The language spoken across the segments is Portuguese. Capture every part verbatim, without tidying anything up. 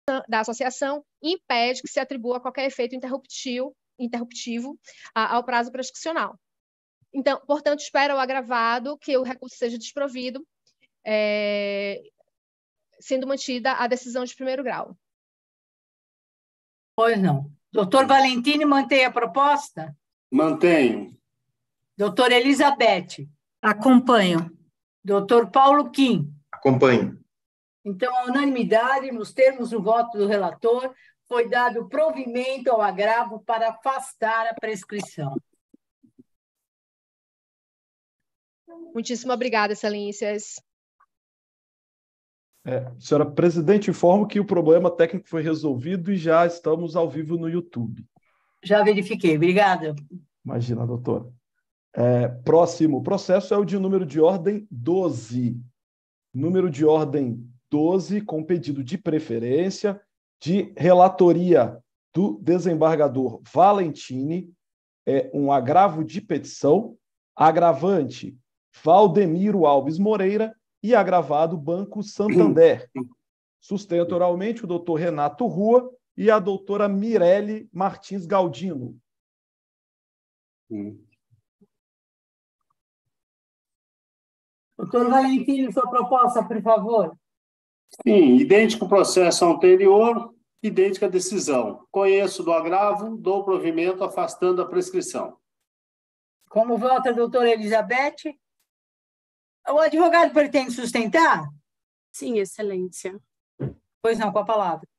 da associação e impede que se atribua qualquer efeito interruptivo, interruptivo ao prazo prescricional. Então, portanto, espera o agravado que o recurso seja desprovido, é, sendo mantida a decisão de primeiro grau. Pois não. Doutor Valentini, mantém a proposta? Mantenho. Doutora Elizabeth? Acompanho. Doutor Paulo Kim? Acompanho. Então, a unanimidade, nos termos do voto do relator, foi dado provimento ao agravo para afastar a prescrição. Muitíssimo obrigada, excelências. É, senhora presidente, informo que o problema técnico foi resolvido e já estamos ao vivo no YouTube. Já verifiquei, obrigada. Imagina, doutora. É, próximo processo é o de número de ordem doze. Número de ordem doze, com pedido de preferência de relatoria do desembargador Valentini, é um agravo de petição, agravante Valdemiro Alves Moreira e agravado Banco Santander. Sustenta oralmente o doutor Renato Rua e a doutora Mirelle Martins Galdino. Hum. Doutor Valentini, sua proposta, por favor. Sim, idêntico ao processo anterior, idêntica decisão. Conheço do agravo, dou provimento afastando a prescrição. Como vota a doutora Elizabeth? O advogado pretende sustentar? Sim, excelência. Pois não, com a palavra.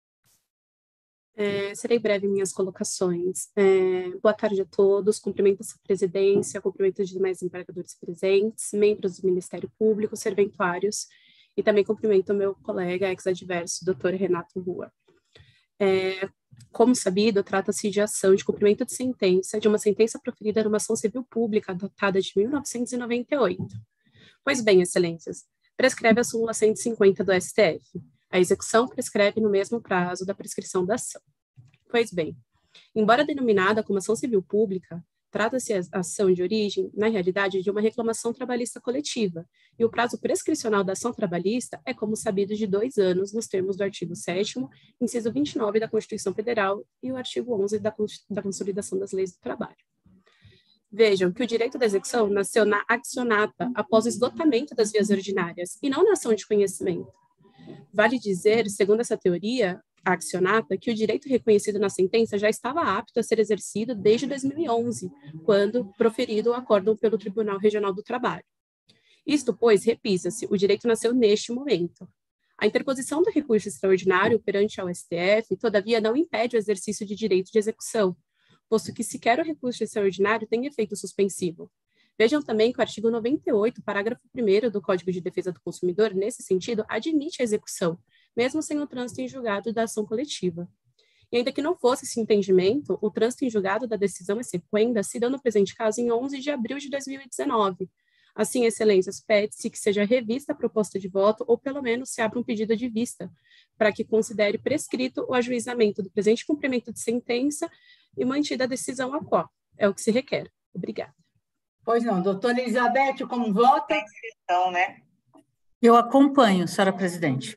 É, serei breve em minhas colocações. É, boa tarde a todos, cumprimento essa presidência, cumprimento os demais embargadores presentes, membros do Ministério Público, serventuários, e também cumprimento o meu colega ex-adverso, doutor Renato Rua. É, como sabido, trata-se de ação de cumprimento de sentença, de uma sentença proferida numa ação civil pública datada de mil novecentos e noventa e oito. Pois bem, excelências, prescreve a súmula cento e cinquenta do S T F. A execução prescreve no mesmo prazo da prescrição da ação. Pois bem, embora denominada como ação civil pública, trata-se a ação de origem, na realidade, de uma reclamação trabalhista coletiva, e o prazo prescricional da ação trabalhista é, como sabido, de dois anos, nos termos do artigo sétimo, inciso vinte e nove da Constituição Federal e o artigo onze da, da Consolidação das Leis do Trabalho. Vejam que o direito da execução nasceu na accionata, após o esgotamento das vias ordinárias, e não na ação de conhecimento. Vale dizer, segundo essa teoria, a accionata, que o direito reconhecido na sentença já estava apto a ser exercido desde dois mil e onze, quando proferido o acórdão pelo Tribunal Regional do Trabalho. Isto, pois, repisa-se, o direito nasceu neste momento. A interposição do recurso extraordinário perante ao S T F, todavia, não impede o exercício de direito de execução, posto que sequer o recurso extraordinário tem efeito suspensivo. Vejam também que o artigo noventa e oito, parágrafo primeiro do Código de Defesa do Consumidor, nesse sentido, admite a execução, mesmo sem o trânsito em julgado da ação coletiva. E ainda que não fosse esse entendimento, o trânsito em julgado da decisão exequenda se deu no presente caso em onze de abril de dois mil e dezenove. Assim, excelências, pede-se que seja revista a proposta de voto ou, pelo menos, se abra um pedido de vista, para que considere prescrito o ajuizamento do presente cumprimento de sentença e mantida a decisão a qual é o que se requer. Obrigada. Pois não. Doutora Elizabeth, como vota? Então, né? Eu acompanho, senhora presidente.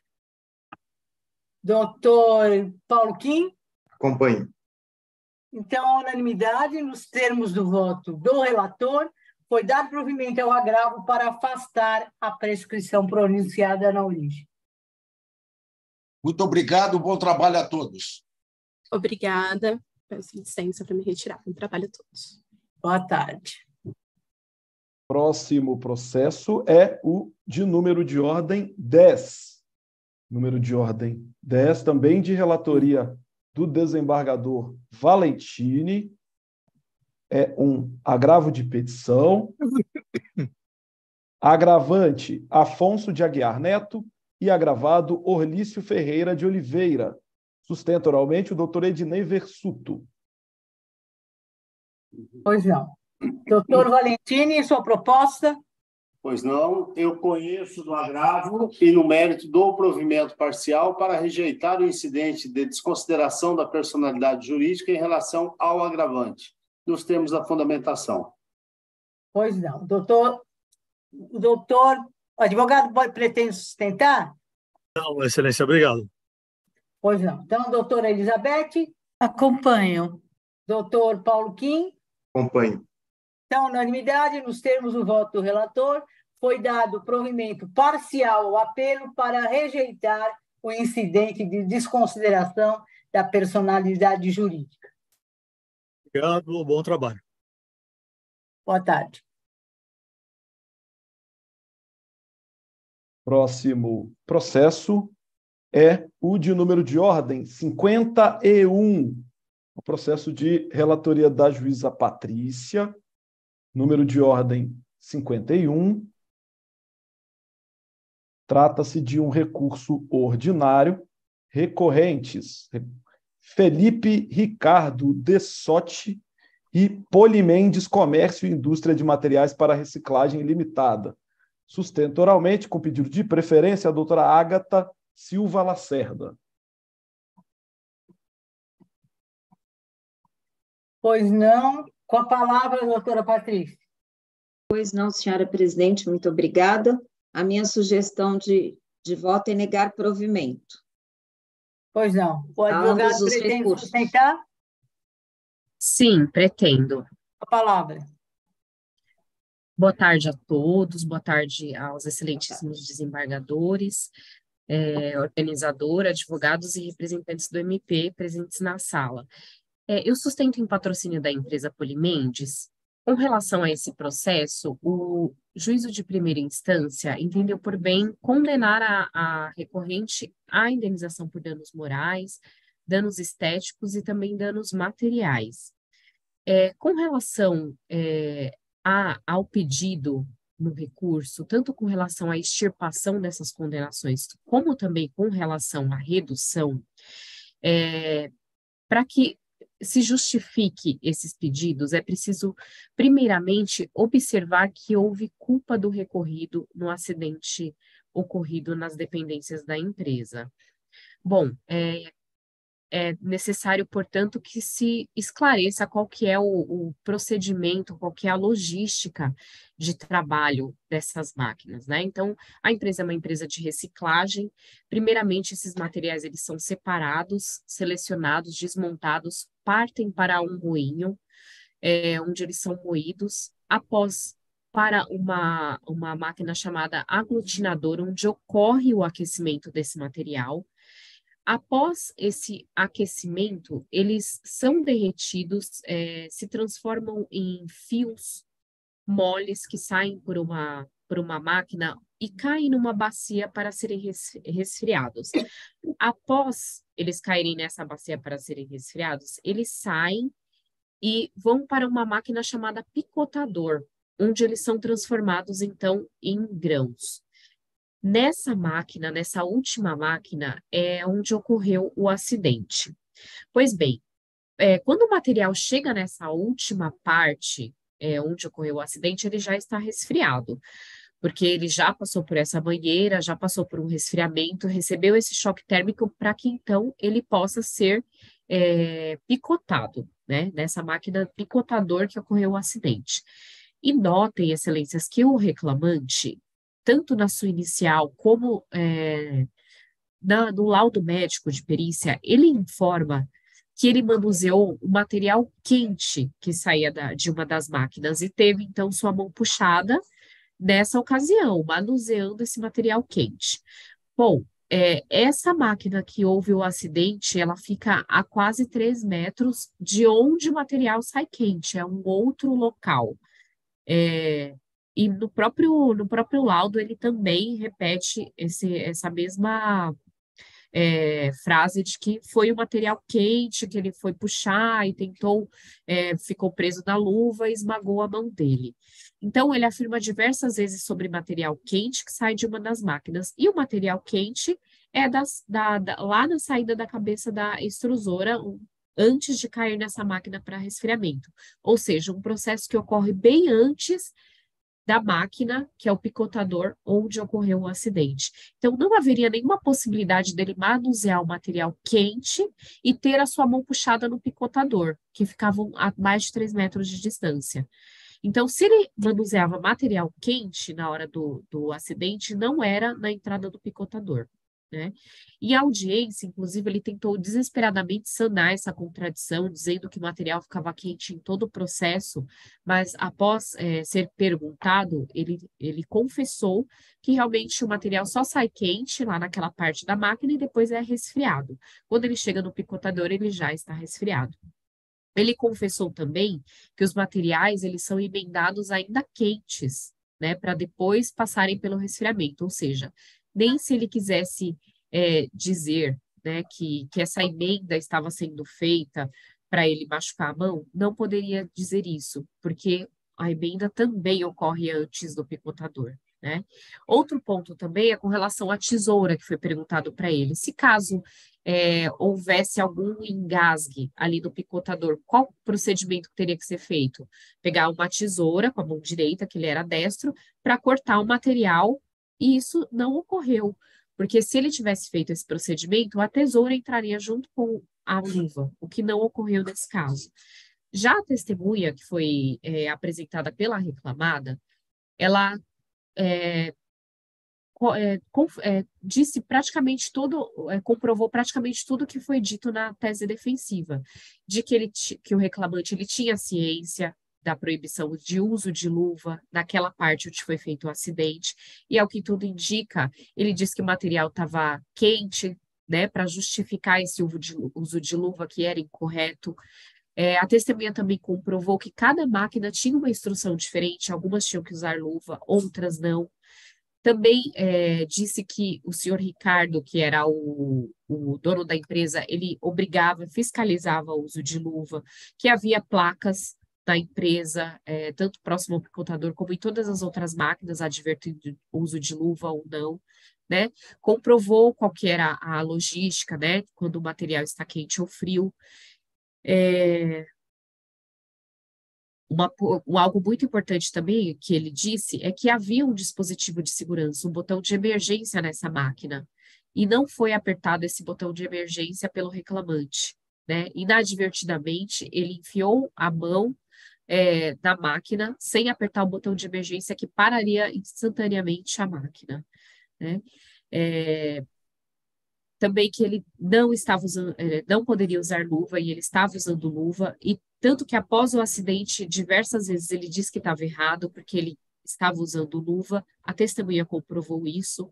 Doutor Paulo Kim? Acompanho. Então, a unanimidade, nos termos do voto do relator, foi dado provimento ao agravo para afastar a prescrição pronunciada na origem. Muito obrigado, bom trabalho a todos. Obrigada. Peço licença para me retirar. Bom trabalho a todos. Boa tarde. Próximo processo é o de número de ordem dez. Número de ordem dez, também de relatoria do desembargador Valentini. É um agravo de petição. Agravante, Afonso de Aguiar Neto, e agravado, Orlício Ferreira de Oliveira. Sustenta oralmente o doutor Ednei Versuto. Pois não. Doutor Valentini, sua proposta? Pois não, eu conheço do agravo e, no mérito, dou provimento parcial para rejeitar o incidente de desconsideração da personalidade jurídica em relação ao agravante, nos termos da fundamentação. Pois não. Doutor, o doutor, o advogado pretende sustentar? Não, excelência, obrigado. Pois não. Então, doutora Elizabeth, Acompanho. doutor Paulo Kim. Acompanho. Então, unanimidade, nos termos do voto do relator, foi dado provimento parcial ao apelo para rejeitar o incidente de desconsideração da personalidade jurídica. Obrigado, bom trabalho. Boa tarde. Próximo processo é o de número de ordem cinquenta e um, o processo de relatoria da juíza Patrícia, número de ordem cinquenta e um. Trata-se de um recurso ordinário, recorrentes Felipe Ricardo Dessotti e Polimendes Comércio e Indústria de Materiais para Reciclagem Limitada. Sustenta oralmente, com pedido de preferência, a doutora Ágata Silva Lacerda. Pois não. Com a palavra, doutora Patrícia. Pois não, senhora presidente, muito obrigada. A minha sugestão de, de voto é negar provimento. Pois não. O advogado Ambos os pretende recursos. sustentar Sim, pretendo. a palavra. Boa tarde a todos, boa tarde aos excelentíssimos desembargadores, é, organizadora, advogados e representantes do M P presentes na sala. É, eu sustento em patrocínio da empresa Polimendes. Com relação a esse processo, o juízo de primeira instância entendeu por bem condenar a, a recorrente à indenização por danos morais, danos estéticos e também danos materiais. É, com relação é, a, ao pedido no recurso, tanto com relação à extirpação dessas condenações, como também com relação à redução, é, para que se justifique esses pedidos, é preciso, primeiramente, observar que houve culpa do recorrido no acidente ocorrido nas dependências da empresa. Bom, é, é necessário, portanto, que se esclareça qual que é o, o procedimento, qual que é a logística de trabalho dessas máquinas, né? Então, a empresa é uma empresa de reciclagem. Primeiramente, esses materiais, eles são separados, selecionados, desmontados, partem para um moinho, é, onde eles são moídos, após para uma, uma máquina chamada aglutinador, onde ocorre o aquecimento desse material. Após esse aquecimento, eles são derretidos, é, se transformam em fios moles que saem por uma, por uma máquina e caem numa bacia para serem resfriados. Após eles caírem nessa bacia para serem resfriados, eles saem e vão para uma máquina chamada picotador, onde eles são transformados, então, em grãos. Nessa máquina, nessa última máquina, é onde ocorreu o acidente. Pois bem, é, quando o material chega nessa última parte, é, onde ocorreu o acidente, ele já está resfriado, porque ele já passou por essa banheira, já passou por um resfriamento, recebeu esse choque térmico para que, então, ele possa ser é, picotado, né? Nessa máquina picotador que ocorreu o acidente. E notem, excelências, que o reclamante, tanto na sua inicial como é, na, no laudo médico de perícia, ele informa que ele manuseou o material quente que saía da, de uma das máquinas e teve, então, sua mão puxada nessa ocasião, manuseando esse material quente. Bom, é, essa máquina que houve o acidente, ela fica a quase três metros de onde o material sai quente, é um outro local. É, E no próprio, no próprio laudo, ele também repete esse, essa mesma é, frase de que foi o material quente, que ele foi puxar e tentou, é, ficou preso na luva e esmagou a mão dele. Então, ele afirma diversas vezes sobre material quente que sai de uma das máquinas. E o material quente é das, da, da, lá na saída da cabeça da extrusora, um, antes de cair nessa máquina para resfriamento. Ou seja, um processo que ocorre bem antes da máquina, que é o picotador, onde ocorreu o acidente. Então, não haveria nenhuma possibilidade dele manusear o material quente e ter a sua mão puxada no picotador, que ficavam a mais de três metros de distância. Então, se ele manuseava material quente na hora do, do acidente, não era na entrada do picotador. né? Em audiência, inclusive, ele tentou desesperadamente sanar essa contradição, dizendo que o material ficava quente em todo o processo, mas após é, ser perguntado, ele, ele confessou que realmente o material só sai quente lá naquela parte da máquina e depois é resfriado. Quando ele chega no picotador, ele já está resfriado. Ele confessou também que os materiais eles são emendados ainda quentes, né, para depois passarem pelo resfriamento, ou seja, nem se ele quisesse é, dizer, né, que, que essa emenda estava sendo feita para ele machucar a mão, não poderia dizer isso, porque a emenda também ocorre antes do picotador, né? Outro ponto também é com relação à tesoura, que foi perguntado para ele. Se caso é, houvesse algum engasgue ali no picotador, qual procedimento que teria que ser feito? Pegar uma tesoura com a mão direita, que ele era destro, para cortar o material, e isso não ocorreu, porque se ele tivesse feito esse procedimento, a tesoura entraria junto com a luva, o que não ocorreu nesse caso. Já a testemunha que foi é, apresentada pela reclamada, ela é, é, é, disse praticamente tudo, é, comprovou praticamente tudo que foi dito na tese defensiva, de que, ele, que o reclamante ele tinha ciência da proibição de uso de luva naquela parte onde foi feito o acidente, e ao que tudo indica, ele disse que o material estava quente, né, para justificar esse uso de, uso de luva que era incorreto. É, a testemunha também comprovou que cada máquina tinha uma instrução diferente, algumas tinham que usar luva, outras não. Também é, disse que o senhor Ricardo, que era o, o dono da empresa, ele obrigava, fiscalizava o uso de luva, que havia placas da empresa, é, tanto próximo ao picotador como em todas as outras máquinas, advertindo o uso de luva ou não, né? Comprovou qual que era a logística, né? Quando o material está quente ou frio. É, Uma, um, algo muito importante também que ele disse é que havia um dispositivo de segurança, um botão de emergência nessa máquina, e não foi apertado esse botão de emergência pelo reclamante, né? Inadvertidamente, ele enfiou a mão é, na máquina sem apertar o botão de emergência que pararia instantaneamente a máquina, né? É, também que ele não estava usando, não poderia usar luva e ele estava usando luva, e tanto que após o acidente, diversas vezes ele disse que estava errado, porque ele estava usando luva, a testemunha comprovou isso,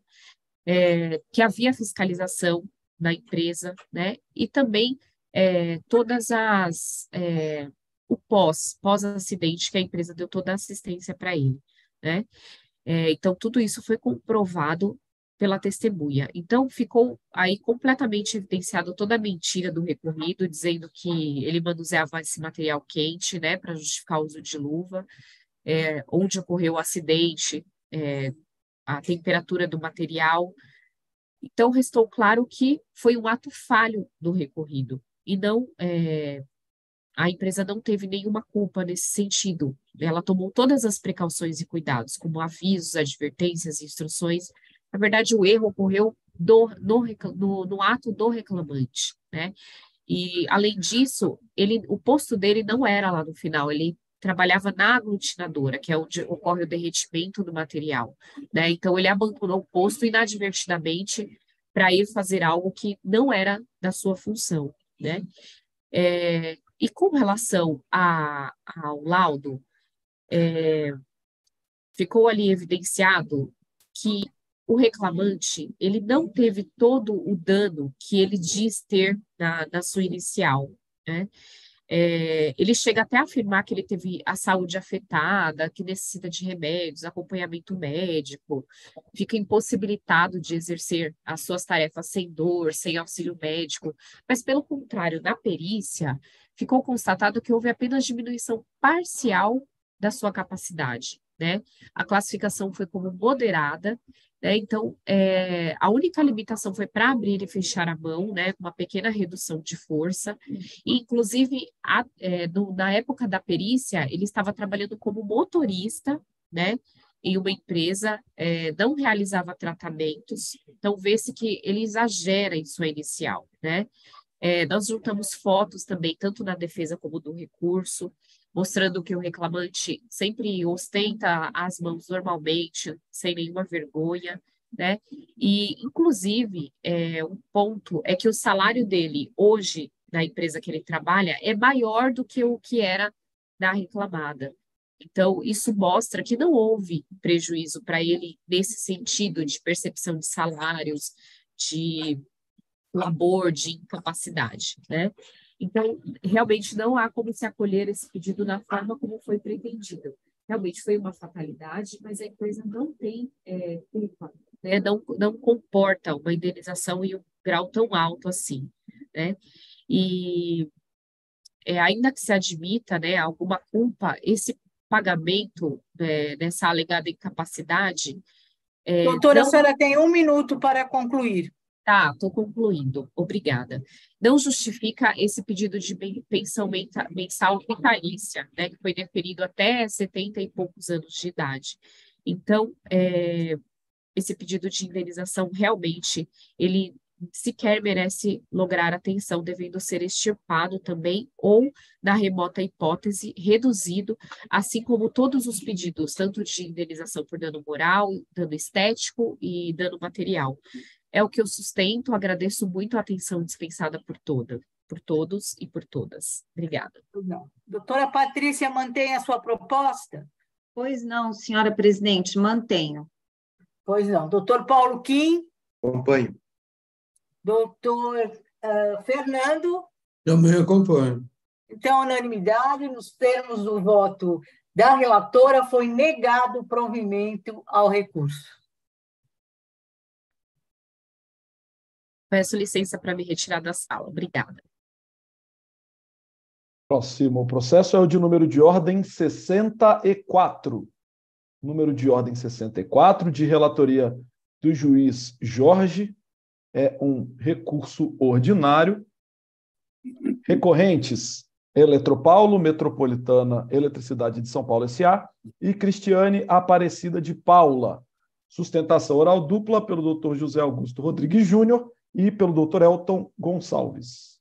é, que havia fiscalização na empresa, né, e também é, todas as, é, o pós, pós-acidente, que a empresa deu toda a assistência para ele, né, é, então tudo isso foi comprovado pela testemunha. Então, ficou aí completamente evidenciado toda a mentira do recorrido, dizendo que ele manuseava esse material quente, né, para justificar o uso de luva, é, onde ocorreu o acidente, é, a temperatura do material. Então, restou claro que foi um ato falho do recorrido, e não, é, a empresa não teve nenhuma culpa nesse sentido. Ela tomou todas as precauções e cuidados, como avisos, advertências, instruções. Na verdade, o erro ocorreu do, no, no, no ato do reclamante, né? E, além disso, ele, o posto dele não era lá no final, ele trabalhava na aglutinadora, que é onde ocorre o derretimento do material, né? Então, ele abandonou o posto inadvertidamente para ir fazer algo que não era da sua função, né? É, e com relação a, ao laudo, é, ficou ali evidenciado que o reclamante, ele não teve todo o dano que ele diz ter na, na sua inicial, né? É, ele chega até a afirmar que ele teve a saúde afetada, que necessita de remédios, acompanhamento médico, fica impossibilitado de exercer as suas tarefas sem dor, sem auxílio médico, mas pelo contrário, na perícia, ficou constatado que houve apenas diminuição parcial da sua capacidade, né? A classificação foi como moderada, né? Então, é, a única limitação foi para abrir e fechar a mão, né? Com uma pequena redução de força. E, inclusive, a, é, no, na época da perícia, ele estava trabalhando como motorista, né? Em uma empresa, é, não realizava tratamentos. Então, vê-se que ele exagera em sua inicial, né? É, nós juntamos fotos também, tanto na defesa como do recurso, mostrando que o reclamante sempre ostenta as mãos normalmente, sem nenhuma vergonha, né? E, inclusive, é, um ponto é que o salário dele hoje, na empresa que ele trabalha, é maior do que o que era na reclamada. Então, isso mostra que não houve prejuízo para ele nesse sentido de percepção de salários, de labor, de incapacidade, né? Então, realmente não há como se acolher esse pedido na forma como foi pretendido. Realmente foi uma fatalidade, mas a empresa não tem é, culpa, né? Não, não comporta uma indenização em um grau tão alto assim, né? E é, ainda que se admita, né, alguma culpa, esse pagamento é, dessa alegada incapacidade é, Doutora, não... a senhora tem um minuto para concluir. Tá, estou concluindo. Obrigada. Não justifica esse pedido de pensão mensal vitalícia, né, que foi deferido até setenta e poucos anos de idade. Então, é, esse pedido de indenização realmente, ele sequer merece lograr atenção, devendo ser extirpado também, ou, na remota hipótese, reduzido, assim como todos os pedidos, tanto de indenização por dano moral, dano estético e dano material. É o que eu sustento, agradeço muito a atenção dispensada por toda, por todos e por todas. Obrigada. Não. Doutora Patrícia, mantém a sua proposta? Pois não, senhora presidente, mantenho. Pois não. Doutor Paulo Kim? Acompanho. Doutor uh, Fernando? Também acompanho. Então, unanimidade, nos termos do voto da relatora, foi negado o provimento ao recurso. Peço licença para me retirar da sala. Obrigada. Próximo processo é o de número de ordem sessenta e quatro. Número de ordem sessenta e quatro, de relatoria do juiz Jorge, é um recurso ordinário. Recorrentes: Eletropaulo, Metropolitana Eletricidade de São Paulo S A e Cristiane Aparecida de Paula. Sustentação oral dupla pelo doutor José Augusto Rodrigues Júnior e pelo doutor Elton Gonçalves.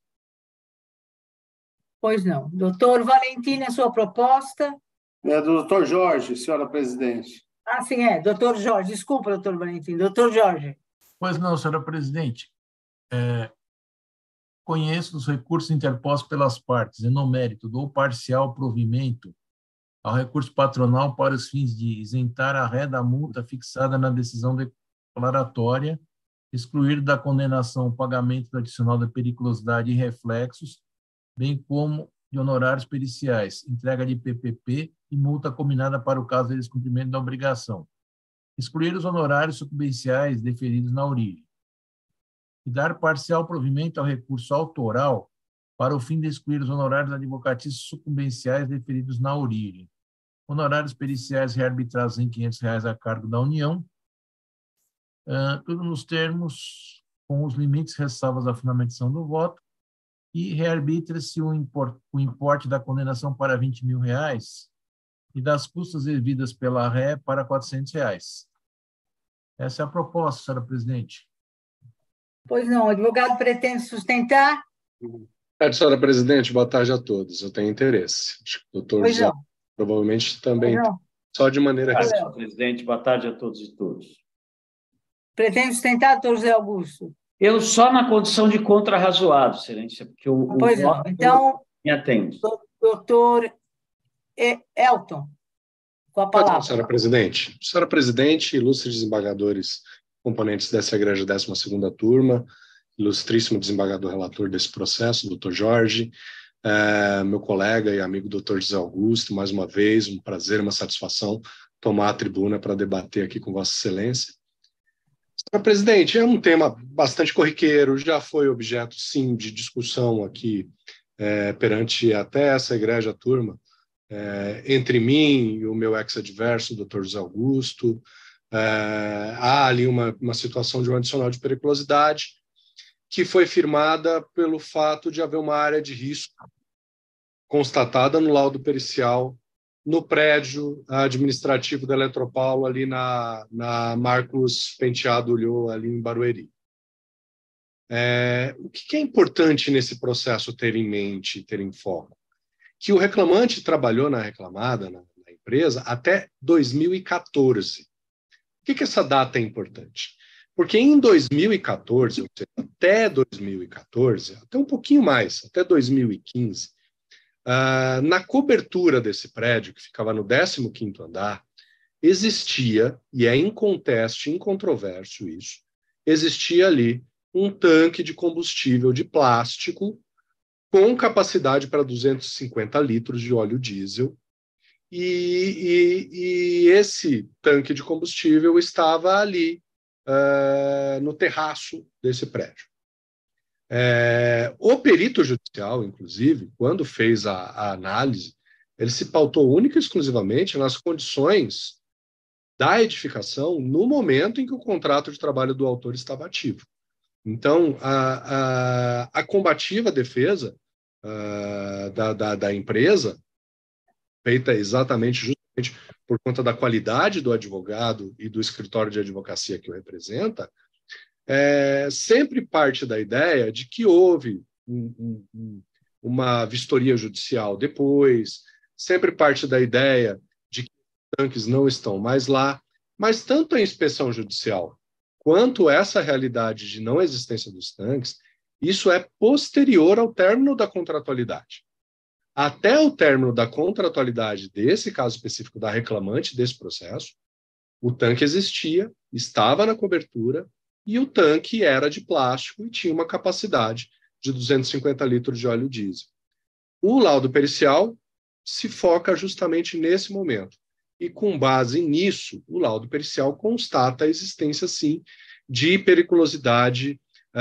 Pois não. Doutor Valentim, a sua proposta? É do doutor Jorge, senhora presidente. Ah, sim, é. Doutor Jorge. Desculpa, doutor Valentim. Doutor Jorge. Pois não, senhora presidente. É, conheço os recursos interpostos pelas partes, e no mérito do parcial provimento ao recurso patronal para os fins de isentar a ré da multa fixada na decisão declaratória, excluir da condenação o pagamento do adicional da periculosidade e reflexos, bem como de honorários periciais, entrega de P P P e multa combinada para o caso de descumprimento da obrigação. Excluir os honorários sucumbenciais deferidos na origem. E dar parcial provimento ao recurso autoral para o fim de excluir os honorários advocatícios sucumbenciais deferidos na origem. Honorários periciais rearbitrados em quinhentos reais a cargo da União, uh, tudo nos termos, com os limites ressalvas da fundamentação do voto, e rearbitra-se o, import, o importe da condenação para vinte mil reais e das custas devidas pela ré para quatrocentos reais. Essa é a proposta, senhora presidente. Pois não, o advogado pretende sustentar? É, senhora presidente, boa tarde a todos. Eu tenho interesse. Acho que o doutor José provavelmente também, só de maneira... Boa tarde, senhora presidente. Boa tarde a todos e todas. Pretende sustentar, doutor José Augusto? Eu só na condição de contra-razoado, excelência, porque o... Pois o não. Então, me atende. Doutor Elton, com a palavra. Pode, senhora presidente. Senhora presidente, ilustres desembargadores, componentes dessa igreja décima segunda turma, ilustríssimo desembargador relator desse processo, doutor Jorge, é, meu colega e amigo doutor José Augusto, mais uma vez, um prazer, uma satisfação tomar a tribuna para debater aqui com Vossa Excelência. Senhora presidente, é um tema bastante corriqueiro, já foi objeto, sim, de discussão aqui é, perante até essa igreja turma, é, entre mim e o meu ex-adverso, doutor José Augusto. É, há ali uma, uma situação de um adicional de periculosidade que foi firmada pelo fato de haver uma área de risco constatada no laudo pericial no prédio administrativo da Eletropaulo, ali na, na Marcos Penteado Ulloa, ali em Barueri. É, o que é importante nesse processo ter em mente, ter em foco? Que o reclamante trabalhou na reclamada, na, na empresa, até dois mil e quatorze. Por que, que essa data é importante? Porque em dois mil e quatorze, ou seja, até dois mil e quatorze, até um pouquinho mais, até dois mil e quinze, uh, na cobertura desse prédio, que ficava no décimo quinto andar, existia, e é inconteste, incontroverso isso, existia ali um tanque de combustível de plástico com capacidade para duzentos e cinquenta litros de óleo diesel, e, e, e esse tanque de combustível estava ali, Uh, no terraço desse prédio. É, o perito judicial, inclusive, quando fez a, a análise, ele se pautou única e exclusivamente nas condições da edificação no momento em que o contrato de trabalho do autor estava ativo. Então, a, a, a combativa defesa uh, da, da, da empresa, feita exatamente, justamente por conta da qualidade do advogado e do escritório de advocacia que o representa, é, sempre parte da ideia de que houve um, um, uma vistoria judicial depois, sempre parte da ideia de que os tanques não estão mais lá, mas tanto a inspeção judicial quanto essa realidade de não existência dos tanques, isso é posterior ao término da contratualidade. Até o término da contratualidade desse caso específico da reclamante desse processo, o tanque existia, estava na cobertura, e o tanque era de plástico e tinha uma capacidade de duzentos e cinquenta litros de óleo diesel. O laudo pericial se foca justamente nesse momento. E com base nisso, o laudo pericial constata a existência, sim, de periculosidade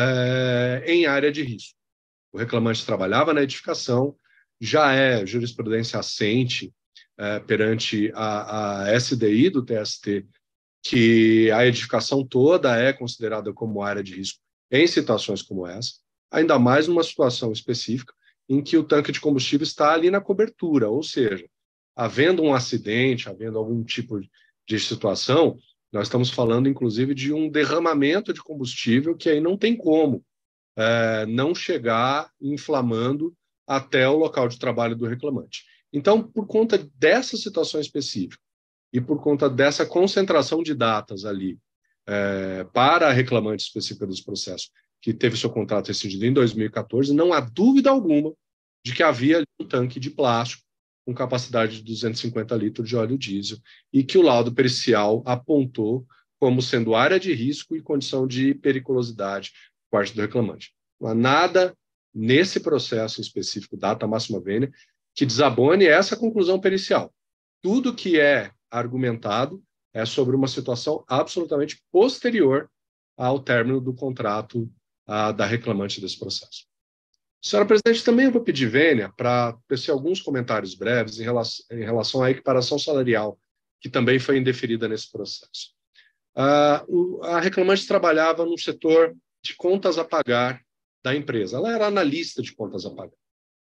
eh, em área de risco. O reclamante trabalhava na edificação, já é jurisprudência assente é, perante a, a S D I do T S T, que a edificação toda é considerada como área de risco em situações como essa, ainda mais numa situação específica em que o tanque de combustível está ali na cobertura, ou seja, havendo um acidente, havendo algum tipo de situação, nós estamos falando, inclusive, de um derramamento de combustível que aí não tem como é, não chegar inflamando até o local de trabalho do reclamante. Então, por conta dessa situação específica e por conta dessa concentração de datas ali é, para a reclamante específica dos processos, que teve seu contrato rescindido em dois mil e quatorze, não há dúvida alguma de que havia ali um tanque de plástico com capacidade de duzentos e cinquenta litros de óleo diesel e que o laudo pericial apontou como sendo área de risco e condição de periculosidade por parte do reclamante. Não há nada nesse processo específico, data máxima vênia, que desabone essa conclusão pericial. Tudo que é argumentado é sobre uma situação absolutamente posterior ao término do contrato a, da reclamante desse processo. Senhora Presidente, também eu vou pedir vênia para tecer alguns comentários breves em relação, em relação à equiparação salarial, que também foi indeferida nesse processo. Ah, o, a reclamante trabalhava no setor de contas a pagar da empresa. Ela era analista de contas a pagar.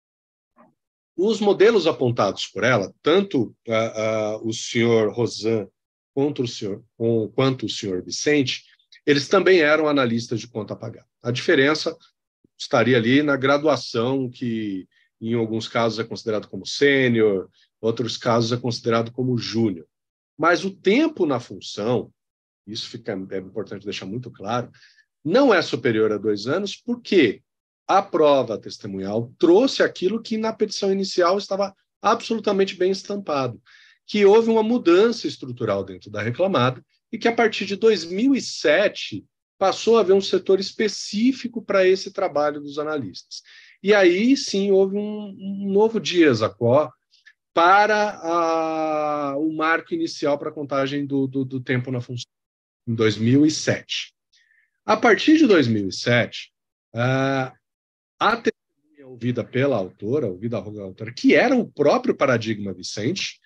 Os modelos apontados por ela, tanto uh, uh, o senhor Rosan quanto o senhor, um, quanto o senhor Vicente, eles também eram analistas de conta a pagar. A diferença estaria ali na graduação, que em alguns casos é considerado como sênior, outros casos é considerado como júnior. Mas o tempo na função, isso fica, é importante deixar muito claro, não é superior a dois anos, porque a prova testemunhal trouxe aquilo que na petição inicial estava absolutamente bem estampado, que houve uma mudança estrutural dentro da reclamada e que a partir de dois mil e sete passou a haver um setor específico para esse trabalho dos analistas. E aí, sim, houve um, um novo dias a quo para a, o marco inicial para a contagem do, do, do tempo na função, em dois mil e sete. A partir de dois mil e sete, uh, a testemunha ouvida pela autora, ouvida a autora, que era o próprio Paradigma Vicente,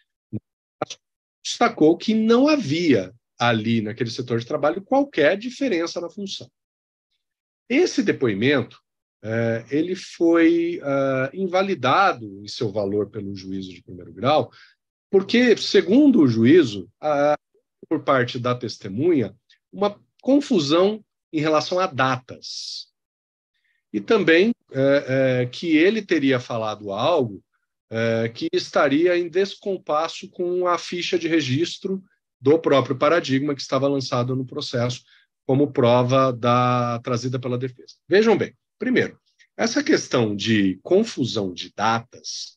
destacou que não havia ali, naquele setor de trabalho, qualquer diferença na função. Esse depoimento, uh, ele foi uh, invalidado em seu valor pelo juízo de primeiro grau, porque, segundo o juízo, uh, por parte da testemunha, uma confusão em relação a datas. E também é, é, que ele teria falado algo é, que estaria em descompasso com a ficha de registro do próprio Paradigma que estava lançado no processo como prova da, trazida pela defesa. Vejam bem, primeiro, essa questão de confusão de datas,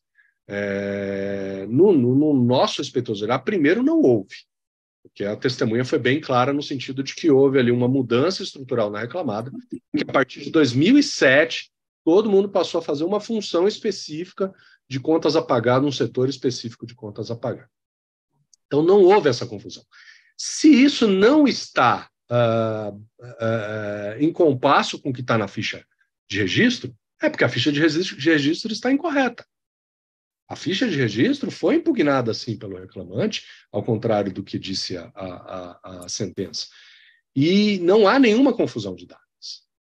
é, no, no, no nosso inspetor geral, primeiro não houve, porque a testemunha foi bem clara no sentido de que houve ali uma mudança estrutural na reclamada, que a partir de dois mil e sete, todo mundo passou a fazer uma função específica de contas a pagar num setor específico de contas a pagar. Então, não houve essa confusão. Se isso não está uh, uh, em compasso com o que está na ficha de registro, é porque a ficha de registro, de registro está incorreta. A ficha de registro foi impugnada, sim, pelo reclamante, ao contrário do que disse a, a, a sentença. E não há nenhuma confusão de datas.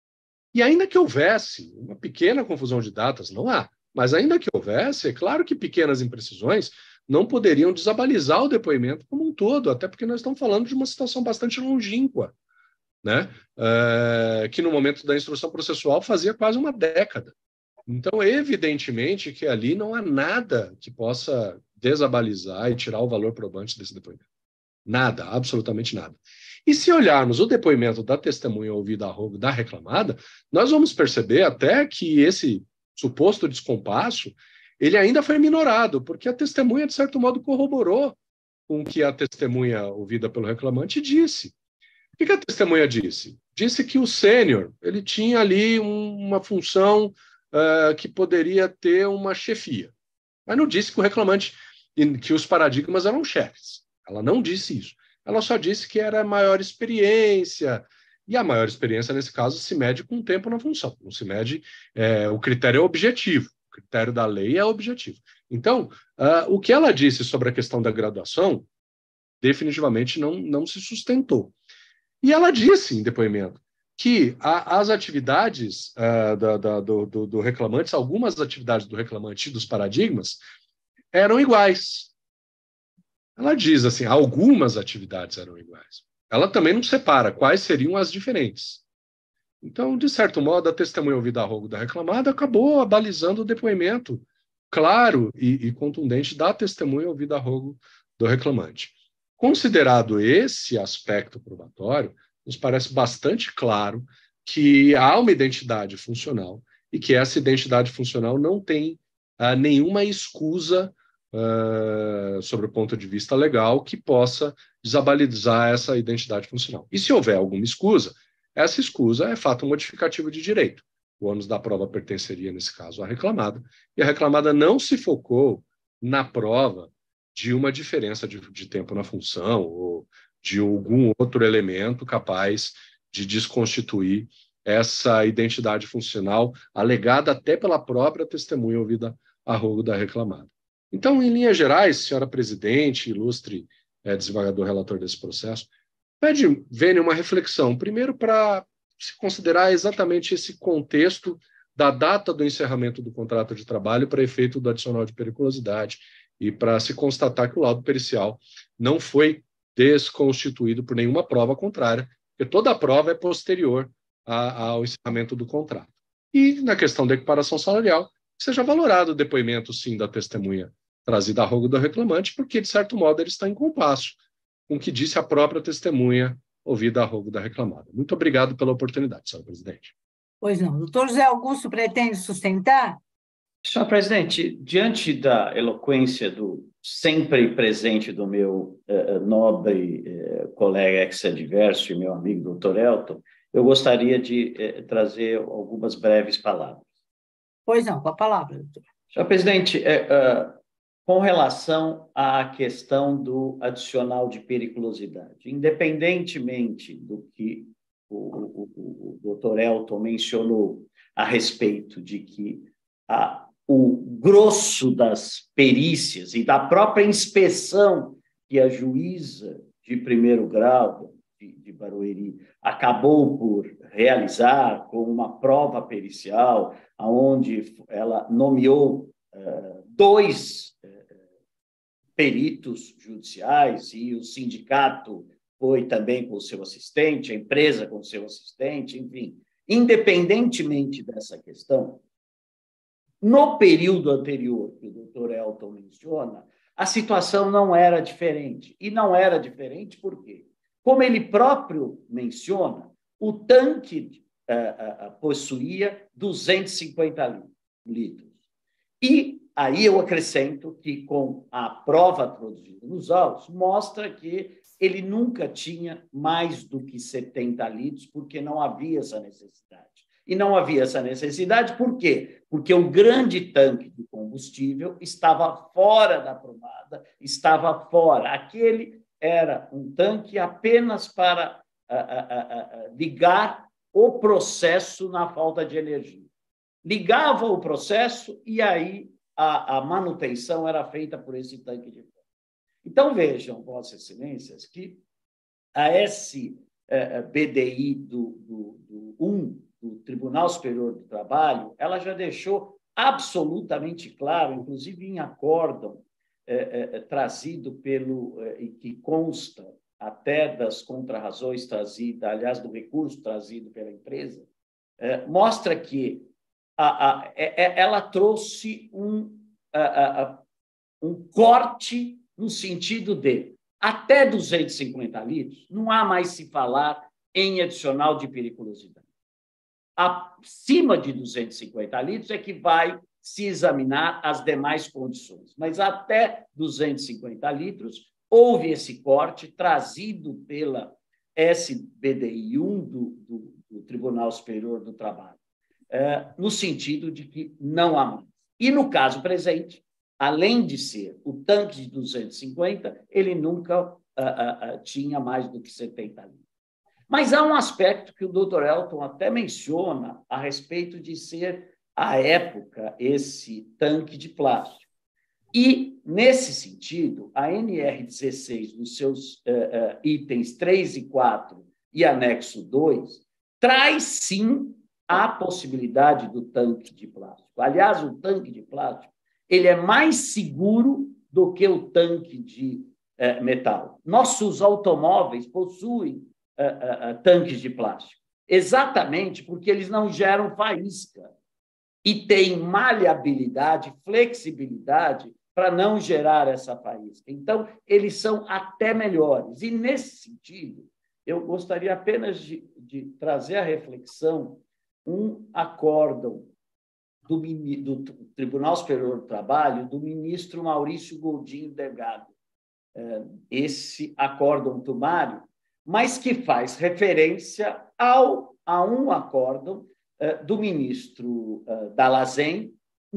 E ainda que houvesse uma pequena confusão de datas, não há, mas ainda que houvesse, é claro que pequenas imprecisões não poderiam desabalizar o depoimento como um todo, até porque nós estamos falando de uma situação bastante longínqua, né? É, que no momento da instrução processual fazia quase uma década. Então, evidentemente que ali não há nada que possa desabalizar e tirar o valor probante desse depoimento. Nada, absolutamente nada. E se olharmos o depoimento da testemunha ouvida a rogo da reclamada, nós vamos perceber até que esse suposto descompasso, ele ainda foi minorado, porque a testemunha, de certo modo, corroborou com o que a testemunha ouvida pelo reclamante disse. O que a testemunha disse? Disse que o sênior, ele tinha ali um, uma função uh, que poderia ter uma chefia. Mas não disse que o reclamante, que os paradigmas eram chefes. Ela não disse isso. Ela só disse que era maior experiência, e a maior experiência, nesse caso, se mede com o tempo na função. Não se mede, é, o critério é objetivo, o critério da lei é objetivo. Então, uh, o que ela disse sobre a questão da graduação, definitivamente não, não se sustentou. E ela disse, em depoimento, que a, as atividades uh, da, da, do, do, do reclamante, algumas atividades do reclamante e dos paradigmas, eram iguais. Ela diz assim, algumas atividades eram iguais. Ela também não separa quais seriam as diferentes. Então, de certo modo, a testemunha ouvida a rogo da reclamada acabou abalizando o depoimento claro e, e contundente da testemunha ouvida a rogo do reclamante. Considerado esse aspecto probatório, nos parece bastante claro que há uma identidade funcional e que essa identidade funcional não tem ah, nenhuma escusa Uh, sobre o ponto de vista legal, que possa desabalizar essa identidade funcional. E se houver alguma escusa, essa escusa é fato modificativo de direito. O ônus da prova pertenceria, nesse caso, à reclamada, e a reclamada não se focou na prova de uma diferença de, de tempo na função ou de algum outro elemento capaz de desconstituir essa identidade funcional alegada até pela própria testemunha ouvida a rogo da reclamada. Então, em linhas gerais, senhora presidente, ilustre é, desembargador relator desse processo, pede, Vênia, uma reflexão, primeiro para se considerar exatamente esse contexto da data do encerramento do contrato de trabalho para efeito do adicional de periculosidade e para se constatar que o laudo pericial não foi desconstituído por nenhuma prova contrária, porque toda a prova é posterior a, ao encerramento do contrato. E, na questão da equiparação salarial, seja valorado o depoimento, sim, da testemunha trazida a rogo do reclamante, porque, de certo modo, ele está em compasso com o que disse a própria testemunha ouvida a rogo da reclamada. Muito obrigado pela oportunidade, senhor presidente. Pois não. Doutor José Augusto pretende sustentar? Senhor presidente, diante da eloquência do sempre presente do meu eh, nobre eh, colega ex-adverso e meu amigo doutor Elton, eu gostaria de eh, trazer algumas breves palavras. Pois não, com a palavra, doutor. Senhor presidente, é, uh, com relação à questão do adicional de periculosidade, independentemente do que o, o, o, o doutor Elton mencionou a respeito de que a, o grosso das perícias e da própria inspeção que a juíza de primeiro grau de, de Barueri acabou por realizar com uma prova pericial, onde ela nomeou uh, dois uh, peritos judiciais e o sindicato foi também com o seu assistente, a empresa com o seu assistente, enfim. Independentemente dessa questão, no período anterior que o doutor Elton menciona, a situação não era diferente. E não era diferente por quê? Como ele próprio menciona, o tanque uh, uh, possuía duzentos e cinquenta litros. E aí eu acrescento que, com a prova produzida nos autos, mostra que ele nunca tinha mais do que setenta litros, porque não havia essa necessidade. E não havia essa necessidade por quê? Porque o grande tanque de combustível estava fora da promada, estava fora. Aquele era um tanque apenas para a, a, a, a, ligar o processo na falta de energia. Ligava o processo e aí a, a manutenção era feita por esse tanque de fogo. Então, vejam, Vossas Excelências, que a S B D I do, do, do um, do Tribunal Superior do Trabalho, ela já deixou absolutamente claro, inclusive em acórdão é, é, trazido pelo, é, que consta até das contrarrazões trazidas, aliás, do recurso trazido pela empresa, é, mostra que a, a, é, ela trouxe um, a, a, um corte no sentido de até duzentos e cinquenta litros, não há mais se falar em adicional de periculosidade. Acima de duzentos e cinquenta litros é que vai se examinar as demais condições. Mas até duzentos e cinquenta litros, houve esse corte trazido pela S B D I um do, do, do Tribunal Superior do Trabalho, é, no sentido de que não há mais. E, no caso presente, além de ser o tanque de duzentos e cinquenta, ele nunca uh, uh, uh, tinha mais do que setenta litros. Mas há um aspecto que o doutor Elton até menciona a respeito de ser, à época, esse tanque de plástico. E, nesse sentido, a N R dezesseis, nos seus uh, uh, itens três e quatro e anexo dois, traz, sim, a possibilidade do tanque de plástico. Aliás, o tanque de plástico ele é mais seguro do que o tanque de uh, metal. Nossos automóveis possuem Uh, uh, tanques de plástico, exatamente porque eles não geram faísca e têm maleabilidade, flexibilidade para não gerar essa faísca. Então, eles são até melhores. E, nesse sentido, eu gostaria apenas de, de trazer à reflexão um acórdão do, do Tribunal Superior do Trabalho do ministro Maurício Godinho Delgado. Uh, esse acórdão tumário, mas que faz referência ao, a um acórdão uh, do ministro uh, Dalazen, uh,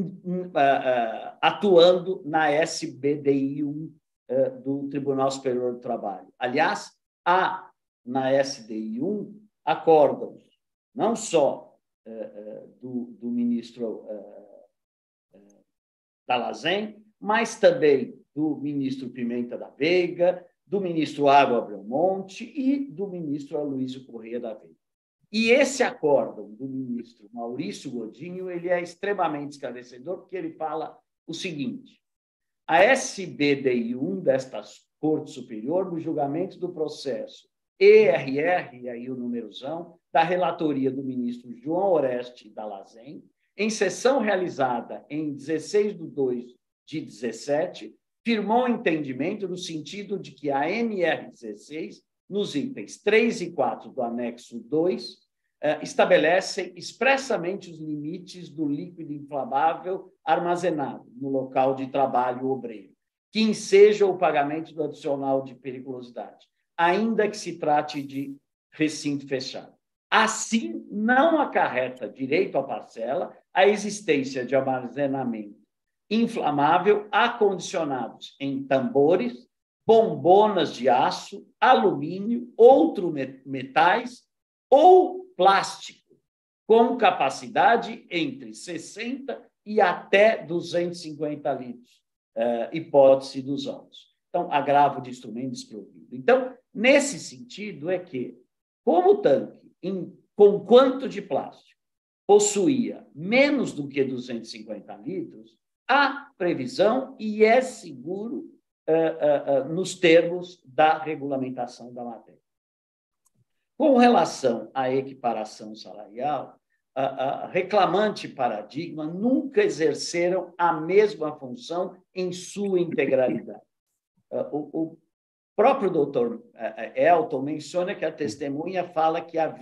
uh, atuando na S B D I um uh, do Tribunal Superior do Trabalho. Aliás, há na S B D I um acórdãos, não só uh, uh, do, do ministro uh, uh, Dalazen, mas também do ministro Pimenta da Veiga, do ministro Água Belmonte e do ministro Aloysio Corrêa da Veiga. E esse acórdão do ministro Maurício Godinho ele é extremamente esclarecedor, porque ele fala o seguinte: a S B D I um desta Corte Superior, no julgamento do processo E R R, e aí o numerozão, da relatoria do ministro João Oreste Dalazen, em sessão realizada em dezesseis de dois de dezessete, firmou entendimento no sentido de que a N R dezesseis, nos itens três e quatro do anexo dois, estabelecem expressamente os limites do líquido inflamável armazenado no local de trabalho obreiro, que enseja o pagamento do adicional de periculosidade, ainda que se trate de recinto fechado. Assim, não acarreta direito à parcela a existência de armazenamento inflamável acondicionados em tambores, bombonas de aço, alumínio, outros metais ou plástico, com capacidade entre sessenta e até duzentos e cinquenta litros, uh, hipótese dos autos. Então, agravo de instrumento desprovido. Então, nesse sentido, é que, como o tanque, em, com quanto de plástico, possuía menos do que duzentos e cinquenta litros, há previsão e é seguro uh, uh, uh, nos termos da regulamentação da matéria. Com relação à equiparação salarial, a, a reclamante e paradigma nunca exerceram a mesma função em sua integralidade. O, o próprio doutor Elton menciona que a testemunha fala que havia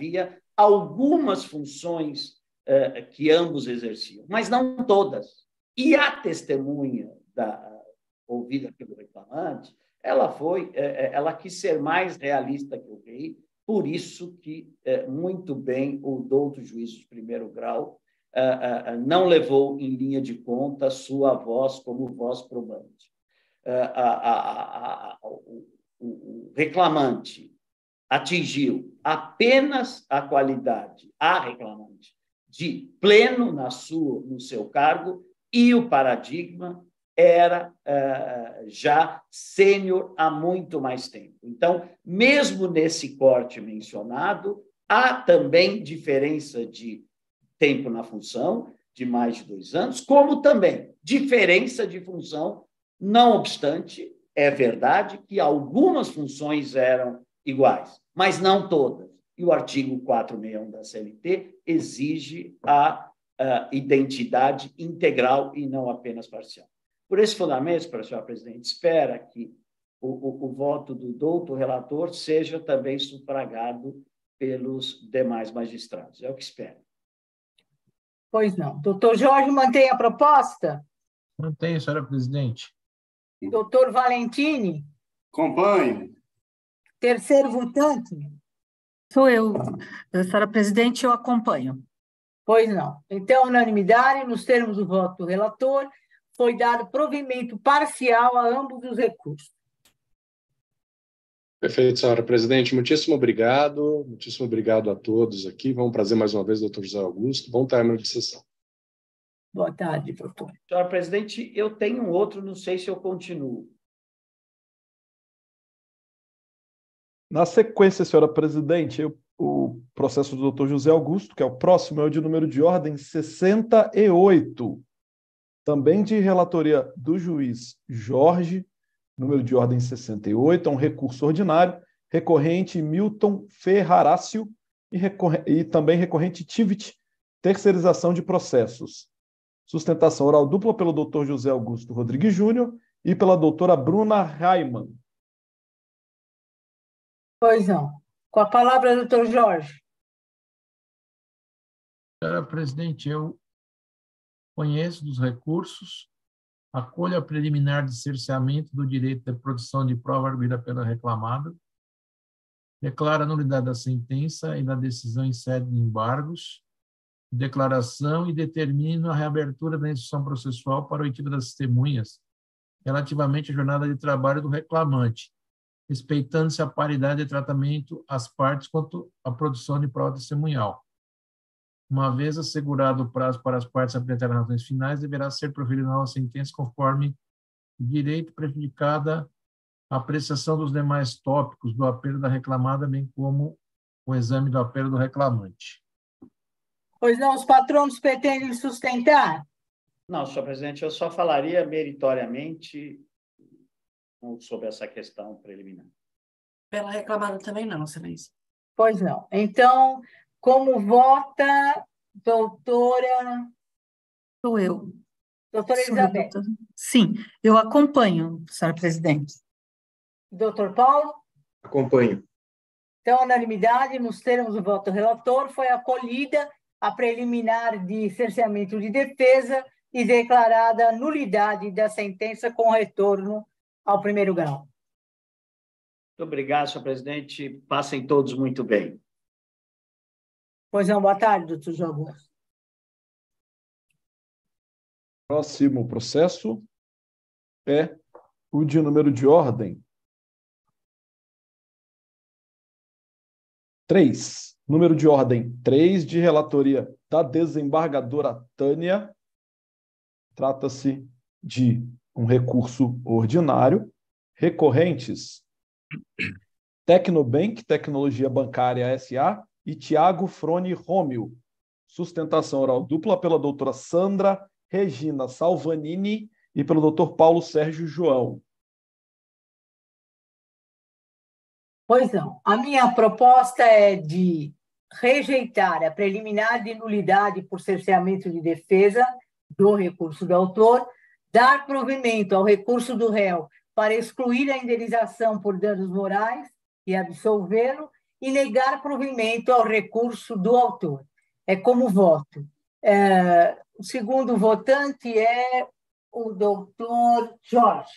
algumas funções uh, que ambos exerciam, mas não todas. E a testemunha da, ouvida pelo reclamante, ela foi, uh, ela quis ser mais realista que o rei, por isso que uh, muito bem o douto juiz de primeiro grau uh, uh, não levou em linha de conta sua voz como voz probante. Uh, a, a, a, o, o reclamante atingiu apenas a qualidade, a reclamante, de pleno na sua, no seu cargo, e o paradigma era uh, já sênior há muito mais tempo. Então, mesmo nesse corte mencionado, há também diferença de tempo na função, de mais de dois anos, como também diferença de função. Não obstante, é verdade que algumas funções eram iguais, mas não todas. E o artigo quatrocentos e sessenta e um da C L T exige a, a identidade integral e não apenas parcial. Por esses fundamentos, senhora presidente, espera que o, o, o voto do douto relator seja também sufragado pelos demais magistrados. É o que espero. Pois não. Doutor Jorge, mantém a proposta? Mantenho, senhora presidente. Doutor Valentini? Acompanho. Terceiro votante? Sou eu, senhora presidente, eu acompanho. Pois não. Então, unanimidade, nos termos do voto do relator, foi dado provimento parcial a ambos os recursos. Perfeito, senhora presidente. Muitíssimo obrigado. Muitíssimo obrigado a todos aqui. Vamos prazer mais uma vez, doutor José Augusto. Bom término de sessão. Boa tarde, doutor. Senhora presidente, eu tenho um outro, não sei se eu continuo. Na sequência, senhora presidente, eu, o processo do doutor José Augusto, que é o próximo, é o de número de ordem sessenta e oito, também de relatoria do juiz Jorge, número de ordem sessenta e oito, é um recurso ordinário, recorrente Milton Ferrarácio e, recorre, e também recorrente Tivit, terceirização de processos. Sustentação oral dupla pelo doutor José Augusto Rodrigues Júnior e pela doutora Bruna Raimann. Pois não. Com a palavra, doutor Jorge. Senhora presidente, eu conheço dos recursos, acolho a preliminar de cerceamento do direito de produção de prova arguida pela reclamada, declaro a nulidade da sentença e da decisão em sede de embargos, declaração e determino a reabertura da instrução processual para oitiva das testemunhas relativamente à jornada de trabalho do reclamante, respeitando-se a paridade de tratamento às partes quanto à produção de prova testemunhal. Uma vez assegurado o prazo para as partes apresentarem razões finais, deverá ser proferida nova sentença conforme direito prejudicada a apreciação dos demais tópicos do apelo da reclamada, bem como o exame do apelo do reclamante. Pois não, os patronos pretendem sustentar? Não, senhor presidente, eu só falaria meritoriamente sobre essa questão preliminar. Pela reclamada também não, excelência. Pois não. Então, como vota, doutora... Sou eu. Doutora Sou Elizabeth. eu, doutora. Sim, eu acompanho, senhora presidente. Doutor Paulo? Acompanho. Então, unanimidade, nos termos do voto do relator, foi acolhida a preliminar de cerceamento de defesa e declarada a nulidade da sentença com retorno ao primeiro grau. Muito obrigado, senhor presidente. Passem todos muito bem. Pois não, boa tarde, doutor João Augusto. Próximo processo é o de número de ordem três. Número de ordem três, de relatoria da desembargadora Tânia. Trata-se de um recurso ordinário. Recorrentes: Tecnobank, Tecnologia Bancária S A e Tiago Frone Rômio. Sustentação oral dupla pela doutora Sandra Regina Salvanini e pelo doutor Paulo Sérgio João. Pois não. A minha proposta é de rejeitar a preliminar de nulidade por cerceamento de defesa do recurso do autor, dar provimento ao recurso do réu para excluir a indenização por danos morais e absolvê-lo, e negar provimento ao recurso do autor. É como voto. É, o segundo votante é o doutor Jorge.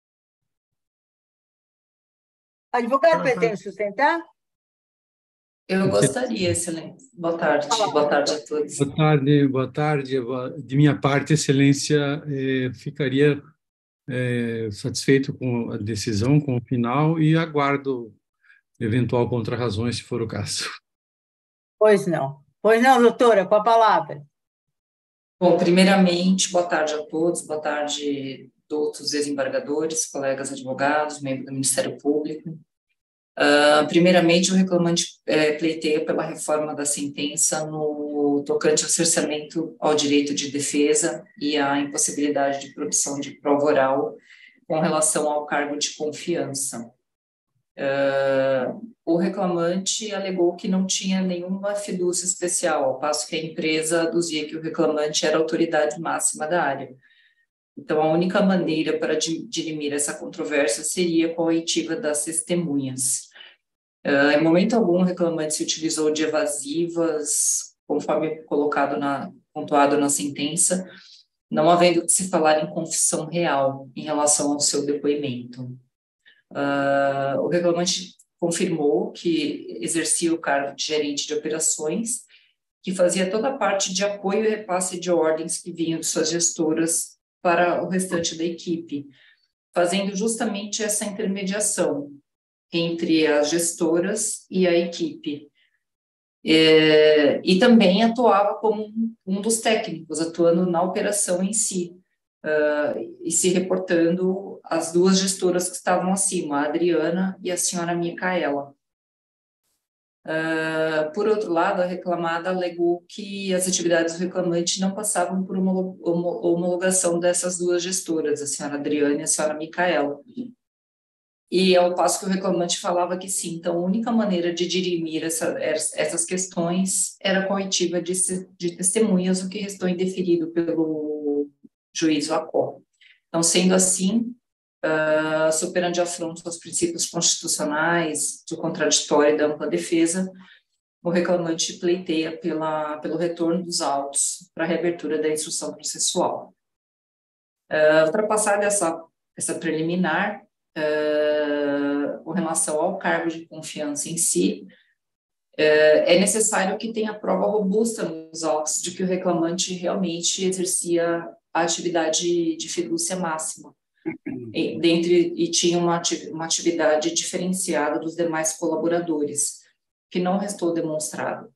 Advogado, pretende sustentar? Eu gostaria, excelência. Boa tarde. Boa tarde a todos. Boa tarde, boa tarde. De minha parte, excelência, eh, ficaria eh, satisfeito com a decisão, com o final, e aguardo eventual contrarrazões, se for o caso. Pois não. Pois não, doutora, com a palavra. Bom, primeiramente, boa tarde a todos, boa tarde, doutos desembargadores, colegas advogados, membros do Ministério Público. Uh, primeiramente, o reclamante é, pleiteia pela reforma da sentença no tocante ao cerceamento ao direito de defesa e à impossibilidade de produção de prova oral com relação ao cargo de confiança. Uh, o reclamante alegou que não tinha nenhuma fidúcia especial, ao passo que a empresa aduzia que o reclamante era a autoridade máxima da área. Então, a única maneira para dirimir essa controvérsia seria com a oitiva das testemunhas. Uh, em momento algum, o reclamante se utilizou de evasivas, conforme colocado na, pontuado na sentença, não havendo que se falar em confissão real em relação ao seu depoimento. Uh, o reclamante confirmou que exercia o cargo de gerente de operações, que fazia toda a parte de apoio e repasse de ordens que vinham de suas gestoras para o restante da equipe, fazendo justamente essa intermediação entre as gestoras e a equipe. É, e também atuava como um, um dos técnicos, atuando na operação em si, uh, e se reportando às duas gestoras que estavam acima, a Adriana e a senhora Micaela. Uh, por outro lado, a reclamada alegou que as atividades do reclamante não passavam por uma homologação dessas duas gestoras, a senhora Adriana e a senhora Micaela. E ao passo que o reclamante falava que sim, então a única maneira de dirimir essa, essas questões era com a oitiva de, de testemunhas, o que restou indeferido pelo juiz Lacó. Então, sendo assim, uh, superando afronto aos princípios constitucionais do contraditório e da ampla defesa, o reclamante pleiteia pela, pelo retorno dos autos para a reabertura da instrução processual. Uh, ultrapassada essa, essa preliminar, Uh, com relação ao cargo de confiança em si, uh, é necessário que tenha prova robusta nos autos de que o reclamante realmente exercia a atividade de fidúcia máxima, e, dentre, e tinha uma, uma atividade diferenciada dos demais colaboradores, que não restou demonstrado.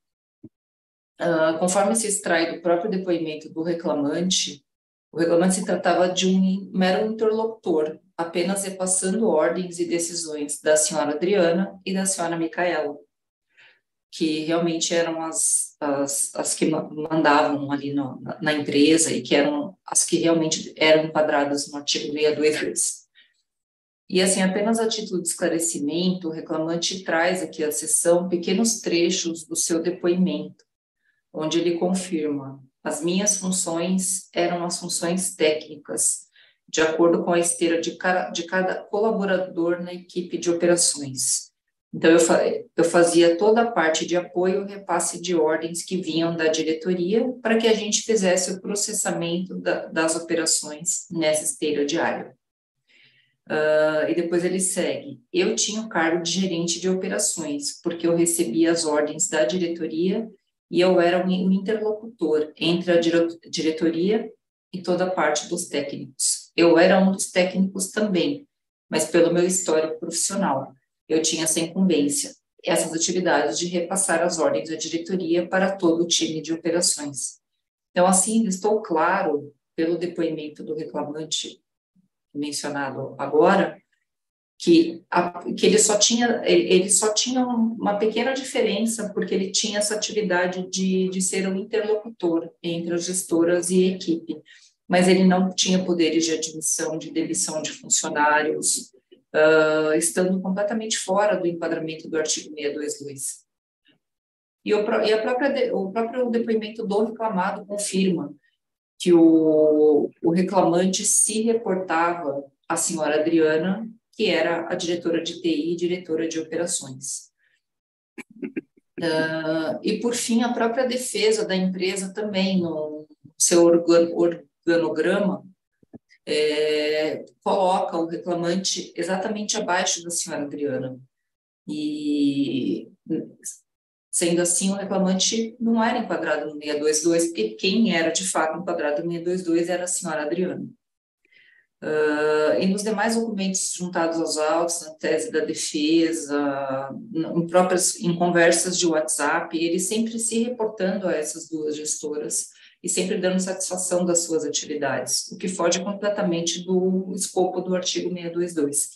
Uh, conforme se extrai do próprio depoimento do reclamante, o reclamante se tratava de um mero interlocutor, apenas repassando ordens e decisões da senhora Adriana e da senhora Micaela, que realmente eram as, as, as que mandavam ali no, na, na empresa e que eram as que realmente eram enquadradas no artigo seiscentos e vinte e dois. E assim, apenas a título de esclarecimento, o reclamante traz aqui à sessão pequenos trechos do seu depoimento, onde ele confirma: as minhas funções eram as funções técnicas, de acordo com a esteira de cada, de cada colaborador na equipe de operações. Então, eu, fa eu fazia toda a parte de apoio e repasse de ordens que vinham da diretoria para que a gente fizesse o processamento da, das operações nessa esteira diária. Uh, e depois ele segue: eu tinha o cargo de gerente de operações, porque eu recebia as ordens da diretoria e eu era um interlocutor entre a diretoria e toda a parte dos técnicos. Eu era um dos técnicos também, mas pelo meu histórico profissional, eu tinha essa incumbência, essas atividades de repassar as ordens da diretoria para todo o time de operações. Então, assim, estou claro, pelo depoimento do reclamante mencionado agora, que, a, que ele, só tinha, ele só tinha uma pequena diferença, porque ele tinha essa atividade de, de ser um interlocutor entre as gestoras e a equipe, mas ele não tinha poderes de admissão, de demissão de funcionários, uh, estando completamente fora do enquadramento do artigo seiscentos e vinte e dois. E, o, e a própria, o próprio depoimento do reclamado confirma que o, o reclamante se reportava à senhora Adriana, que era a diretora de T I e diretora de operações. Uh, e, por fim, a própria defesa da empresa também, no seu organ organograma, é, coloca o reclamante exatamente abaixo da senhora Adriana. E, sendo assim, o reclamante não era enquadrado no seiscentos e vinte e dois, porque quem era, de fato, enquadrado no seiscentos e vinte e dois era a senhora Adriana. Uh, e nos demais documentos juntados aos autos, na tese da defesa, em próprias em conversas de WhatsApp, ele sempre se reportando a essas duas gestoras e sempre dando satisfação das suas atividades, o que foge completamente do escopo do artigo seiscentos e vinte e dois.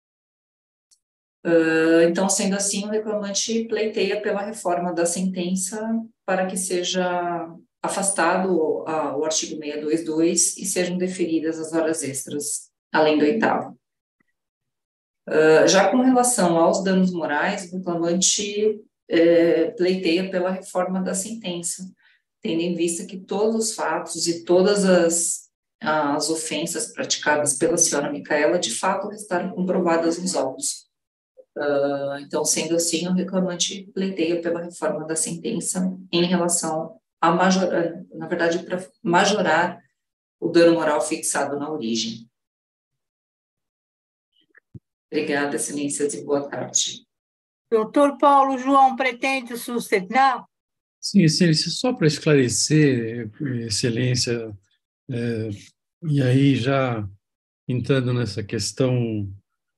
Uh, então, sendo assim, o reclamante pleiteia pela reforma da sentença para que seja afastado a, o artigo seiscentos e vinte e dois e sejam deferidas as horas extras, além do oitavo. Uh, já com relação aos danos morais, o reclamante eh, pleiteia pela reforma da sentença, tendo em vista que todos os fatos e todas as, as ofensas praticadas pela senhora Micaela, de fato, restaram comprovadas nos autos. Uh, então, sendo assim, o reclamante pleiteia pela reforma da sentença em relação a majorar, na verdade, para majorar o dano moral fixado na origem. Obrigada, excelências, e boa tarde. Doutor Paulo João, pretende sustentar? Sim, excelência, só para esclarecer, excelência, é, e aí já entrando nessa questão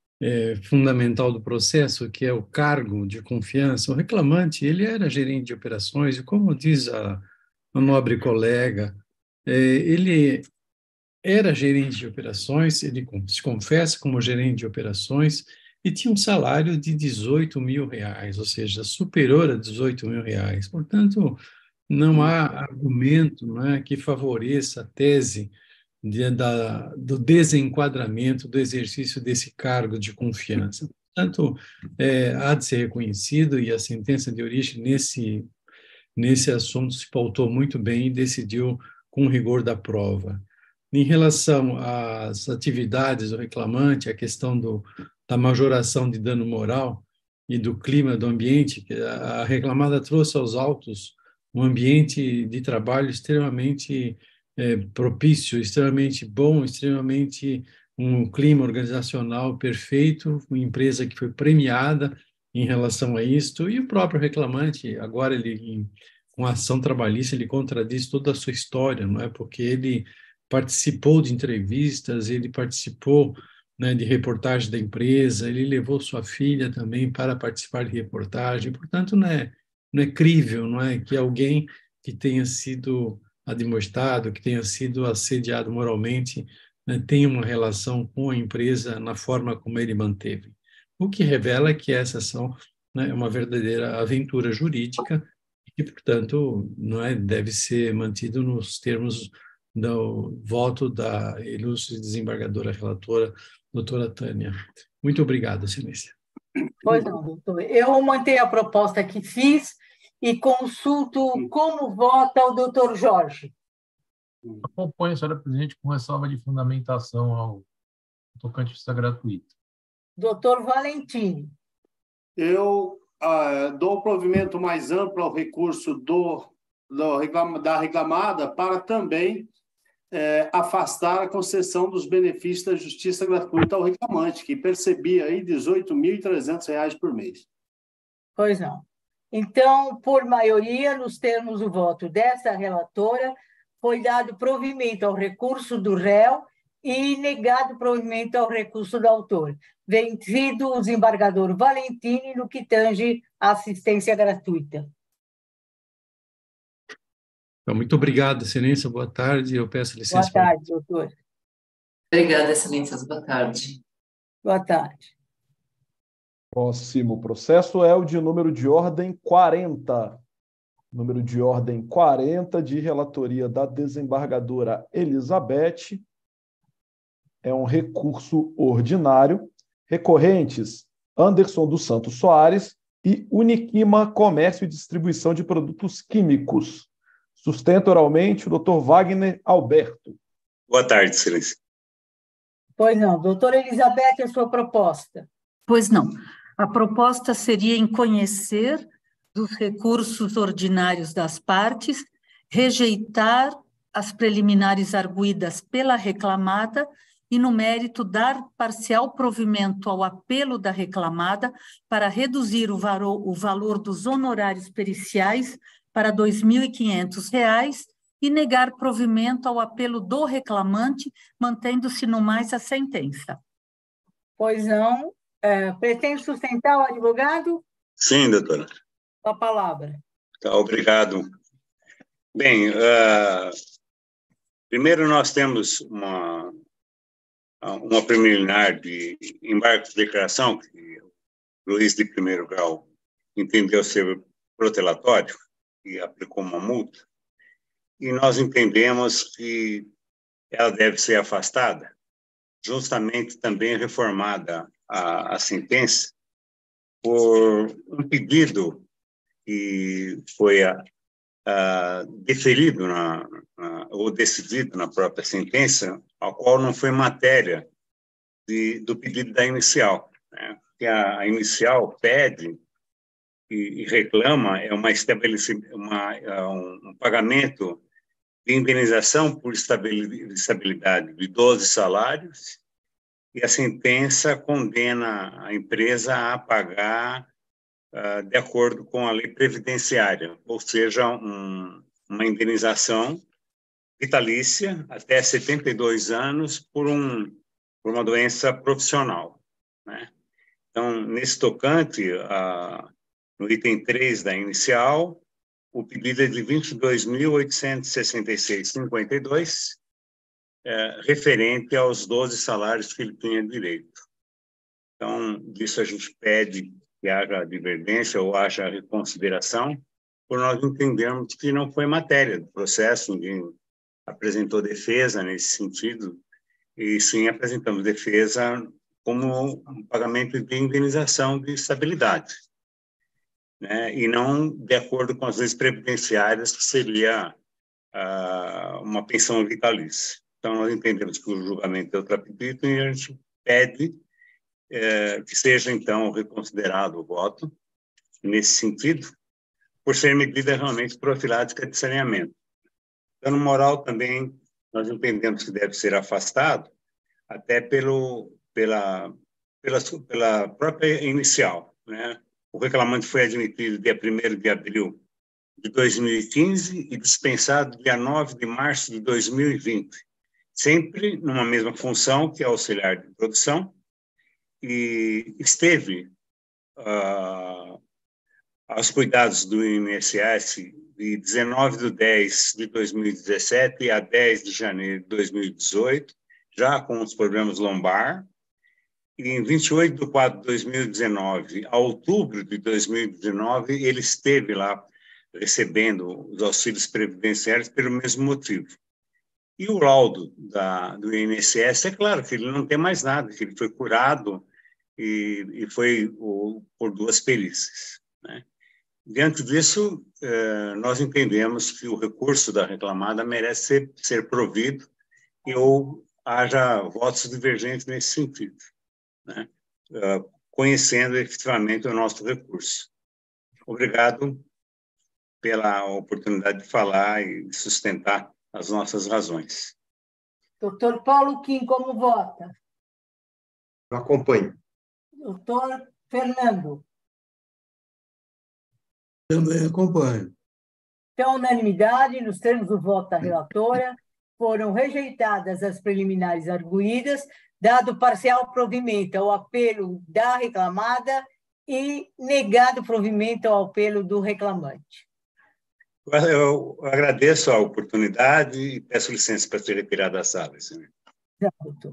é, fundamental do processo, que é o cargo de confiança, o reclamante, ele era gerente de operações, e como diz a, a nobre colega, é, ele era gerente de operações, ele se confessa como gerente de operações e tinha um salário de dezoito mil reais, ou seja, superior a dezoito mil reais. Portanto, não há argumento, não é, que favoreça a tese de, da, do desenquadramento do exercício desse cargo de confiança. Portanto, é, há de ser reconhecido, e a sentença de origem nesse, nesse assunto se pautou muito bem e decidiu com rigor da prova. Em relação às atividades do reclamante, a questão do, da majoração de dano moral e do clima do ambiente, que a reclamada trouxe aos autos um ambiente de trabalho extremamente é, propício, extremamente bom, extremamente um clima organizacional perfeito, uma empresa que foi premiada em relação a isto, e o próprio reclamante, agora ele, com a ação trabalhista, ele contradiz toda a sua história, não é? Porque ele participou de entrevistas, ele participou, né, de reportagem da empresa, ele levou sua filha também para participar de reportagem, portanto, não é, não é crível, não é, que alguém que tenha sido admoestado, que tenha sido assediado moralmente, né, tenha uma relação com a empresa na forma como ele manteve. O que revela que essa ação, né, é uma verdadeira aventura jurídica e que, portanto, não é, deve ser mantido nos termos do voto da ilustre desembargadora relatora, doutora Tânia. Muito obrigado, excelência. Pois não, doutor. Eu mantenho a proposta que fiz e consulto como vota o doutor Jorge. Acompanho, senhora presidente, com ressalva de fundamentação ao tocante vista gratuita. Doutor Valentim. Eu ah, dou provimento mais amplo ao recurso do, do reclam, da reclamada para também É, afastar a concessão dos benefícios da justiça gratuita ao reclamante, que percebia aí dezoito mil e trezentos reais por mês. Pois não. Então, por maioria, nos termos do voto dessa relatora, foi dado provimento ao recurso do réu e negado provimento ao recurso do autor, vencido o desembargador Valentini no que tange à assistência gratuita. Muito obrigado, excelência. Boa tarde. Eu peço licença. Boa tarde, doutor. Obrigada, excelências. Boa tarde. Boa tarde. Próximo processo é o de número de ordem quarenta. Número de ordem quarenta, de relatoria da desembargadora Elizabeth. É um recurso ordinário. Recorrentes: Anderson dos Santos Soares e Uniquima Comércio e Distribuição de Produtos Químicos. Sustenta oralmente o doutor Wagner Alberto. Boa tarde, excelência. Pois não. Doutora Elizabeth, a sua proposta. Pois não. A proposta seria em conhecer dos recursos ordinários das partes, rejeitar as preliminares arguidas pela reclamada e, no mérito, dar parcial provimento ao apelo da reclamada para reduzir o valor, o valor dos honorários periciais para dois mil e quinhentos reais e negar provimento ao apelo do reclamante, mantendo-se no mais a sentença. Pois não. É, pretende sustentar o advogado? Sim, doutora. A palavra. Tá, obrigado. Bem, uh, primeiro nós temos uma, uma preliminar de embargo de declaração, que o juiz de primeiro grau entendeu ser protelatório e aplicou uma multa, e nós entendemos que ela deve ser afastada, justamente também reformada a, a sentença por um pedido que foi a, a, deferido na, na, ou decidido na própria sentença, ao qual não foi matéria de, do pedido da inicial, né? Que a, a inicial pede e, e reclama é uma uma, um, um pagamento de indenização por estabilidade de doze salários, e a sentença condena a empresa a pagar uh, de acordo com a lei previdenciária, ou seja, um, uma indenização vitalícia até setenta e dois anos por, um, por uma doença profissional, né? Então, nesse tocante, uh, no item três da inicial, o pedido é de vinte e dois mil oitocentos e sessenta e seis vírgula cinquenta e dois, é, referente aos doze salários que ele tinha direito. Então, disso a gente pede que haja divergência ou haja reconsideração, por nós entendermos que não foi matéria do processo, ninguém apresentou defesa nesse sentido, e sim apresentamos defesa como um pagamento de indenização de estabilidade, né, e não de acordo com as leis previdenciárias, que seria ah, uma pensão vitalícia. Então, nós entendemos que o julgamento é ultrapetito e a gente pede eh, que seja, então, reconsiderado o voto nesse sentido, por ser medida realmente profilática de saneamento. Dano moral também, nós entendemos que deve ser afastado, até pelo, pela, pela, pela própria inicial, né? O reclamante foi admitido dia primeiro de abril de dois mil e quinze e dispensado dia nove de março de dois mil e vinte, sempre numa mesma função, que é auxiliar de produção, e esteve uh, aos cuidados do I N S S de dezenove de dez de dois mil e dezessete a dez de janeiro de dois mil e dezoito, já com os problemas lombar, e em vinte e oito de quatro de dois mil e dezenove a outubro de dois mil e dezenove, ele esteve lá recebendo os auxílios previdenciários pelo mesmo motivo. E o laudo da, do I N S S, é claro que ele não tem mais nada, que ele foi curado e, e foi o, por duas perícias, né? Diante disso, eh, nós entendemos que o recurso da reclamada merece ser, ser provido e ou haja votos divergentes nesse sentido, né? Uh, conhecendo efetivamente o nosso recurso. Obrigado pela oportunidade de falar e sustentar as nossas razões. Doutor Paulo Kim, como vota? Eu acompanho. Doutor Fernando? Também acompanho. Então, unanimidade, nos termos do voto da relatora, foram rejeitadas as preliminares arguídas, dado parcial provimento ao apelo da reclamada e negado provimento ao apelo do reclamante. Eu agradeço a oportunidade e peço licença para ser retirado da sala, senhor. Não, doutor.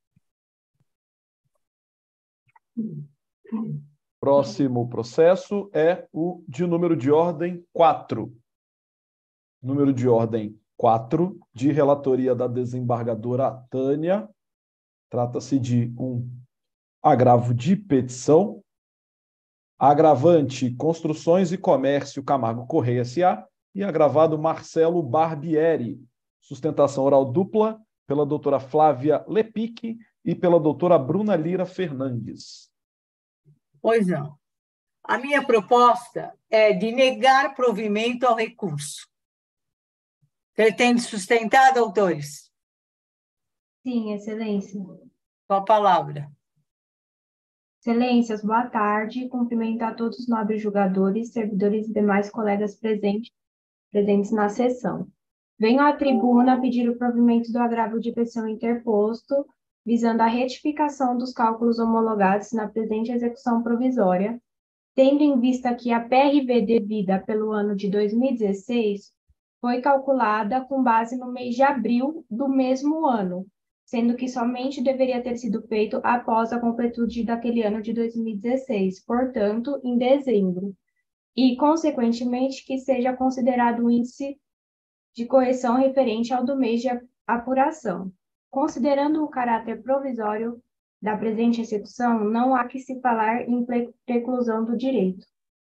Próximo processo é o de número de ordem quatro. Número de ordem quatro, de relatoria da desembargadora Tânia. Trata-se de um agravo de petição. Agravante, Construções e Comércio Camargo Correia S A e agravado Marcelo Barbieri. Sustentação oral dupla pela doutora Flávia Lepic e pela doutora Bruna Lira Fernandes. Pois não. A minha proposta é de negar provimento ao recurso. Pretende sustentar, doutores? Sim, Excelência. Com a palavra. Excelências, boa tarde. Cumprimento a todos os nobres julgadores, servidores e demais colegas presentes, presentes na sessão. Venho à tribuna pedir o provimento do agravo de petição interposto, visando a retificação dos cálculos homologados na presente execução provisória, tendo em vista que a P R V devida pelo ano de dois mil e dezesseis foi calculada com base no mês de abril do mesmo ano, sendo que somente deveria ter sido feito após a completude daquele ano de dois mil e dezesseis, portanto, em dezembro, e, consequentemente, que seja considerado o índice de correção referente ao do mês de apuração. Considerando o caráter provisório da presente execução, não há que se falar em preclusão do direito.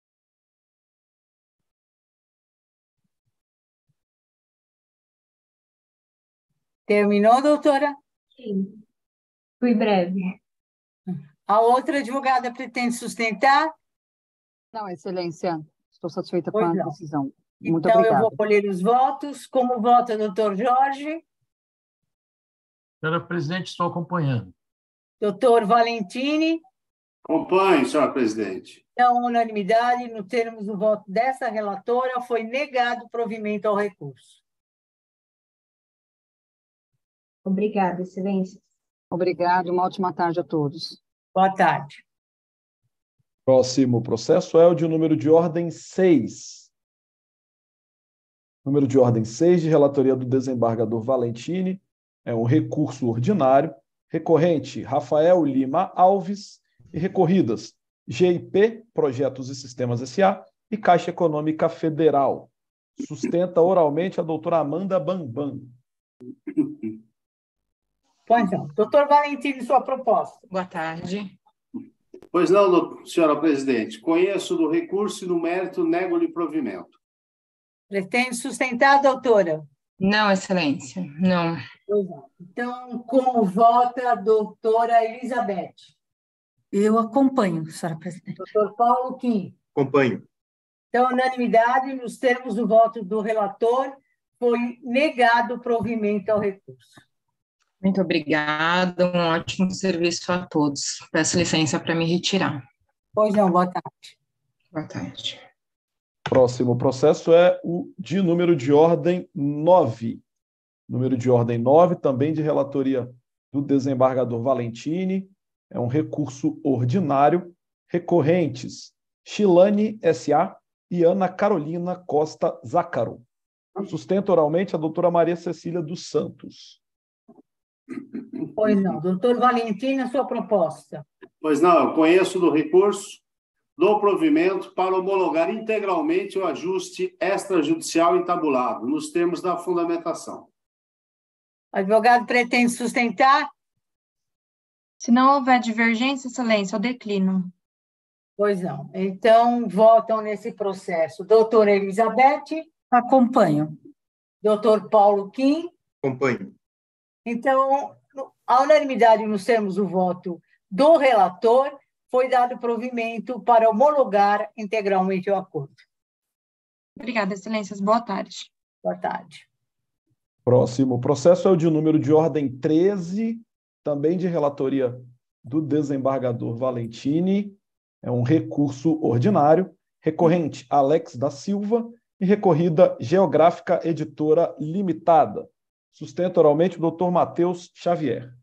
Terminou, doutora? Sim. Fui breve. A outra advogada pretende sustentar? Não, Excelência, estou satisfeita Pois com a não. decisão. Muito Então, obrigada. eu vou colher os votos. Como vota o doutor Jorge? Senhora presidente, estou acompanhando. Doutor Valentini? Acompanhe, senhora presidente. Então, unanimidade, no termos do voto dessa relatora, foi negado o provimento ao recurso. Obrigada, Excelência. Obrigada, uma ótima tarde a todos. Boa tarde. Próximo processo é o de número de ordem seis. Número de ordem seis, de relatoria do desembargador Valentini, é um recurso ordinário, recorrente Rafael Lima Alves e recorridas G I P, Projetos e Sistemas S A e Caixa Econômica Federal. Sustenta oralmente a doutora Amanda Bambam. Pois não. Doutor Valentini, sua proposta. Boa tarde. Pois não, senhora presidente. Conheço do recurso e no mérito nego-lhe provimento. Pretende sustentar, doutora? Não, Excelência, não. Pois não. Então, como vota a doutora Elizabeth? Eu acompanho, senhora presidente. Doutor Paulo Kim? Acompanho. Então, unanimidade, nos termos do voto do relator, foi negado o provimento ao recurso. Muito obrigada, um ótimo serviço a todos. Peço licença para me retirar. Pois não, boa tarde. Boa tarde. Próximo processo é o de número de ordem nove. Número de ordem nove, também de relatoria do desembargador Valentini, é um recurso ordinário, recorrentes Chilane S A e Ana Carolina Costa Zácaro. Sustenta oralmente a doutora Maria Cecília dos Santos. Pois não. Doutor Valentino, a sua proposta. Pois não, eu conheço do recurso, do provimento para homologar integralmente o ajuste extrajudicial entabulado, nos termos da fundamentação. O advogado pretende sustentar? Se não houver divergência, Excelência, eu declino. Pois não. Então, votam nesse processo. Doutora Elizabeth? Acompanho. Doutor Paulo Kim? Acompanho. Então, a unanimidade nos termos do voto do relator foi dado provimento para homologar integralmente o acordo. Obrigada, Excelências. Boa tarde. Boa tarde. Próximo processo é o de número de ordem treze, também de relatoria do desembargador Valentini, é um recurso ordinário, recorrente Alex da Silva e recorrida Geográfica Editora Limitada. Sustenta oralmente o doutor Matheus Xavier.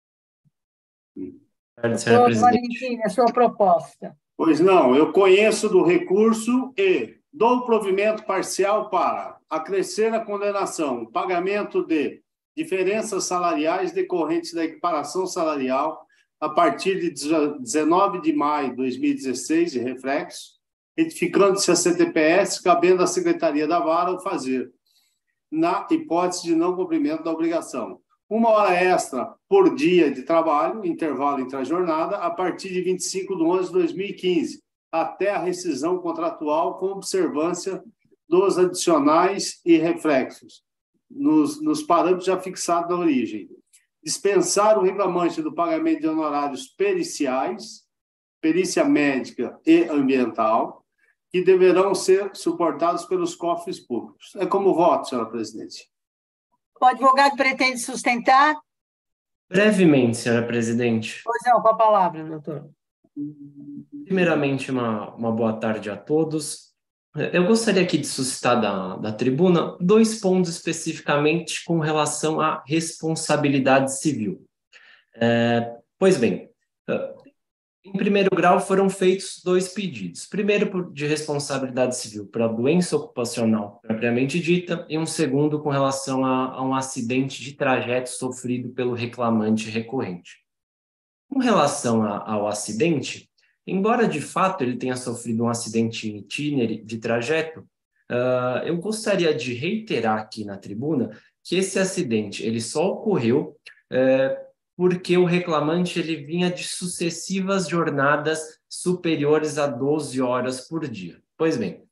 Doutor Valentini, a sua proposta. Pois não, eu conheço do recurso e dou provimento parcial para acrescer a condenação, pagamento de diferenças salariais decorrentes da equiparação salarial a partir de dezenove de maio de dois mil e dezesseis, e reflexo, retificando-se a C T P S, cabendo à Secretaria da Vara o fazer, na hipótese de não cumprimento da obrigação. Uma hora extra por dia de trabalho, intervalo entre a jornada, a partir de vinte e cinco de onze de dois mil e quinze, até a rescisão contratual com observância dos adicionais e reflexos, nos, nos parâmetros já fixados na origem. Dispensar o reclamante do pagamento de honorários periciais, perícia médica e ambiental, que deverão ser suportados pelos cofres públicos. É como voto, senhora presidente. O advogado pretende sustentar? Brevemente, senhora presidente. Pois não, com a palavra, doutor. Primeiramente, uma, uma boa tarde a todos. Eu gostaria aqui de suscitar da, da tribuna dois pontos especificamente com relação à responsabilidade civil. É, pois bem, em primeiro grau foram feitos dois pedidos. Primeiro de responsabilidade civil para a doença ocupacional propriamente dita e um segundo com relação a, a um acidente de trajeto sofrido pelo reclamante recorrente. Com relação a, ao acidente, embora de fato ele tenha sofrido um acidente itinerante de trajeto, uh, eu gostaria de reiterar aqui na tribuna que esse acidente ele só ocorreu uh, porque o reclamante ele vinha de sucessivas jornadas superiores a doze horas por dia. Pois bem,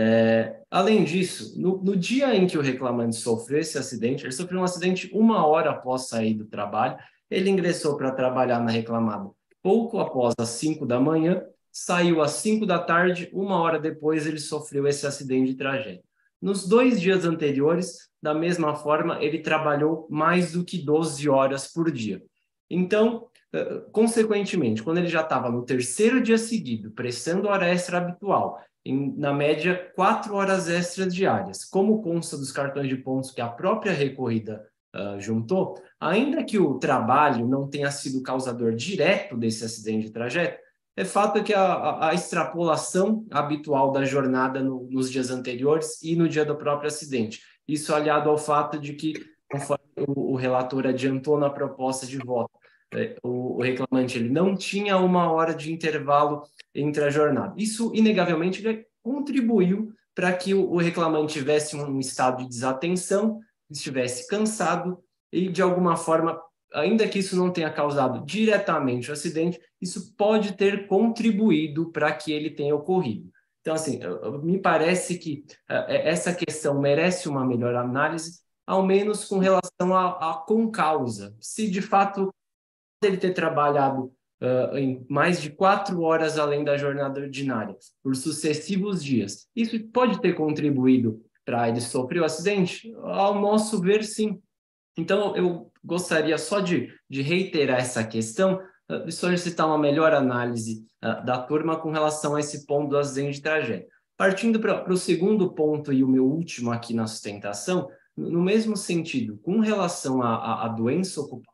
é, além disso, no, no dia em que o reclamante sofreu esse acidente, ele sofreu um acidente uma hora após sair do trabalho, ele ingressou para trabalhar na reclamada pouco após as cinco da manhã, saiu às cinco da tarde, uma hora depois ele sofreu esse acidente de trajeto. Nos dois dias anteriores, da mesma forma, ele trabalhou mais do que doze horas por dia. Então, consequentemente, quando ele já estava no terceiro dia seguido, prestando hora extra habitual, em, na média, quatro horas extras diárias, como consta dos cartões de pontos que a própria recorrida uh, juntou, ainda que o trabalho não tenha sido causador direto desse acidente de trajeto, é fato que a, a, a extrapolação habitual da jornada no, nos dias anteriores e no dia do próprio acidente. Isso aliado ao fato de que, conforme o, o relator adiantou na proposta de voto, o, o reclamante ele não tinha uma hora de intervalo entre a jornada. Isso, inegavelmente, contribuiu para que o, o reclamante tivesse um estado de desatenção, estivesse cansado e, de alguma forma, ainda que isso não tenha causado diretamente o acidente, isso pode ter contribuído para que ele tenha ocorrido. Então, assim, me parece que uh, essa questão merece uma melhor análise, ao menos com relação à concausa. Se, de fato, ele ter trabalhado uh, em mais de quatro horas além da jornada ordinária, por sucessivos dias, isso pode ter contribuído para ele sofrer o acidente? Ao nosso ver, sim. Então, eu gostaria só de, de reiterar essa questão, uh, solicitar uma melhor análise uh, da turma com relação a esse ponto do acidente de trajeto. Partindo para o segundo ponto e o meu último aqui na sustentação, no mesmo sentido, com relação à, à doença ocupacional,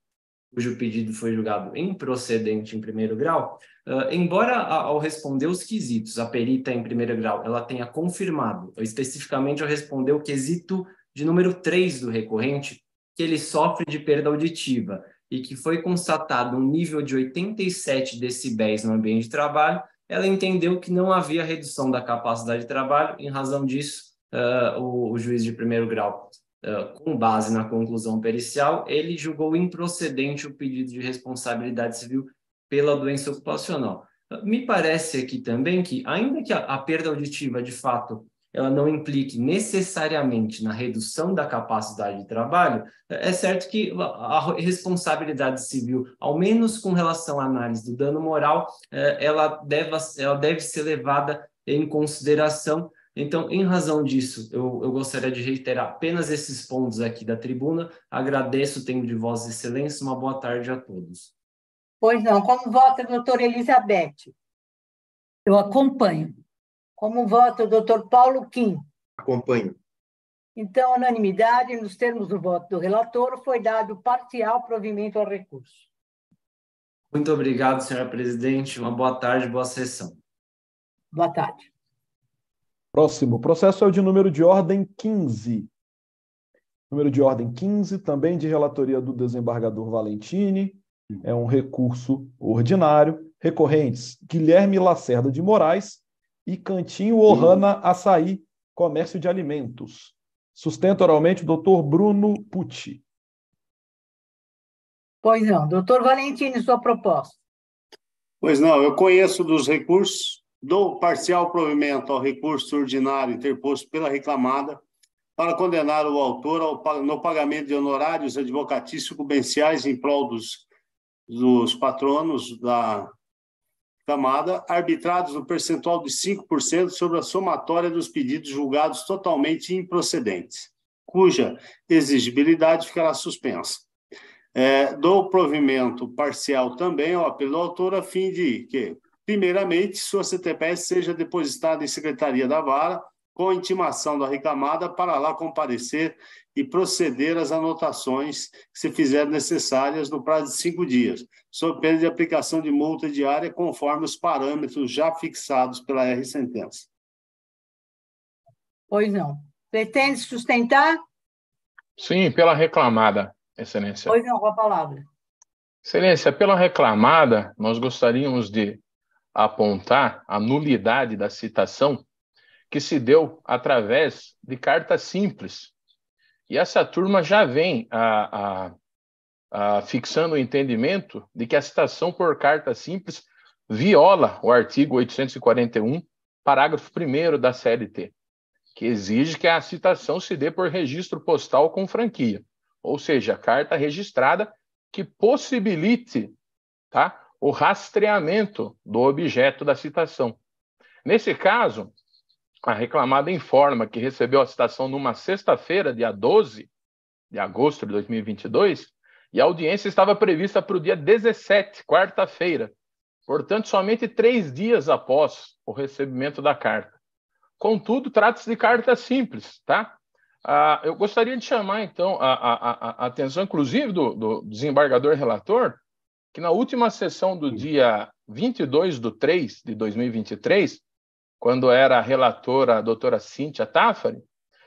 cujo pedido foi julgado improcedente em primeiro grau, uh, embora a, ao responder os quesitos, a perita em primeiro grau, ela tenha confirmado, especificamente ao responder o quesito de número três do recorrente, que ele sofre de perda auditiva e que foi constatado um nível de oitenta e sete decibéis no ambiente de trabalho, ela entendeu que não havia redução da capacidade de trabalho. Em razão disso, uh, o, o juiz de primeiro grau, uh, com base na conclusão pericial, ele julgou improcedente o pedido de responsabilidade civil pela doença ocupacional. Uh, me parece aqui também que, ainda que a, a perda auditiva, de fato, ela não implique necessariamente na redução da capacidade de trabalho, é certo que a responsabilidade civil, ao menos com relação à análise do dano moral, ela deve, ela deve ser levada em consideração. Então, em razão disso, eu, eu gostaria de reiterar apenas esses pontos aqui da tribuna. Agradeço o tempo de Vossa Excelência. Uma boa tarde a todos. Pois não. Como vota a doutora Elizabeth? Eu acompanho. Como vota o doutor Paulo Kim? Acompanho. Então, unanimidade, nos termos do voto do relator, foi dado parcial provimento ao recurso. Muito obrigado, senhora presidente. Uma boa tarde, boa sessão. Boa tarde. Próximo processo é o de número de ordem quinze. Número de ordem quinze, também de relatoria do desembargador Valentini. É um recurso ordinário. Recorrentes Guilherme Lacerda de Moraes e Cantinho Ohana Açaí, Comércio de Alimentos. Sustenta oralmente o doutor Bruno Pucci. Pois não. Doutor Valentini, sua proposta. Pois não, eu conheço dos recursos, dou parcial provimento ao recurso ordinário interposto pela reclamada para condenar o autor ao, no pagamento de honorários advocatícios sucumbenciais em prol dos, dos patronos da reclamada, arbitrados no percentual de cinco por cento sobre a somatória dos pedidos julgados totalmente improcedentes, cuja exigibilidade ficará suspensa. É, dou provimento parcial também ao apelo do autor, a fim de que, primeiramente, sua C T P S seja depositada em secretaria da vara, com a intimação da reclamada para lá comparecer e proceder às anotações que se fizerem necessárias no prazo de cinco dias, sob pena de aplicação de multa diária conforme os parâmetros já fixados pela R sentença. Pois não. Pretende sustentar? Sim, pela reclamada, Excelência. Pois não, com a palavra. Excelência, pela reclamada, nós gostaríamos de apontar a nulidade da citação que se deu através de carta simples. E essa turma já vem a, a, a, fixando o entendimento de que a citação por carta simples viola o artigo oitocentos e quarenta e um, parágrafo primeiro da C L T, que exige que a citação se dê por registro postal com franquia, ou seja, carta registrada que possibilite, tá, o rastreamento do objeto da citação. Nesse caso, a reclamada informa que recebeu a citação numa sexta-feira, dia doze de agosto de dois mil e vinte e dois, e a audiência estava prevista para o dia dezessete, quarta-feira, portanto, somente três dias após o recebimento da carta. Contudo, trata-se de carta simples, tá? Ah, eu gostaria de chamar, então, a, a, a atenção, inclusive, do, do desembargador relator, que na última sessão do dia vinte e dois de três de dois mil e vinte e três, quando era relatora a doutora Cíntia Tafari,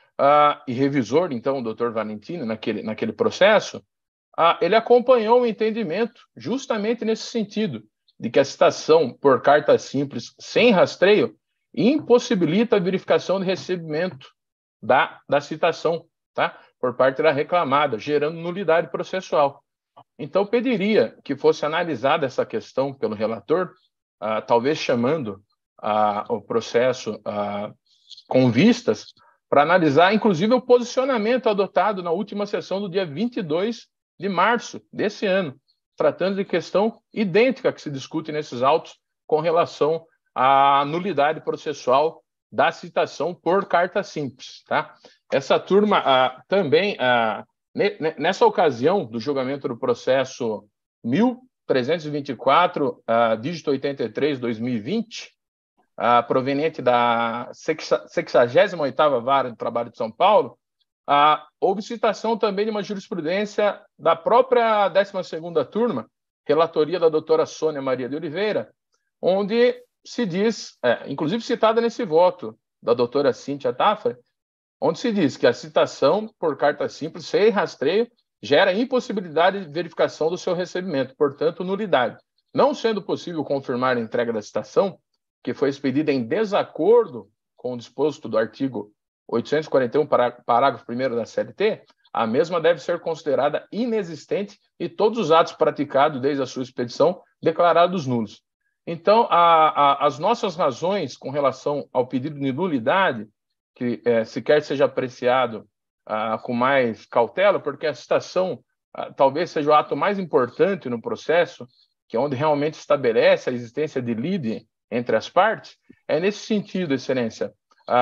uh, e revisor, então, o doutor Valentino, naquele, naquele processo, uh, ele acompanhou o entendimento justamente nesse sentido, de que a citação por carta simples sem rastreio impossibilita a verificação de recebimento da, da citação, tá? Por parte da reclamada, gerando nulidade processual. Então, pediria que fosse analisada essa questão pelo relator, uh, talvez chamando Uh, o processo uh, com vistas para analisar, inclusive, o posicionamento adotado na última sessão do dia vinte e dois de março desse ano, tratando de questão idêntica que se discute nesses autos com relação à nulidade processual da citação por carta simples. Tá? Essa turma uh, também, uh, nessa ocasião do julgamento do processo mil trezentos e vinte e quatro, uh, dígito oitenta e três, dois mil e vinte, Uh, proveniente da sexagésima oitava Vara do Trabalho de São Paulo, uh, houve citação também de uma jurisprudência da própria décima segunda turma, relatoria da doutora Sônia Maria de Oliveira, onde se diz, é, inclusive citada nesse voto da doutora Cíntia Tafari, onde se diz que a citação por carta simples sem rastreio gera impossibilidade de verificação do seu recebimento, portanto, nulidade. Não sendo possível confirmar a entrega da citação, que foi expedida em desacordo com o disposto do artigo oitocentos e quarenta e um, parágrafo primeiro da C L T, a mesma deve ser considerada inexistente e todos os atos praticados desde a sua expedição declarados nulos. Então, a, a, as nossas razões com relação ao pedido de nulidade, que é, sequer seja apreciado ah, com mais cautela, porque a citação ah, talvez seja o ato mais importante no processo, que é onde realmente estabelece a existência de lide entre as partes, é nesse sentido, Excelência,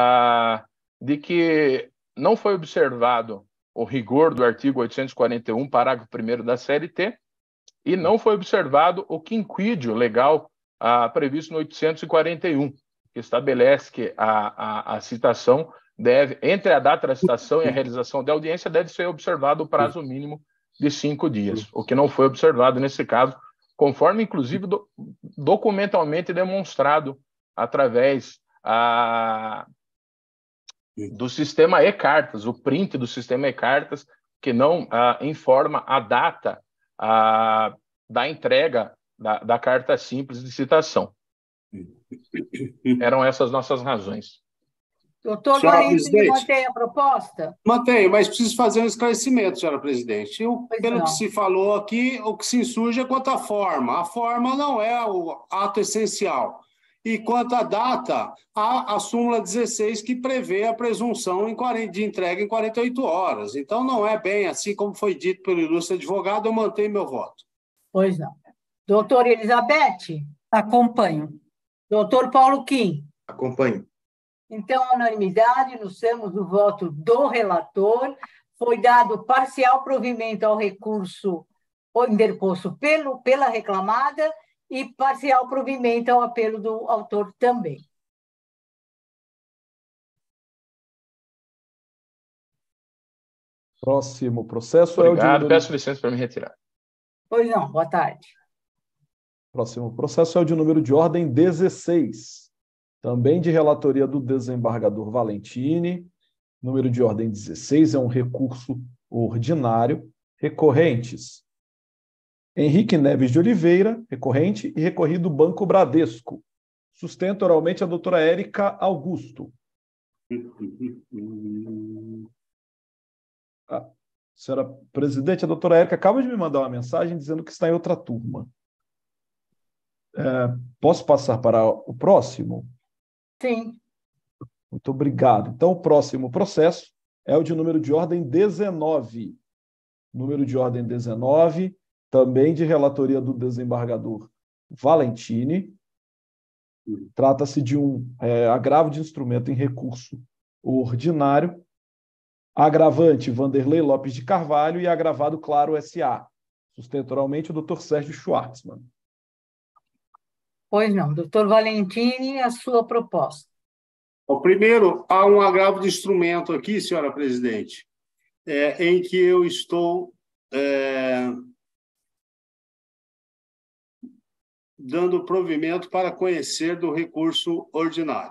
ah, de que não foi observado o rigor do artigo oitocentos e quarenta e um, parágrafo primeiro da C L T, e não foi observado o quinquídio legal ah, previsto no oitocentos e quarenta e um, que estabelece que a, a, a citação deve, entre a data da citação e a realização da audiência, deve ser observado o prazo mínimo de cinco dias, o que não foi observado nesse caso, conforme, inclusive, do, documentalmente demonstrado através a, do sistema e-cartas, o print do sistema e-cartas, que não a, informa a data a, da entrega da, da carta simples de citação. Eram essas nossas razões. Doutor Valentino, mantém a proposta? Mantenho, mas preciso fazer um esclarecimento, senhora presidente. Eu, pelo que se falou aqui, o que se insurge é quanto à forma. A forma não é o ato essencial. E quanto à data, há a súmula dezesseis que prevê a presunção de entrega em quarenta e oito horas. Então, não é bem assim como foi dito pelo ilustre advogado, eu mantenho meu voto. Pois não. Doutora Elizabeth? Acompanho. Doutor Paulo Kim. Acompanho. Então, a unanimidade, nos termos do voto do relator, foi dado parcial provimento ao recurso interposto pelo, pela reclamada e parcial provimento ao apelo do autor também. Próximo processo Obrigado, é o de número... peço licença para me retirar. Pois não, boa tarde. Próximo processo é o de número de ordem dezesseis, também de relatoria do desembargador Valentini. Número de ordem dezesseis é um recurso ordinário. Recorrentes: Henrique Neves de Oliveira, recorrente, e recorrido Banco Bradesco. Sustenta oralmente a doutora Érica Augusto. Ah, senhora presidente, a doutora Érica acaba de me mandar uma mensagem dizendo que está em outra turma. É, posso passar para o próximo? Sim. Muito obrigado. Então, o próximo processo é o de número de ordem dezenove. Número de ordem dezenove, também de relatoria do desembargador Valentini. Trata-se de um é, agravo de instrumento em recurso ordinário. Agravante Vanderlei Lopes de Carvalho e agravado Claro S A. Sustenta oralmente o doutor Sérgio Schwartzman. Pois não. Doutor Valentini, a sua proposta. O primeiro, há um agravo de instrumento aqui, senhora presidente, é, em que eu estou é, dando provimento para conhecer do recurso ordinário.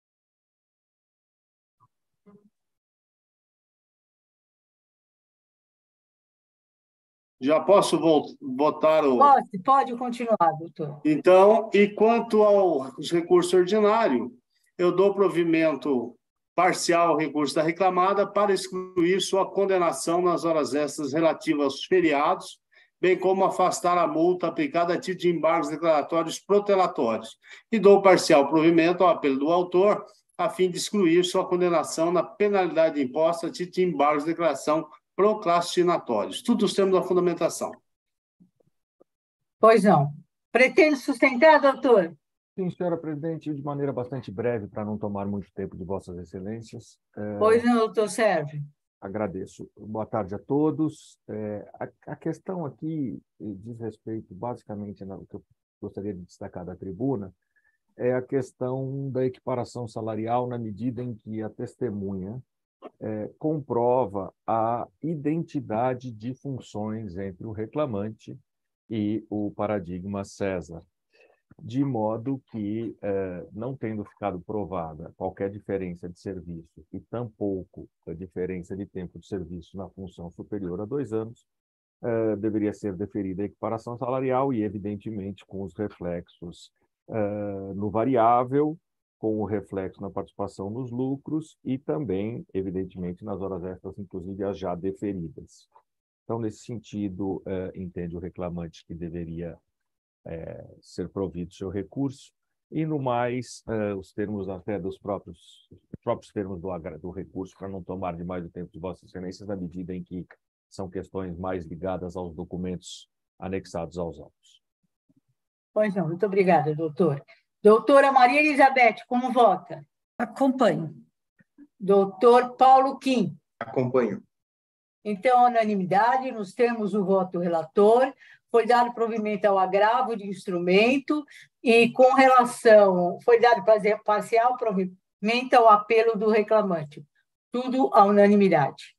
Já posso votar o... Pode, pode continuar, doutor. Então, e quanto ao recurso ordinário, eu dou provimento parcial ao recurso da reclamada para excluir sua condenação nas horas extras relativas aos feriados, bem como afastar a multa aplicada a título de embargos declaratórios protelatórios. E dou parcial provimento ao apelo do autor, a fim de excluir sua condenação na penalidade imposta a título de embargos de declaração procrastinatórios. Tudo os termos da fundamentação. Pois não. Pretende sustentar, doutor? Sim, senhora presidente, de maneira bastante breve, para não tomar muito tempo de vossas excelências. É... Pois não, doutor Sérgio. Agradeço. Boa tarde a todos. É, a, a questão aqui diz respeito, basicamente, no que eu gostaria de destacar da tribuna, é a questão da equiparação salarial na medida em que a testemunha é, comprova a identidade de funções entre o reclamante e o paradigma César, de modo que, eh, não tendo ficado provada qualquer diferença de serviço e tampouco a diferença de tempo de serviço na função superior a dois anos, eh, deveria ser deferida a equiparação salarial e, evidentemente, com os reflexos eh, no variável, com o reflexo na participação nos lucros e também, evidentemente, nas horas extras, inclusive as já deferidas. Então, nesse sentido, eh, entende o reclamante que deveria É, ser provido seu recurso, e no mais, uh, os termos até dos próprios, próprios termos do, do recurso, para não tomar demais o tempo de vossas excelências, na medida em que são questões mais ligadas aos documentos anexados aos autos. Pois não, muito obrigada, doutor. Doutora Maria Elizabeth, como vota? Acompanho. Doutor Paulo Kim. Acompanho. Então, unanimidade, nos termos do voto do relator, foi dado provimento ao agravo de instrumento e, com relação, foi dado parcial provimento ao apelo do reclamante. Tudo à unanimidade.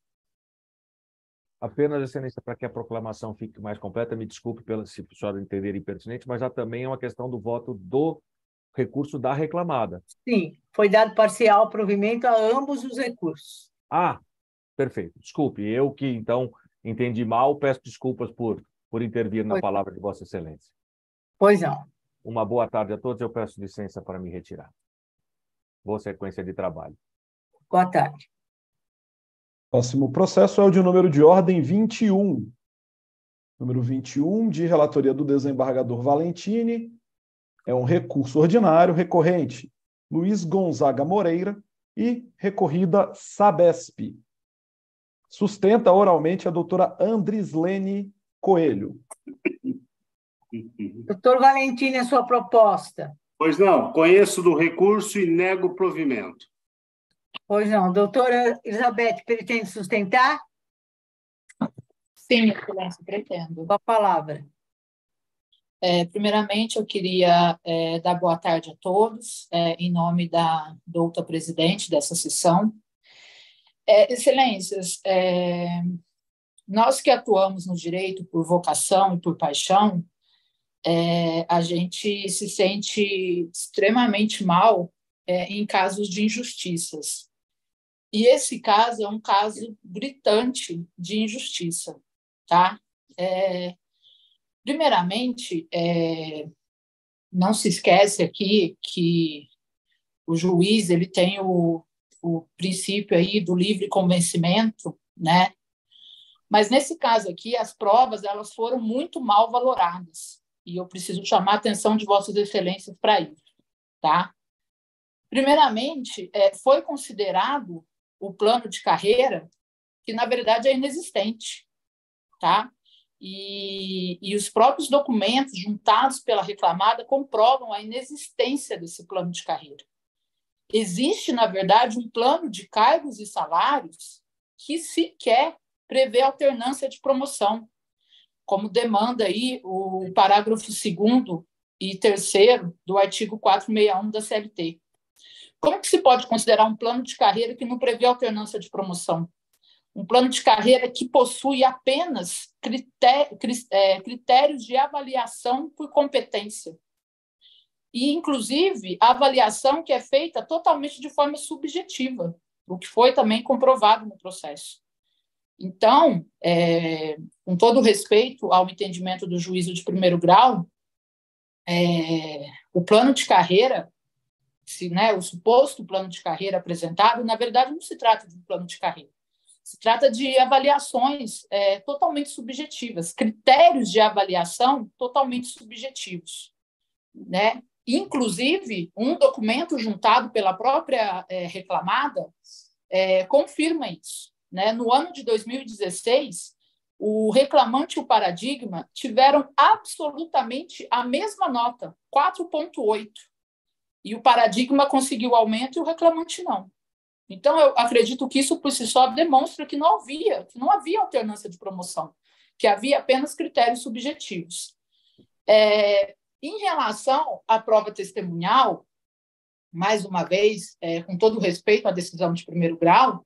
Apenas, excelência, para que a proclamação fique mais completa, me desculpe pela, se o senhor entender impertinente, mas já também é uma questão do voto do recurso da reclamada. Sim, foi dado parcial provimento a ambos os recursos. Ah, perfeito. Desculpe, eu que, então, entendi mal, peço desculpas por... por intervir na palavra de Vossa Excelência. Pois não. Uma boa tarde a todos. Eu peço licença para me retirar. Boa sequência de trabalho. Boa tarde. Próximo processo é o de número de ordem vinte e um. Número vinte e um, de relatoria do desembargador Valentini. É um recurso ordinário recorrente Luiz Gonzaga Moreira e recorrida Sabesp. Sustenta oralmente a doutora Andrislene Coelho. Doutor Valentim, a sua proposta. Pois não, conheço do recurso e nego o provimento. Pois não. Doutora Elizabeth, pretende sustentar? Sim, Excelência, pretendo. Com a palavra. É, primeiramente, eu queria é, dar boa tarde a todos, é, em nome da doutora presidente dessa sessão. É, excelências, é, nós que atuamos no direito por vocação e por paixão, é, a gente se sente extremamente mal é, em casos de injustiças. E esse caso é um caso gritante de injustiça, tá? É, primeiramente, é, não se esquece aqui que o juiz ele tem o, o princípio aí do livre convencimento, né? Mas nesse caso aqui, as provas elas foram muito mal valoradas e eu preciso chamar a atenção de Vossas Excelências para isso, tá? Primeiramente, é, foi considerado o plano de carreira que na verdade é inexistente, tá? E, e os próprios documentos juntados pela reclamada comprovam a inexistência desse plano de carreira. Existe, na verdade, um plano de cargos e salários que sequer prevê alternância de promoção, como demanda aí o parágrafo segundo e terceiro do artigo quatrocentos e sessenta e um da C L T. Como que se pode considerar um plano de carreira que não prevê alternância de promoção? Um plano de carreira que possui apenas critérios de avaliação por competência. E, inclusive, a avaliação que é feita totalmente de forma subjetiva, o que foi também comprovado no processo. Então, é, com todo respeito ao entendimento do juízo de primeiro grau, é, o plano de carreira, se, né, o suposto plano de carreira apresentado, na verdade, não se trata de um plano de carreira. Se trata de avaliações é, totalmente subjetivas, critérios de avaliação totalmente subjetivos, né? Inclusive, um documento juntado pela própria é, reclamada é, confirma isso, né? No ano de dois mil e dezesseis, o reclamante e o paradigma tiveram absolutamente a mesma nota, quatro ponto oito, e o paradigma conseguiu aumento e o reclamante não. Então, eu acredito que isso, por si só, demonstra que não havia, que não havia alternância de promoção, que havia apenas critérios subjetivos. É, em relação à prova testemunhal, mais uma vez, é, com todo respeito à decisão de primeiro grau,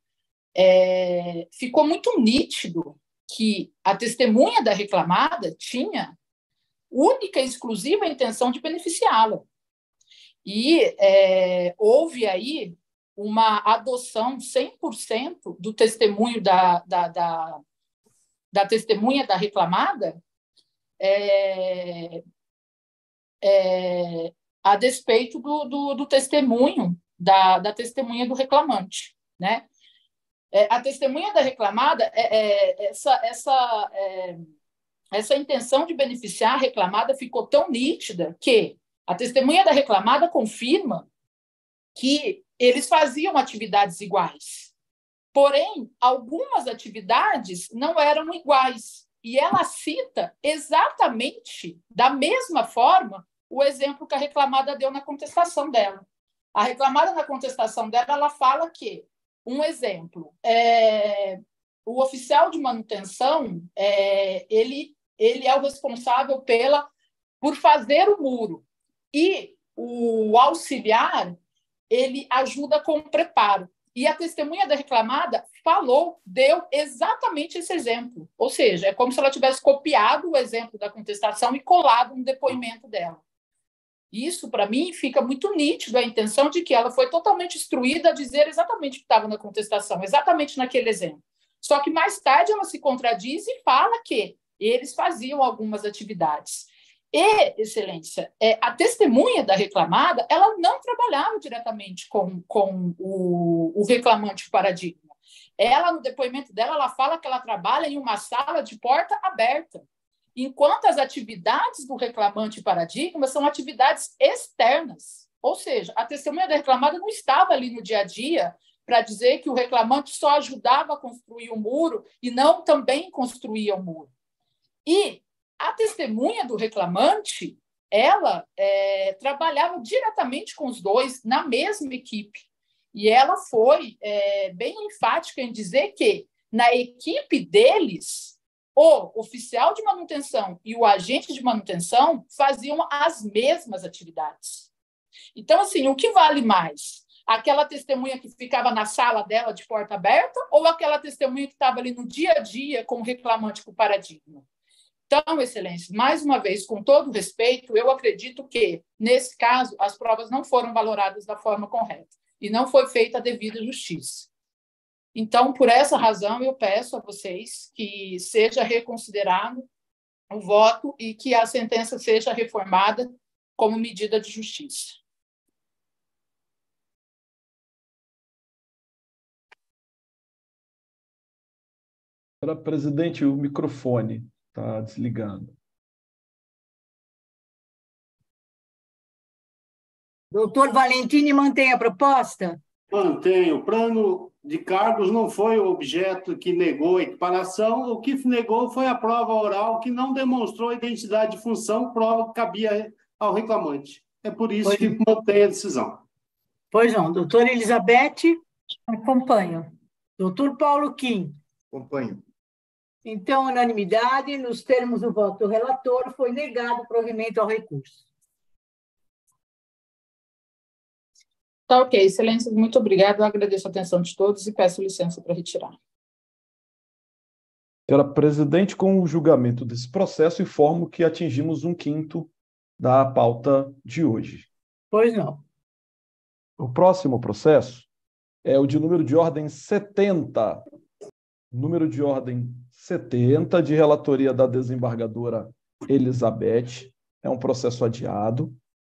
é, ficou muito nítido que a testemunha da reclamada tinha única e exclusiva intenção de beneficiá-la. E é, houve aí uma adoção cem por cento do testemunho da, da, da, da testemunha da reclamada é, é, a despeito do, do, do testemunho da, da testemunha do reclamante, né? É, a testemunha da reclamada, é, é, essa, essa, é, essa intenção de beneficiar a reclamada ficou tão nítida que a testemunha da reclamada confirma que eles faziam atividades iguais. Porém, algumas atividades não eram iguais. E ela cita exatamente, da mesma forma, o exemplo que a reclamada deu na contestação dela. A reclamada na contestação dela, ela fala que, um exemplo, é, o oficial de manutenção, é, ele, ele é o responsável pela, por fazer o muro. E o auxiliar, ele ajuda com o preparo. E a testemunha da reclamada falou, deu exatamente esse exemplo. Ou seja, é como se ela tivesse copiado o exemplo da contestação e colado no depoimento dela. Isso, para mim, fica muito nítido a intenção de que ela foi totalmente instruída a dizer exatamente o que estava na contestação, exatamente naquele exemplo. Só que mais tarde ela se contradiz e fala que eles faziam algumas atividades. E, Excelência, é, a testemunha da reclamada, ela não trabalhava diretamente com, com o, o reclamante paradigma. Ela, no depoimento dela, ela fala que ela trabalha em uma sala de porta aberta, enquanto as atividades do reclamante paradigma são atividades externas. Ou seja, a testemunha da reclamada não estava ali no dia a dia para dizer que o reclamante só ajudava a construir o muro e não também construía o muro. E a testemunha do reclamante, ela é, trabalhava diretamente com os dois na mesma equipe. E ela foi é, bem enfática em dizer que, na equipe deles, o oficial de manutenção e o agente de manutenção faziam as mesmas atividades. Então, assim, o que vale mais? Aquela testemunha que ficava na sala dela de porta aberta ou aquela testemunha que estava ali no dia a dia com o reclamante com o paradigma? Então, Excelência, mais uma vez, com todo respeito, eu acredito que, nesse caso, as provas não foram valoradas da forma correta e não foi feita a devida justiça. Então, por essa razão, eu peço a vocês que seja reconsiderado o voto e que a sentença seja reformada como medida de justiça. Senhora presidente, o microfone está desligando. Doutor Valentini mantém a proposta? Mantenho. O plano de cargos não foi o objeto que negou a equiparação, o que negou foi a prova oral que não demonstrou a identidade de função, prova que cabia ao reclamante. É por isso pois que mantém a decisão. Pois não. Doutora Elizabeth? Acompanho. Doutor Paulo Kim? Acompanho. Então, unanimidade, nos termos do voto do relator, foi negado o provimento ao recurso. Tá ok, Excelência, muito obrigada. Eu agradeço a atenção de todos e peço licença para retirar. Senhora presidente, com o julgamento desse processo, informo que atingimos um quinto da pauta de hoje. Pois não. O próximo processo é o de número de ordem setenta. Número de ordem setenta, de relatoria da desembargadora Elizabeth. É um processo adiado.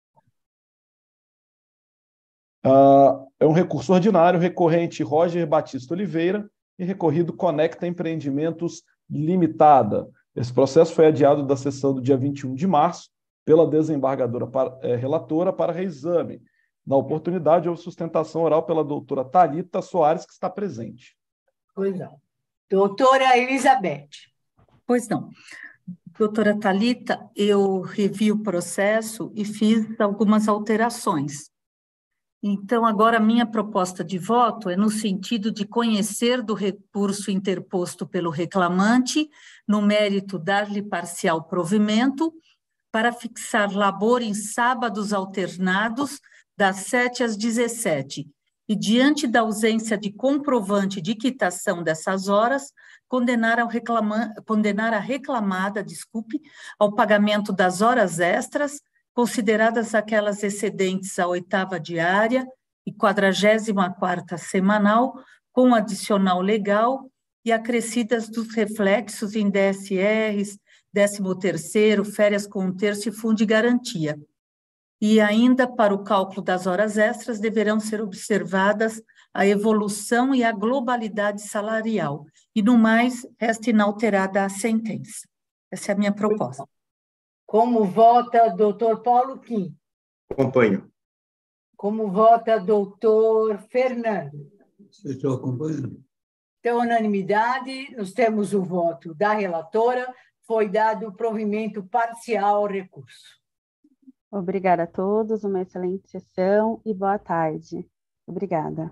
Uh, é um recurso ordinário, recorrente Roger Batista Oliveira e recorrido Conecta Empreendimentos Limitada. Esse processo foi adiado da sessão do dia vinte e um de março pela desembargadora para, é, relatora para reexame. Na oportunidade, houve sustentação oral pela doutora Thalita Soares, que está presente. Pois não. Doutora Elizabeth. Pois não. Doutora Thalita, eu revi o processo e fiz algumas alterações. Então, agora, a minha proposta de voto é no sentido de conhecer do recurso interposto pelo reclamante, no mérito dar-lhe parcial provimento, para fixar labor em sábados alternados, das sete às dezessete, e, diante da ausência de comprovante de quitação dessas horas, condenar, ao reclama, condenar a reclamada, desculpe, ao pagamento das horas extras, consideradas aquelas excedentes à oitava diária e quadragésima quarta semanal, com adicional legal e acrescidas dos reflexos em D S Rs, décimo terceiro, férias com um terço e fundo de garantia. E ainda, para o cálculo das horas extras, deverão ser observadas a evolução e a globalidade salarial. E, no mais, resta inalterada a sentença. Essa é a minha proposta. Como vota doutor Paulo Kim? Acompanho. Como vota doutor Fernando? Estou acompanhando. Então, unanimidade, nós temos o voto da relatora, foi dado provimento parcial ao recurso. Obrigada a todos, uma excelente sessão e boa tarde. Obrigada.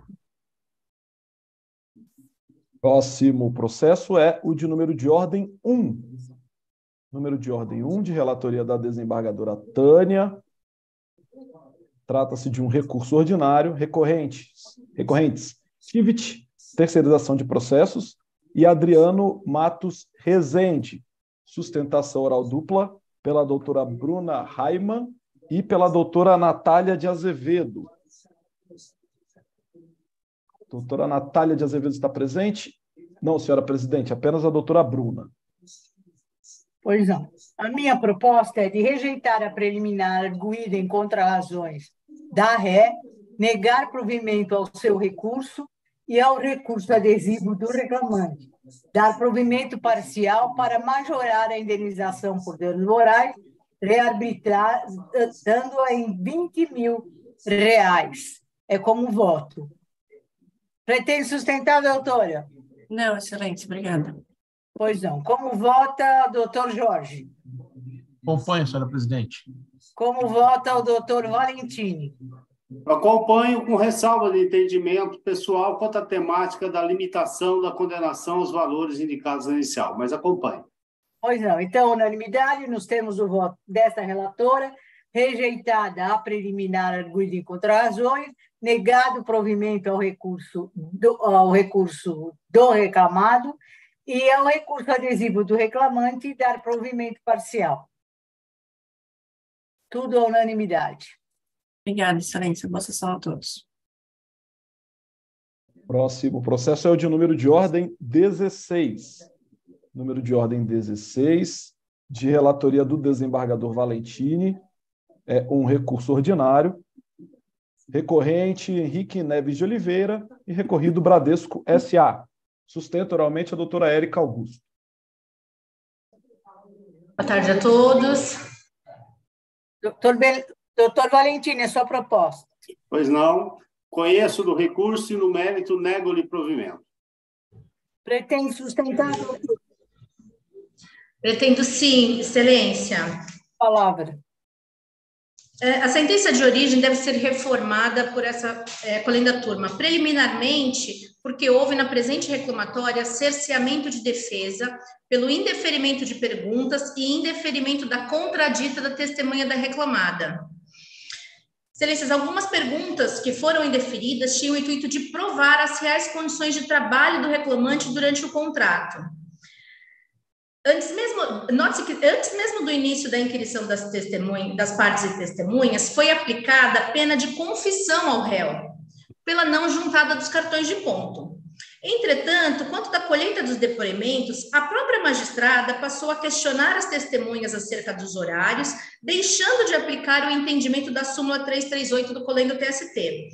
Próximo processo é o de número de ordem um. Número de ordem um, de relatoria da desembargadora Tânia. Trata-se de um recurso ordinário, recorrente, recorrentes, Tivit, terceirização de processos, e Adriano Matos Rezende, sustentação oral dupla, pela doutora Bruna Raiman e pela doutora Natália de Azevedo. Doutora Natália de Azevedo está presente? Não, senhora presidente, apenas a doutora Bruna. Pois não. A minha proposta é de rejeitar a preliminar arguída em contra-razões da ré, negar provimento ao seu recurso e ao recurso adesivo do reclamante, dar provimento parcial para majorar a indenização por danos morais, rearbitrando-a em vinte mil reais. É como voto. Pretende sustentar, doutora? Não, excelente, obrigada. Pois não. Como vota, doutor Jorge? Acompanho, senhora presidente. Como vota o doutor Valentini? Acompanho com ressalva de entendimento pessoal quanto à temática da limitação da condenação aos valores indicados na inicial, mas acompanho. Pois não. Então, unanimidade, nos termos do voto desta relatora, rejeitada a preliminar arguida em contrarrazões, negado o provimento ao recurso do, ao recurso do reclamado e ao recurso adesivo do reclamante dar provimento parcial. Tudo à unanimidade. Obrigada, excelência. Boa sessão a todos. Próximo processo é o de número de ordem dezesseis. Número de ordem dezesseis, de relatoria do desembargador Valentini, é um recurso ordinário, recorrente Henrique Neves de Oliveira e recorrido Bradesco S A Sustenta oralmente a doutora Érica Augusto. Boa tarde a todos. Doutor, Be... doutor Valentini, a sua proposta. Pois não. Conheço do recurso e, no mérito, nego-lhe provimento. Pretende sustentar, doutor? Pretendo sim, excelência. Palavra. A sentença de origem deve ser reformada por essa é, colenda turma, preliminarmente, porque houve na presente reclamatória cerceamento de defesa pelo indeferimento de perguntas e indeferimento da contradita da testemunha da reclamada. Excelências, algumas perguntas que foram indeferidas tinham o intuito de provar as reais condições de trabalho do reclamante durante o contrato. Antes mesmo, note-se que antes mesmo do início da inquirição das, testemunhas, das partes e testemunhas, foi aplicada a pena de confissão ao réu, pela não juntada dos cartões de ponto. Entretanto, quanto da colheita dos depoimentos, a própria magistrada passou a questionar as testemunhas acerca dos horários, deixando de aplicar o entendimento da súmula trezentos e trinta e oito do colendo T S T,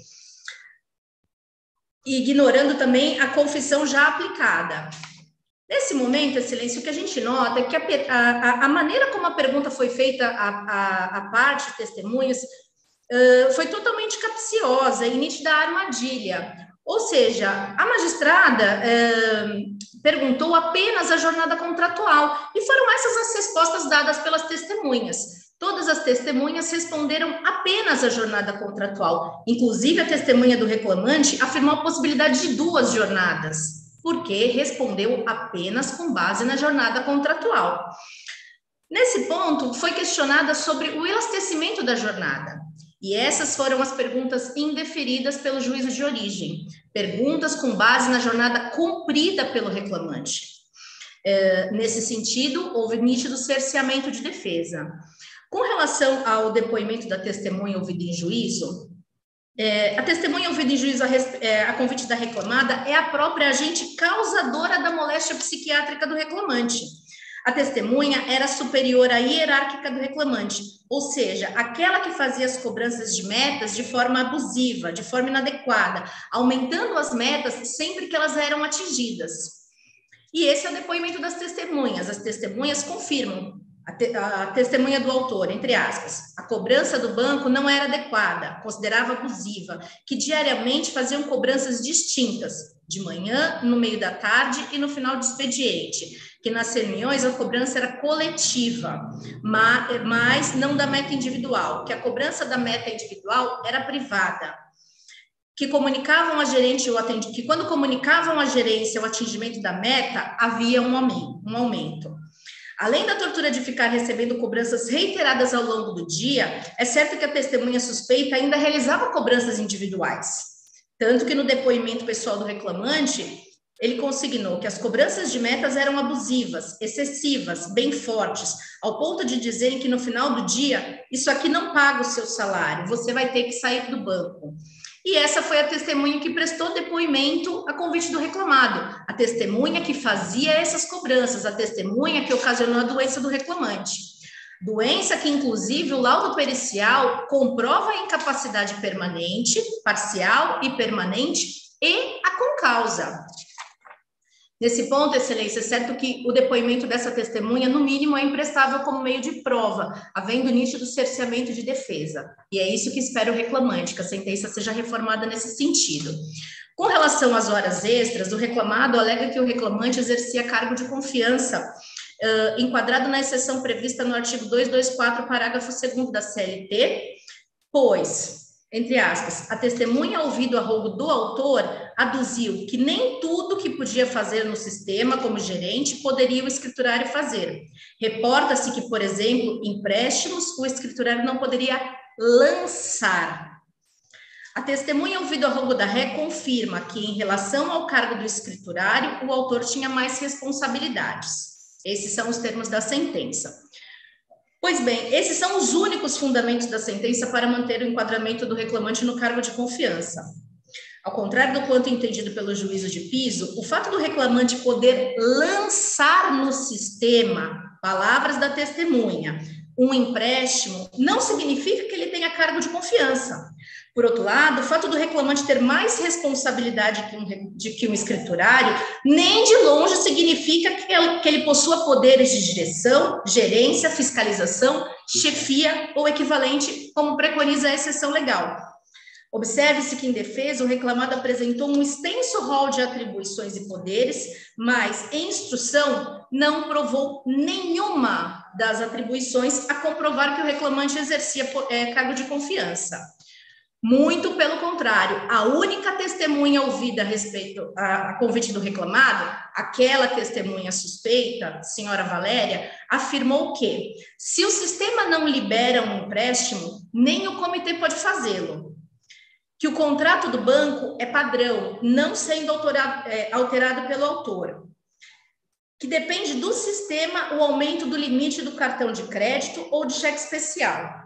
ignorando também a confissão já aplicada. Nesse momento, excelência, o que a gente nota é que a, a, a maneira como a pergunta foi feita à, à, à parte de testemunhas uh, foi totalmente capciosa e nítida armadilha. Ou seja, a magistrada uh, perguntou apenas a jornada contratual e foram essas as respostas dadas pelas testemunhas. Todas as testemunhas responderam apenas a jornada contratual. Inclusive, a testemunha do reclamante afirmou a possibilidade de duas jornadas, porque respondeu apenas com base na jornada contratual. Nesse ponto, foi questionada sobre o elastecimento da jornada, e essas foram as perguntas indeferidas pelo juízo de origem, perguntas com base na jornada cumprida pelo reclamante. É, nesse sentido, houve nítido cerceamento de defesa. Com relação ao depoimento da testemunha ouvida em juízo, É, a testemunha ouvida em juízo a, é, a convite da reclamada é a própria agente causadora da moléstia psiquiátrica do reclamante. A testemunha era superior à hierárquica do reclamante, ou seja, aquela que fazia as cobranças de metas de forma abusiva, de forma inadequada, aumentando as metas sempre que elas eram atingidas. E esse é o depoimento das testemunhas. As testemunhas confirmam. A, te, a testemunha do autor, entre aspas, a cobrança do banco não era adequada, considerava abusiva, que diariamente faziam cobranças distintas, de manhã, no meio da tarde e no final do expediente, que nas reuniões a cobrança era coletiva, mas, mas não da meta individual, que a cobrança da meta individual era privada, que comunicavam a gerente o atendi, que quando comunicavam à gerência o atingimento da meta, havia um aumento. Um aumento. Além da tortura de ficar recebendo cobranças reiteradas ao longo do dia, é certo que a testemunha suspeita ainda realizava cobranças individuais. Tanto que no depoimento pessoal do reclamante, ele consignou que as cobranças de metas eram abusivas, excessivas, bem fortes, ao ponto de dizerem que no final do dia, isso aqui não paga o seu salário, você vai ter que sair do banco. E essa foi a testemunha que prestou depoimento a convite do reclamado, a testemunha que fazia essas cobranças, a testemunha que ocasionou a doença do reclamante. Doença que, inclusive, o laudo pericial comprova a incapacidade permanente, parcial e permanente e a concausa. Nesse ponto, excelência, é certo que o depoimento dessa testemunha, no mínimo, é imprestável como meio de prova, havendo nítido cerceamento de defesa. E é isso que espera o reclamante, que a sentença seja reformada nesse sentido. Com relação às horas extras, o reclamado alega que o reclamante exercia cargo de confiança uh, enquadrado na exceção prevista no artigo duzentos e vinte e quatro, parágrafo segundo da C L T, pois, entre aspas, a testemunha ouvido a rogo do autor aduziu que nem tudo que podia fazer no sistema como gerente poderia o escriturário fazer. Reporta-se que, por exemplo, empréstimos o escriturário não poderia lançar. A testemunha ouvido a rogo da ré confirma que, em relação ao cargo do escriturário, o autor tinha mais responsabilidades. Esses são os termos da sentença. Pois bem, esses são os únicos fundamentos da sentença para manter o enquadramento do reclamante no cargo de confiança. Ao contrário do quanto entendido pelo juízo de piso, o fato do reclamante poder lançar no sistema, palavras da testemunha, um empréstimo, não significa que ele tenha cargo de confiança. Por outro lado, o fato do reclamante ter mais responsabilidade que um, de que um escriturário, nem de longe significa que ele, que ele possua poderes de direção, gerência, fiscalização, chefia ou equivalente, como preconiza a exceção legal. Observe-se que, em defesa, o reclamado apresentou um extenso rol de atribuições e poderes, mas, em instrução, não provou nenhuma das atribuições a comprovar que o reclamante exercia é, cargo de confiança. Muito pelo contrário, a única testemunha ouvida a respeito a, a convite do reclamado, aquela testemunha suspeita, senhora Valéria, afirmou que, se o sistema não libera um empréstimo, nem o comitê pode fazê-lo. Que o contrato do banco é padrão, não sendo autorado, é, alterado pelo autor. Que depende do sistema o aumento do limite do cartão de crédito ou de cheque especial.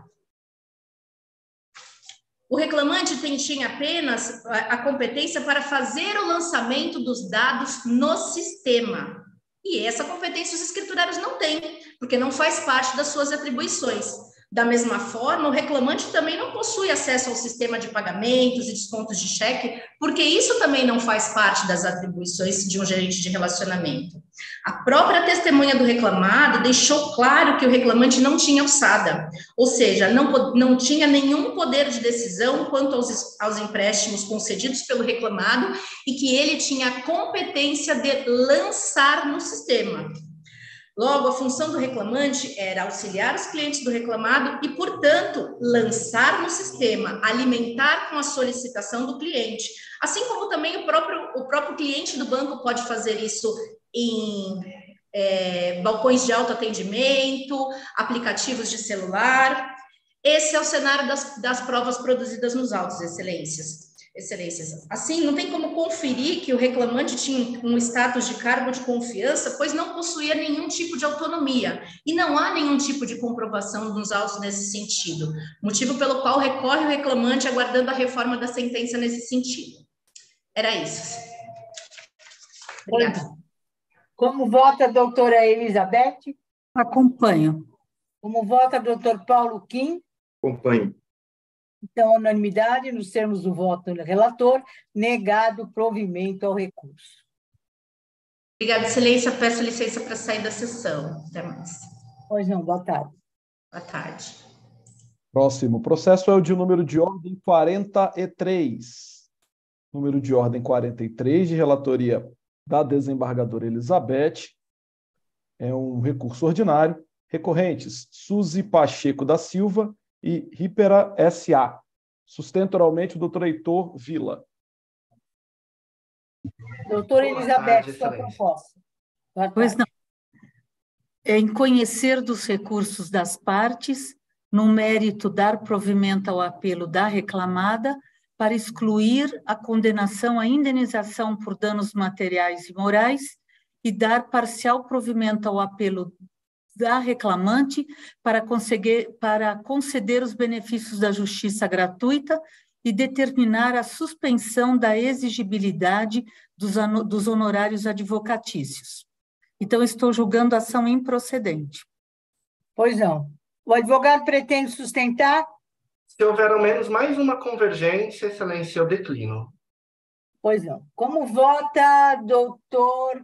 O reclamante tem, tinha apenas a competência para fazer o lançamento dos dados no sistema. E essa competência os escriturários não têm, porque não faz parte das suas atribuições. Da mesma forma, o reclamante também não possui acesso ao sistema de pagamentos e descontos de cheque, porque isso também não faz parte das atribuições de um gerente de relacionamento. A própria testemunha do reclamado deixou claro que o reclamante não tinha alçada, ou seja, não, não tinha nenhum poder de decisão quanto aos, aos empréstimos concedidos pelo reclamado e que ele tinha a competência de lançar no sistema. Logo, a função do reclamante era auxiliar os clientes do reclamado e, portanto, lançar no sistema, alimentar com a solicitação do cliente, assim como também o próprio, o próprio cliente do banco pode fazer isso em é, balcões de autoatendimento, aplicativos de celular. Esse é o cenário das, das provas produzidas nos autos, excelências. Excelências. Assim, não tem como conferir que o reclamante tinha um status de cargo de confiança, pois não possuía nenhum tipo de autonomia, e não há nenhum tipo de comprovação nos autos nesse sentido, motivo pelo qual recorre o reclamante aguardando a reforma da sentença nesse sentido. Era isso. Obrigada. Como vota a doutora Elizabeth? Acompanho. Como vota o doutor Paulo Kim? Acompanho. Então, unanimidade, nos termos do voto do relator, negado o provimento ao recurso. Obrigada, excelência. Peço licença para sair da sessão. Até mais. Pois não, boa tarde. Boa tarde. Próximo processo é o de número de ordem quarenta e três. Número de ordem quarenta e três, de relatoria da desembargadora Elizabeth. É um recurso ordinário. Recorrentes, Suzy Pacheco da Silva e Ripera S A Sustento oralmente o doutor Heitor Vila. Doutora Elizabeth, sua proposta. Pois não. Em conhecer dos recursos das partes, no mérito dar provimento ao apelo da reclamada, para excluir a condenação à indenização por danos materiais e morais e dar parcial provimento ao apelo da reclamante para conceder, para conceder os benefícios da justiça gratuita e determinar a suspensão da exigibilidade dos, dos honorários advocatícios. Então, estou julgando a ação improcedente. Pois não. O advogado pretende sustentar? Se houver ao menos mais uma convergência, excelência, eu declino. Pois não. Como vota, doutor...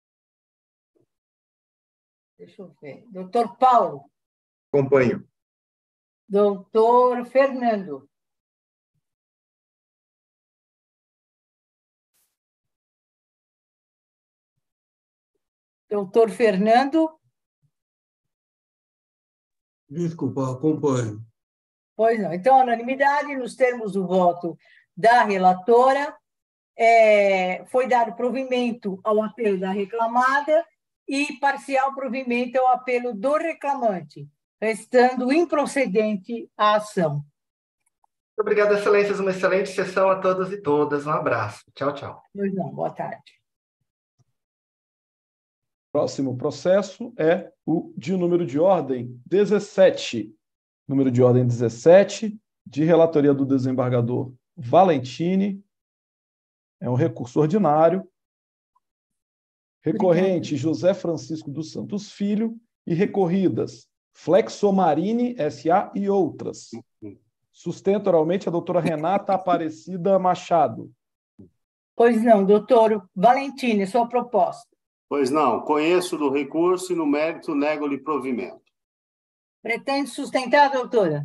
Deixa eu ver. Doutor Paulo. Acompanho. Doutor Fernando. Doutor Fernando. Desculpa, acompanho. Pois não. Então, unanimidade, nos termos do voto da relatora, é, foi dado provimento ao apelo da reclamada e parcial provimento ao apelo do reclamante, restando improcedente a ação. Muito obrigado, excelências. Uma excelente sessão a todos e todas. Um abraço. Tchau, tchau. Pois não, boa tarde. Próximo processo é o de número de ordem dezessete. Número de ordem dezessete, de relatoria do desembargador Valentini. É um recurso ordinário. Recorrente José Francisco dos Santos Filho e recorridas Flexomarine S A e outras. Sustenta oralmente a doutora Renata Aparecida Machado. Pois não, doutor Valentini, sua proposta. Pois não, conheço do recurso e no mérito nego-lhe provimento. Pretende sustentar, doutora?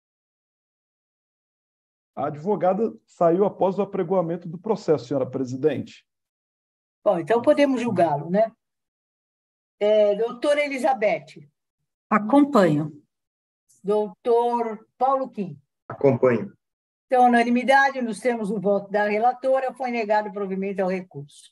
A advogada saiu após o apregoamento do processo, senhora presidente. Bom, então podemos julgá-lo, né? É, doutora Elizabeth. Acompanho. Doutor Paulo Kim. Acompanho. Então, unanimidade, nos termos do voto da relatora, foi negado o provimento ao recurso.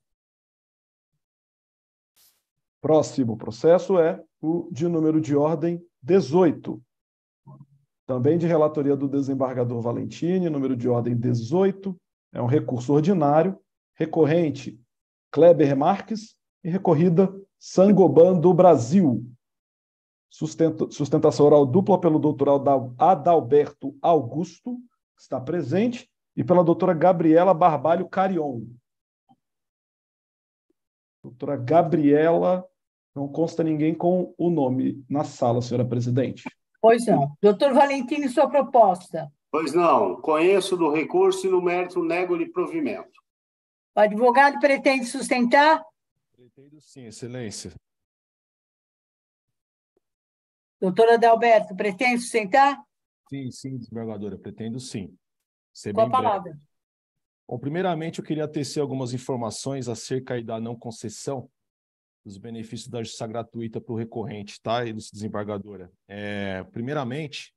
Próximo processo é o de número de ordem dezoito. Também de relatoria do desembargador Valentini, número de ordem dezoito. É um recurso ordinário. Recorrente Kleber Marques e recorrida Sangoban do Brasil. Sustenta, sustentação oral dupla pelo doutor Adalberto Augusto, que está presente, e pela doutora Gabriela Barbalho Carion. Doutora Gabriela, não consta ninguém com o nome na sala, senhora presidente. Pois não. Doutor Valentini, sua proposta. Pois não, conheço do recurso e no mérito nego-lhe provimento. O advogado pretende sustentar? Pretendo sim, excelência. Doutor Adalberto, pretende sustentar? Sim, sim, desembargadora, pretendo sim. Ser Com a bem breve. palavra. Bom, primeiramente, eu queria tecer algumas informações acerca aí da não concessão dos benefícios da justiça gratuita para o recorrente, tá, desembargadora? É, primeiramente,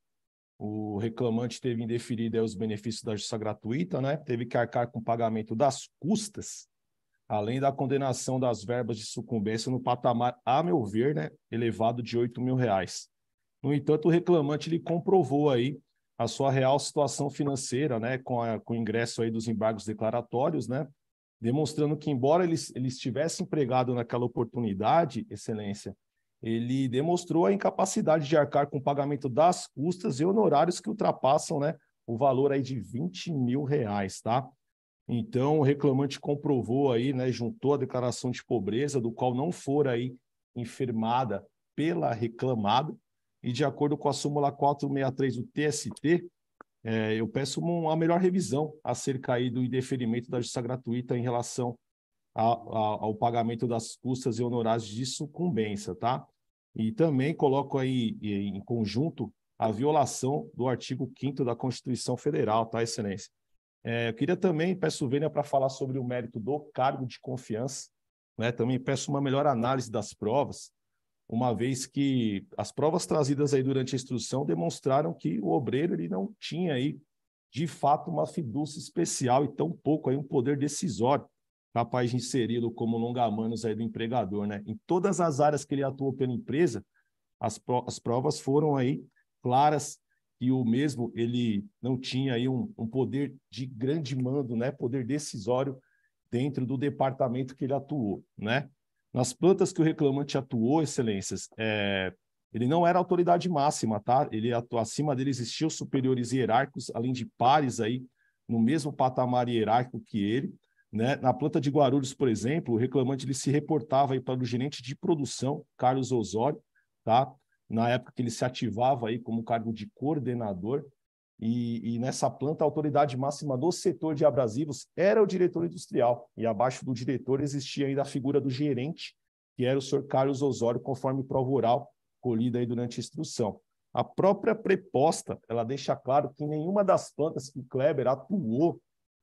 o reclamante teve indeferido aí os benefícios da justiça gratuita, né? Teve que arcar com o pagamento das custas, além da condenação das verbas de sucumbência no patamar, a meu ver, né, elevado de oito mil reais. No entanto, o reclamante ele comprovou aí a sua real situação financeira, né, com, a, com o ingresso aí dos embargos declaratórios, né, demonstrando que, embora ele, ele estivesse empregado naquela oportunidade, excelência, ele demonstrou a incapacidade de arcar com o pagamento das custas e honorários que ultrapassam, né, o valor aí de vinte mil reais, tá? Então, o reclamante comprovou aí, né, juntou a declaração de pobreza, do qual não for aí infirmada pela reclamada, e de acordo com a súmula quatrocentos e sessenta e três do T S T, é, eu peço uma, uma melhor revisão acerca aí do indeferimento da justiça gratuita em relação a, a, ao pagamento das custas e honorários de sucumbência, tá? E também coloco aí em conjunto a violação do artigo quinto da Constituição Federal, tá, excelência? É, eu queria também, peço vênia para falar sobre o mérito do cargo de confiança, né? Também peço uma melhor análise das provas, uma vez que as provas trazidas aí durante a instrução demonstraram que o obreiro ele não tinha aí, de fato, uma fidúcia especial e tampouco aí um poder decisório capaz de inseri-lo como longa-manos aí do empregador, né? Em todas as áreas que ele atuou pela empresa, as, pro, as provas foram aí claras que o mesmo ele não tinha aí um, um poder de grande mando, né? Poder decisório dentro do departamento que ele atuou, né? Nas plantas que o reclamante atuou, excelências, é, ele não era autoridade máxima, tá? Ele atu... acima dele existiam superiores hierárquicos, além de pares aí no mesmo patamar hierárquico que ele, né? Na planta de Guarulhos, por exemplo, o reclamante ele se reportava aí para o gerente de produção, Carlos Osório, tá? Na época que ele se ativava aí como cargo de coordenador, e, e nessa planta a autoridade máxima do setor de abrasivos era o diretor industrial, e abaixo do diretor existia ainda a figura do gerente, que era o senhor Carlos Osório, conforme prova oral colhida aí durante a instrução. A própria preposta, ela deixa claro que em nenhuma das plantas que o Kleber atuou,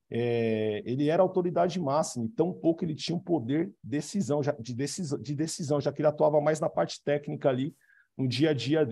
é, ele era autoridade máxima, e tampouco ele tinha um poder decisão, já, de, decisão, de decisão, já que ele atuava mais na parte técnica ali, no dia a dia dele,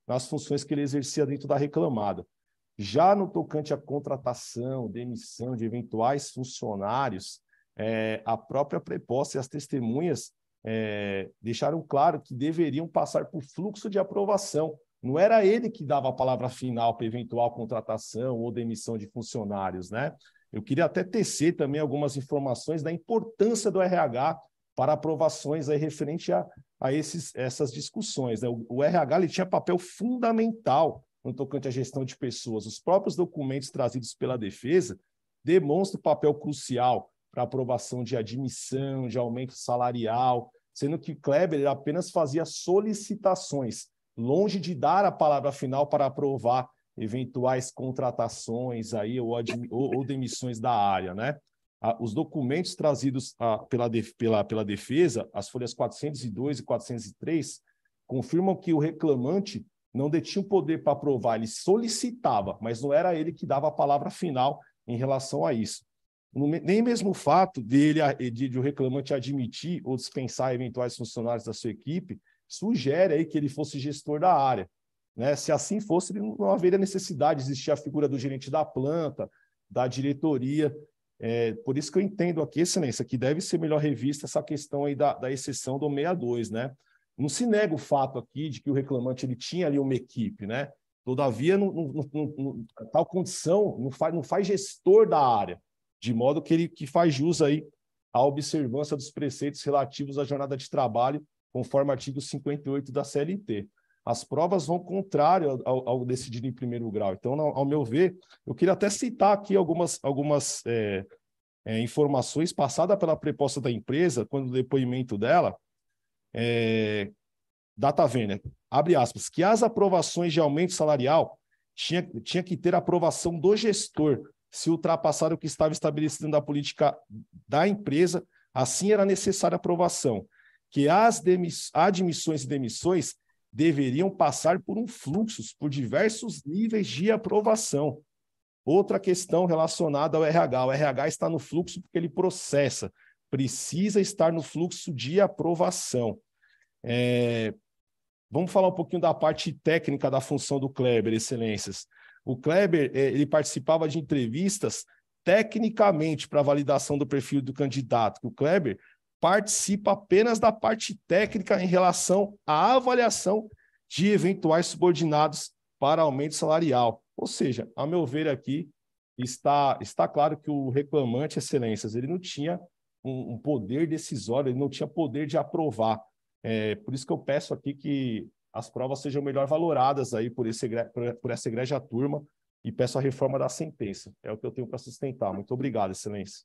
nas funções que ele exercia dentro da reclamada. Já no tocante à contratação, demissão de eventuais funcionários, é, a própria preposta e as testemunhas é, deixaram claro que deveriam passar por fluxo de aprovação. Não era ele que dava a palavra final para eventual contratação ou demissão de funcionários, né? Eu queria até tecer também algumas informações da importância do R H para aprovações aí referente a, a esses, essas discussões, né? O, o R H ele tinha papel fundamental no tocante à gestão de pessoas. Os próprios documentos trazidos pela defesa demonstram o papel crucial para aprovação de admissão, de aumento salarial, sendo que Kleber ele apenas fazia solicitações, longe de dar a palavra final para aprovar eventuais contratações aí, ou, ou, ou demissões da área, né? Os documentos trazidos ah, pela, pela, pela defesa, as folhas quatrocentos e dois e quatrocentos e três, confirmam que o reclamante não detinha o poder para aprovar, ele solicitava, mas não era ele que dava a palavra final em relação a isso. Nem mesmo o fato dele, de, de o reclamante admitir ou dispensar eventuais funcionários da sua equipe sugere aí que ele fosse gestor da área, né? Se assim fosse, não haveria necessidade de existir a figura do gerente da planta, da diretoria. É, por isso que eu entendo aqui, excelência, que deve ser melhor revista essa questão aí da, da exceção do sessenta e dois, né? Não se nega o fato aqui de que o reclamante ele tinha ali uma equipe, né? Todavia, não, não, não, não, tal condição não faz, não faz gestor da área, de modo que ele que faz jus aí à observância dos preceitos relativos à jornada de trabalho, conforme o artigo cinquenta e oito da C L T. As provas vão contrário ao, ao decidido em primeiro grau. Então, ao meu ver, eu queria até citar aqui algumas, algumas é, é, informações passadas pela preposta da empresa, quando o depoimento dela, é, data vênia, abre aspas, que as aprovações de aumento salarial tinha, tinha que ter aprovação do gestor, se ultrapassar o que estava estabelecido na política da empresa, assim era necessária aprovação, que as admissões e demissões deveriam passar por um fluxo, por diversos níveis de aprovação. Outra questão relacionada ao R H. O R H está no fluxo porque ele processa, precisa estar no fluxo de aprovação. É... Vamos falar um pouquinho da parte técnica da função do Kleber, excelências. O Kleber ele participava de entrevistas tecnicamente para validação do perfil do candidato. O Kleber participa apenas da parte técnica em relação à avaliação de eventuais subordinados para aumento salarial. Ou seja, a meu ver aqui, está, está claro que o reclamante, excelências, ele não tinha um, um poder decisório, ele não tinha poder de aprovar. É, por isso que eu peço aqui que as provas sejam melhor valoradas aí por, esse, por, por essa egrégia turma e peço a reforma da sentença. É o que eu tenho para sustentar. Muito obrigado, excelência.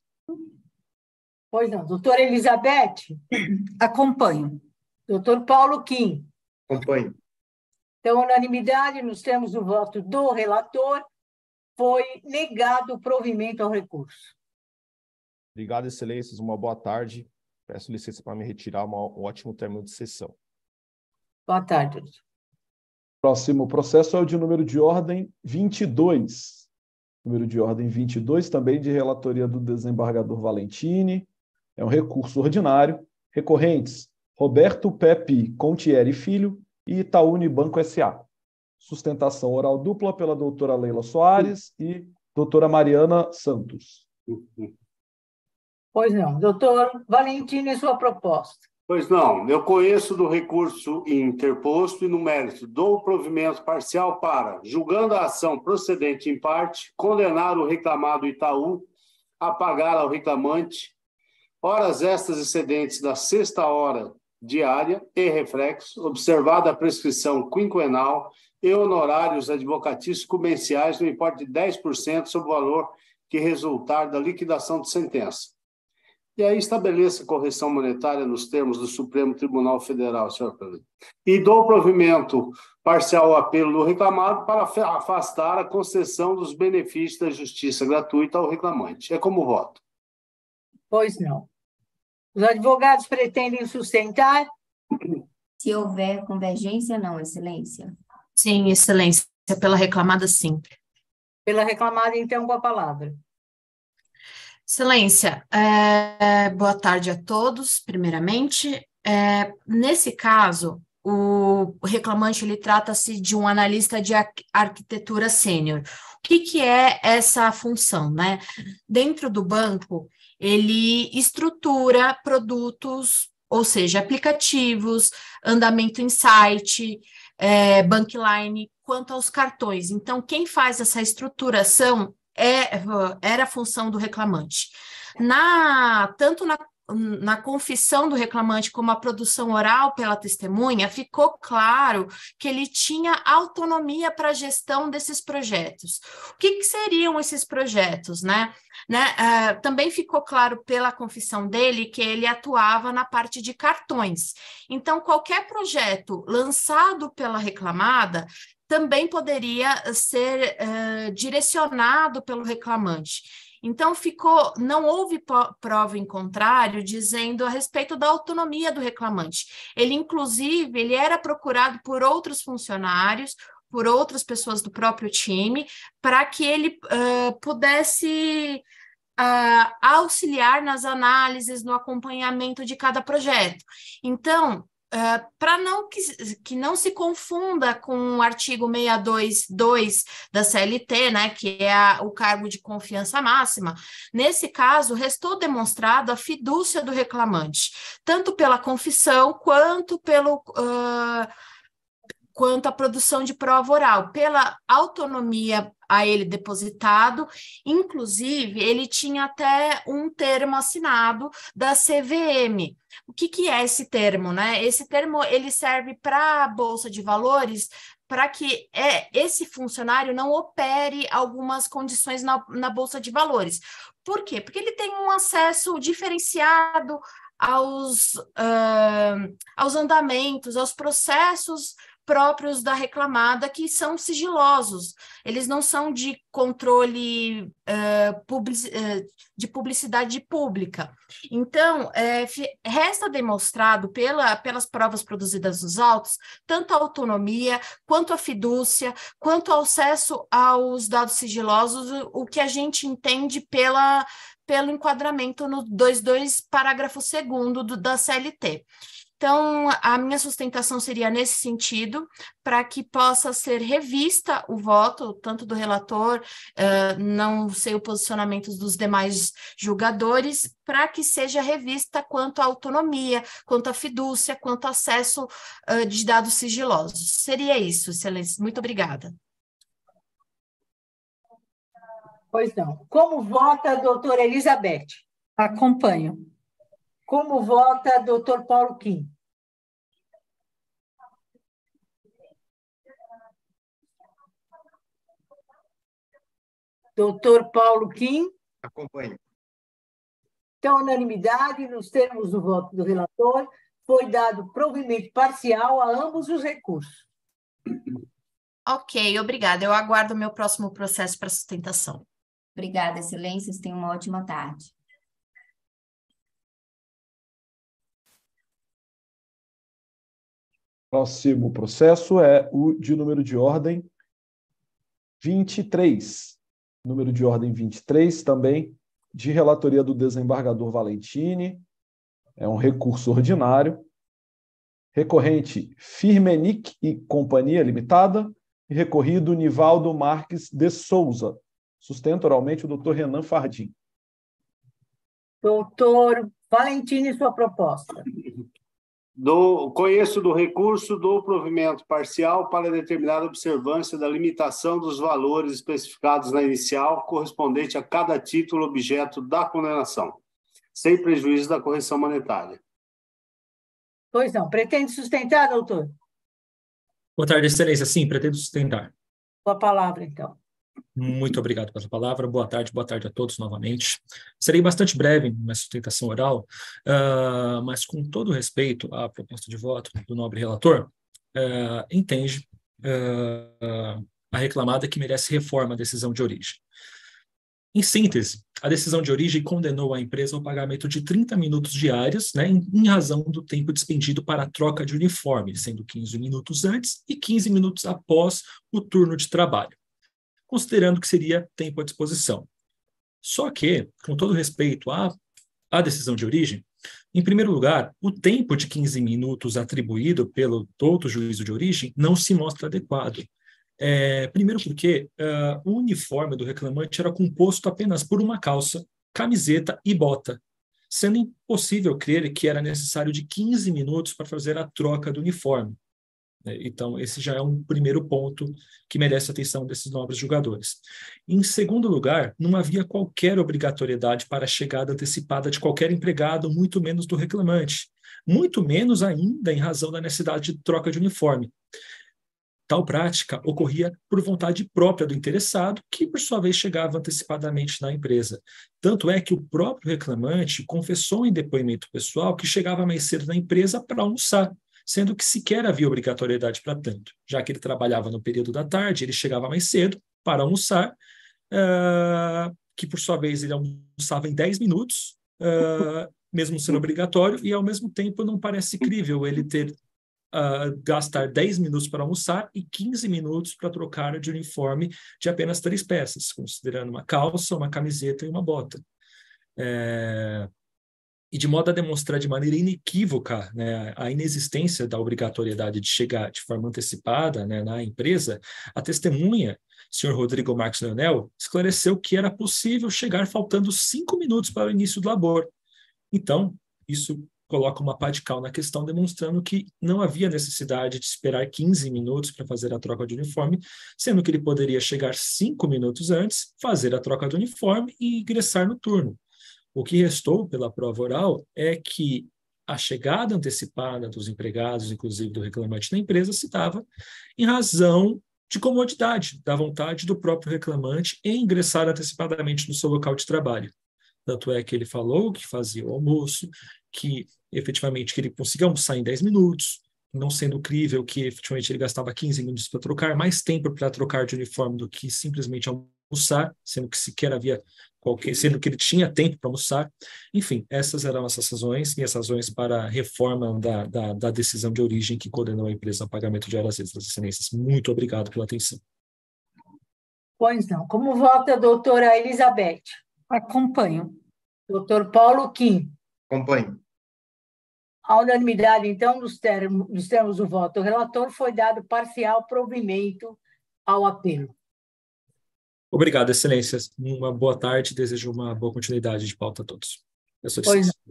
Pois não. Doutora Elizabeth? Acompanho. Doutor Paulo Kim? Acompanho. Então, unanimidade, nos termos do voto do relator, foi negado o provimento ao recurso. Obrigado, excelências. Uma boa tarde. Peço licença para me retirar. Um ótimo término de sessão. Boa tarde. Próximo processo é o de número de ordem vinte e dois. Número de ordem vinte e dois, também de relatoria do desembargador Valentini. É um recurso ordinário. Recorrentes: Roberto Pepe Contieri Filho e Itaú Unibanco S A. Sustentação oral dupla pela doutora Leila Soares e doutora Mariana Santos. Pois não. Doutor Valentini, sua proposta. Pois não. Eu conheço do recurso interposto e no mérito do provimento parcial para, julgando a ação procedente em parte, condenar o reclamado Itaú a pagar ao reclamante horas extras excedentes da sexta hora diária e reflexo, observada a prescrição quinquenal e honorários advocatícios comerciais no importe de dez por cento sobre o valor que resultar da liquidação de sentença. E aí estabeleça correção monetária nos termos do Supremo Tribunal Federal, senhor presidente. E dou provimento parcial ao apelo do reclamado para afastar a concessão dos benefícios da justiça gratuita ao reclamante. É como voto. Pois não. Os advogados pretendem sustentar? Se houver convergência, não, excelência. Sim, excelência. Pela reclamada, sim. Pela reclamada, então, com a palavra. Excelência, é, boa tarde a todos, primeiramente. É, nesse caso, o reclamante ele trata-se de um analista de ar- arquitetura sênior. O que, que é essa função, né? Dentro do banco, ele estrutura produtos, ou seja, aplicativos, andamento em site, é, bankline, quanto aos cartões. Então, quem faz essa estruturação é, era a função do reclamante. Na, tanto na na confissão do reclamante como a produção oral pela testemunha, ficou claro que ele tinha autonomia para a gestão desses projetos. O que, que seriam esses projetos, né? né? Uh, também ficou claro pela confissão dele que ele atuava na parte de cartões. Então, qualquer projeto lançado pela reclamada também poderia ser uh, direcionado pelo reclamante. Então, ficou, não houve prova em contrário dizendo a respeito da autonomia do reclamante. Ele, inclusive, ele era procurado por outros funcionários, por outras pessoas do próprio time, para que ele uh, pudesse uh, auxiliar nas análises, no acompanhamento de cada projeto. Então, Uh, para não que, que não se confunda com o artigo seiscentos e vinte e dois da C L T, né, que é a, o cargo de confiança máxima, nesse caso, restou demonstrado a fidúcia do reclamante, tanto pela confissão quanto pelo... Uh, quanto à produção de prova oral, pela autonomia a ele depositado, inclusive, ele tinha até um termo assinado da C V M. O que, que é esse termo, né? Esse termo, ele serve para a Bolsa de Valores, para que é, esse funcionário não opere algumas condições na, na Bolsa de Valores. Por quê? Porque ele tem um acesso diferenciado aos, uh, aos andamentos, aos processos próprios da reclamada, que são sigilosos, eles não são de controle uh, public, uh, de publicidade pública. Então, é, resta demonstrado pela, pelas provas produzidas nos autos, tanto a autonomia, quanto a fidúcia, quanto ao acesso aos dados sigilosos, o, o que a gente entende pela, pelo enquadramento no dois ponto dois, parágrafo segundo do, da C L T. Então, a minha sustentação seria nesse sentido, para que possa ser revista o voto, tanto do relator, uh, não sei o posicionamento dos demais julgadores, para que seja revista quanto à autonomia, quanto à fidúcia, quanto ao acesso uh, de dados sigilosos. Seria isso, Excelência. Muito obrigada. Pois não. Como vota a doutora Elizabeth? Acompanho. Como vota doutor Paulo Kim? Doutor Paulo Kim? Acompanho. Então, unanimidade, nos termos do voto do relator, foi dado provimento parcial a ambos os recursos. Ok, obrigada. Eu aguardo o meu próximo processo para sustentação. Obrigada, Excelências. Tenham uma ótima tarde. Próximo processo é o de número de ordem vinte e três. Número de ordem vinte e três, também de relatoria do desembargador Valentini. É um recurso ordinário. Recorrente Firmenich e Companhia Limitada. E recorrido Nivaldo Marques de Souza. Sustenta oralmente o doutor Renan Fardim. Doutor Valentini, sua proposta. Do, conheço do recurso do provimento parcial para determinar a observância da limitação dos valores especificados na inicial correspondente a cada título objeto da condenação, sem prejuízo da correção monetária. Pois não. Pretende sustentar, doutor? Boa tarde, Excelência. Sim, pretendo sustentar. Com a palavra, então. Muito obrigado pela palavra. Boa tarde, boa tarde a todos novamente. Serei bastante breve na sustentação oral, uh, mas com todo respeito à proposta de voto do nobre relator, uh, entende uh, a reclamada que merece reforma a decisão de origem. Em síntese, a decisão de origem condenou a empresa ao pagamento de trinta minutos diários, né, em, em razão do tempo despendido para a troca de uniforme, sendo quinze minutos antes e quinze minutos após o turno de trabalho, considerando que seria tempo à disposição. Só que, com todo respeito à, à decisão de origem, Em primeiro lugar, o tempo de quinze minutos atribuído pelo douto juízo de origem não se mostra adequado. É, primeiro porque uh, o uniforme do reclamante era composto apenas por uma calça, camiseta e bota, sendo impossível crer que era necessário de quinze minutos para fazer a troca do uniforme. Então, esse já é um primeiro ponto que merece a atenção desses nobres julgadores. Em segundo lugar, não havia qualquer obrigatoriedade para a chegada antecipada de qualquer empregado, muito menos do reclamante, muito menos ainda em razão da necessidade de troca de uniforme. Tal prática ocorria por vontade própria do interessado, que, por sua vez, chegava antecipadamente na empresa. Tanto é que o próprio reclamante confessou em depoimento pessoal que chegava mais cedo na empresa para almoçar, sendo que sequer havia obrigatoriedade para tanto. Já que ele trabalhava no período da tarde, ele chegava mais cedo para almoçar, uh, que por sua vez ele almoçava em dez minutos, uh, mesmo sendo obrigatório, e ao mesmo tempo não parece crível ele ter uh, gastar dez minutos para almoçar e quinze minutos para trocar de uniforme de apenas três peças, considerando uma calça, uma camiseta e uma bota. É... E de modo a demonstrar de maneira inequívoca, né, a inexistência da obrigatoriedade de chegar de forma antecipada, né, na empresa, a testemunha, senhor Rodrigo Marques Leonel, esclareceu que era possível chegar faltando cinco minutos para o início do labor. Então, isso coloca uma pá de cal na questão, demonstrando que não havia necessidade de esperar quinze minutos para fazer a troca de uniforme, sendo que ele poderia chegar cinco minutos antes, fazer a troca do uniforme e ingressar no turno. O que restou pela prova oral é que a chegada antecipada dos empregados, inclusive do reclamante da empresa, se dava em razão de comodidade, da vontade do próprio reclamante em ingressar antecipadamente no seu local de trabalho. Tanto é que ele falou que fazia o almoço, que efetivamente que ele conseguia almoçar em dez minutos, não sendo crível que efetivamente ele gastava quinze minutos para trocar, mais tempo para trocar de uniforme do que simplesmente almoçar, sendo que sequer havia qualquer, sendo que ele tinha tempo para almoçar. Enfim, essas eram essas razões, minhas razões para a reforma da, da, da decisão de origem que condenou a empresa ao pagamento de horas extras. Excelências, muito obrigado pela atenção. Pois não. Como vota a doutora Elizabeth? Acompanho. Doutor Paulo Kim? Acompanho. A unanimidade, então, nos termos, nos termos do voto do relator, foi dado parcial provimento ao apelo. Obrigado, excelências. Uma boa tarde, desejo uma boa continuidade de pauta a todos. Pois não.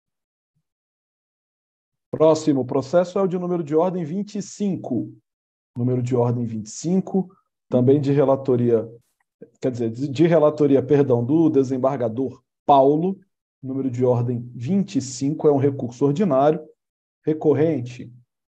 Próximo processo é o de número de ordem vinte e cinco. Número de ordem vinte e cinco, também de relatoria, quer dizer, de relatoria, perdão, do desembargador Paulo. Número de ordem vinte e cinco é um recurso ordinário, recorrente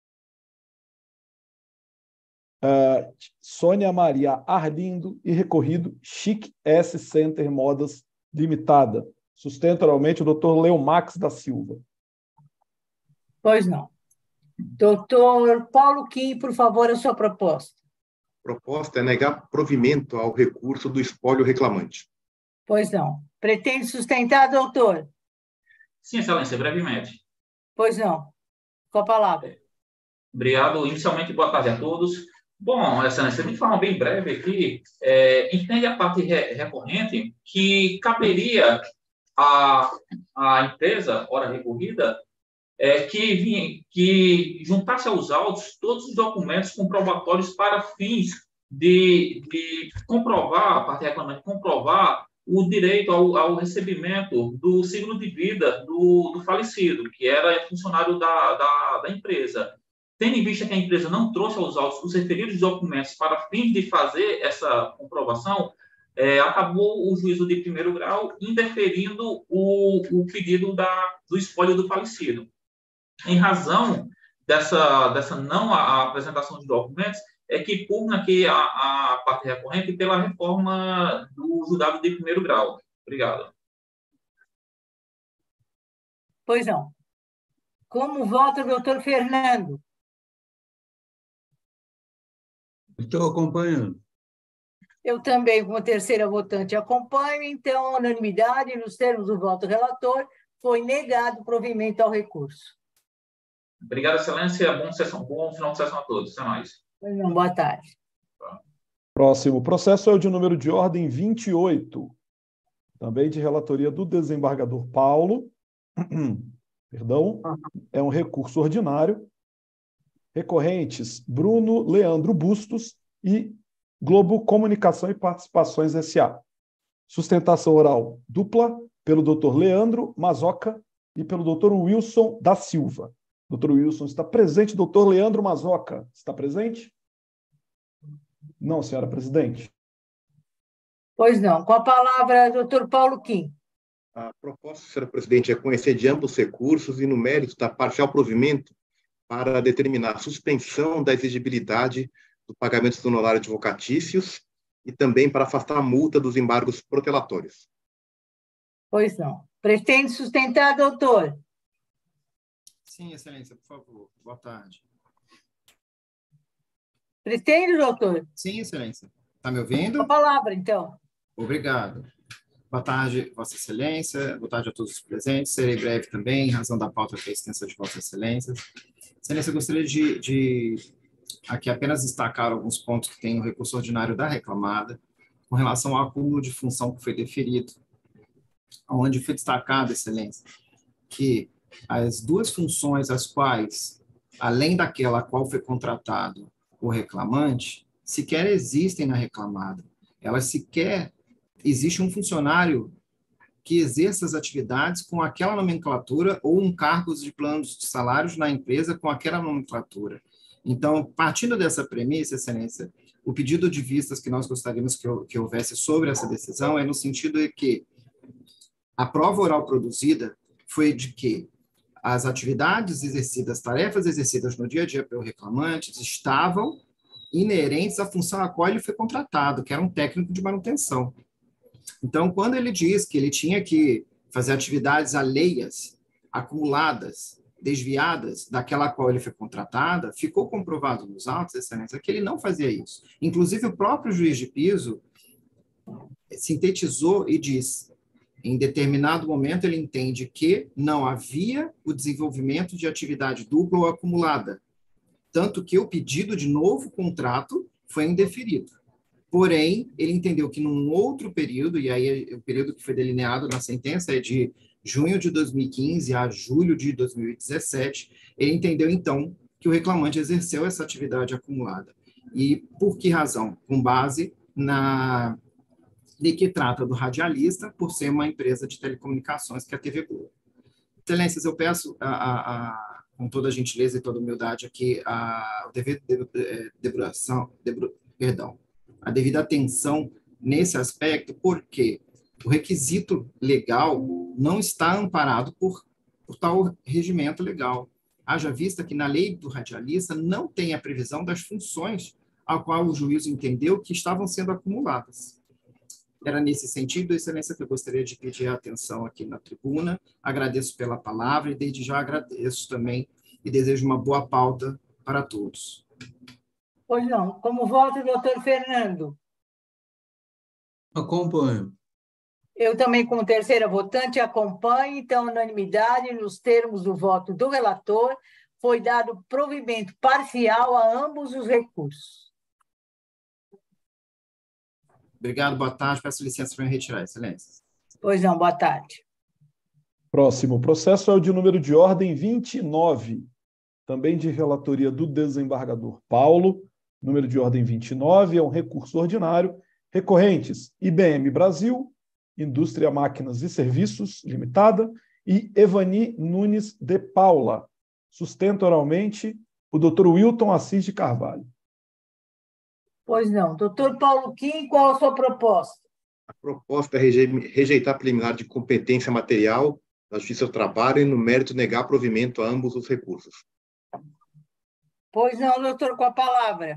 uh, Sônia Maria Arlindo e recorrido Chic S Center Modas Limitada. Sustenta oralmente o doutor Leomax da Silva. Pois não. Doutor Paulo Kim, por favor, a sua proposta. Proposta é negar provimento ao recurso do espólio reclamante. Pois não. Pretende sustentar, doutor? Sim, excelência, brevemente. Pois não. Com a palavra. Obrigado. Inicialmente, boa tarde a todos. Bom, excelência, de forma bem breve aqui, é, entende a parte re recorrente que caberia à, à empresa, hora recorrida, é, que, vinha, que juntasse aos autos todos os documentos comprobatórios para fins de, de comprovar, a parte reclamante, comprovar o direito ao, ao recebimento do seguro de vida do, do falecido, que era funcionário da, da, da empresa. Tendo em vista que a empresa não trouxe aos autos os referidos documentos para fins de fazer essa comprovação, é, acabou o juízo de primeiro grau indeferindo o, o pedido da, do espólio do falecido. Em razão dessa, dessa não a, a apresentação de documentos, é que pugna aqui a, a parte recorrente pela reforma do julgado de primeiro grau. Obrigado. Pois não. Como vota o doutor Fernando? Estou acompanhando. Eu também, como terceira votante, acompanho. Então, a unanimidade, nos termos do voto relator, foi negado o provimento ao recurso. Obrigado, excelência. Bom, sessão, bom final de sessão a todos. Até mais. Boa tarde. Próximo processo é o de número de ordem vinte e oito, também de relatoria do desembargador Paulo. perdão, é um recurso ordinário. Recorrentes, Bruno Leandro Bustos e Globo Comunicação e Participações S A Sustentação oral dupla pelo doutor Leandro Mazoca e pelo doutor Wilson da Silva. doutor Wilson está presente. doutor Leandro Mazoca está presente? Não, senhora presidente. Pois não. Com a palavra, doutor Paulo Kim. A proposta, senhora presidente, é conhecer de ambos os recursos e no mérito da parcial provimento para determinar a suspensão da exigibilidade do pagamento do honorário advocatícios e também para afastar a multa dos embargos protelatórios. Pois não. Pretende sustentar, doutor? Sim, excelência, por favor. Boa tarde. Pretende, doutor? Sim, excelência. Está me ouvindo? Com a palavra, então. Obrigado. Boa tarde, Vossa Excelência. Boa tarde a todos os presentes. Serei breve também, em razão da pauta que é extensa de Vossa Excelência. Excelência, eu gostaria de, de aqui apenas destacar alguns pontos que tem no recurso ordinário da reclamada, com relação ao acúmulo de função que foi deferido, onde foi destacado, Excelência, que as duas funções as quais, além daquela a qual foi contratado o reclamante, sequer existem na reclamada. Elas sequer existe um funcionário que exerça as atividades com aquela nomenclatura ou um cargo de planos de salários na empresa com aquela nomenclatura. Então, partindo dessa premissa, Excelência, o pedido de vistas que nós gostaríamos que, que houvesse sobre essa decisão é no sentido de que a prova oral produzida foi de que as atividades exercidas, tarefas exercidas no dia a dia pelo reclamante estavam inerentes à função a qual ele foi contratado, que era um técnico de manutenção. Então, quando ele diz que ele tinha que fazer atividades alheias, acumuladas, desviadas daquela a qual ele foi contratada, ficou comprovado nos autos, Excelência, que ele não fazia isso. Inclusive, o próprio juiz de piso sintetizou e diz, em determinado momento, ele entende que não havia o desenvolvimento de atividade dupla ou acumulada, tanto que o pedido de novo contrato foi indeferido. Porém, ele entendeu que num outro período, e aí o período que foi delineado na sentença é de junho de dois mil e quinze a julho de dois mil e dezessete, ele entendeu, então, que o reclamante exerceu essa atividade acumulada. E por que razão? Com base na lei que trata do radialista, por ser uma empresa de telecomunicações, que é a T V Globo. Excelências, eu peço, a, a, a, com toda a gentileza e toda a humildade aqui, a, o dever de, de, debruação, debru, perdão, a devida atenção nesse aspecto, porque o requisito legal não está amparado por, por tal regimento legal. Haja vista que na lei do radialista não tem a previsão das funções a qual o juízo entendeu que estavam sendo acumuladas. Era nesse sentido, Excelência, que eu gostaria de pedir a atenção aqui na tribuna. Agradeço pela palavra e desde já agradeço também e desejo uma boa pauta para todos. Pois não. Como vota o doutor Fernando? Acompanho. Eu também, como terceira votante, acompanho. Então, unanimidade, nos termos do voto do relator, foi dado provimento parcial a ambos os recursos. Obrigado, boa tarde. Peço licença para me retirar, Excelência. Pois não, boa tarde. Próximo processo é o de número de ordem vinte e nove, também de relatoria do desembargador Paulo, número de ordem vinte e nove, é um recurso ordinário, recorrentes I B M Brasil, Indústria Máquinas e Serviços Limitada, e Evani Nunes de Paula. Sustenta oralmente o doutor Wilton Assis de Carvalho. Pois não. Doutor Paulo Kim, qual a sua proposta? A proposta é rejeitar a preliminar de competência material da Justiça do Trabalho e, no mérito, negar provimento a ambos os recursos. Pois não, doutor, com a palavra.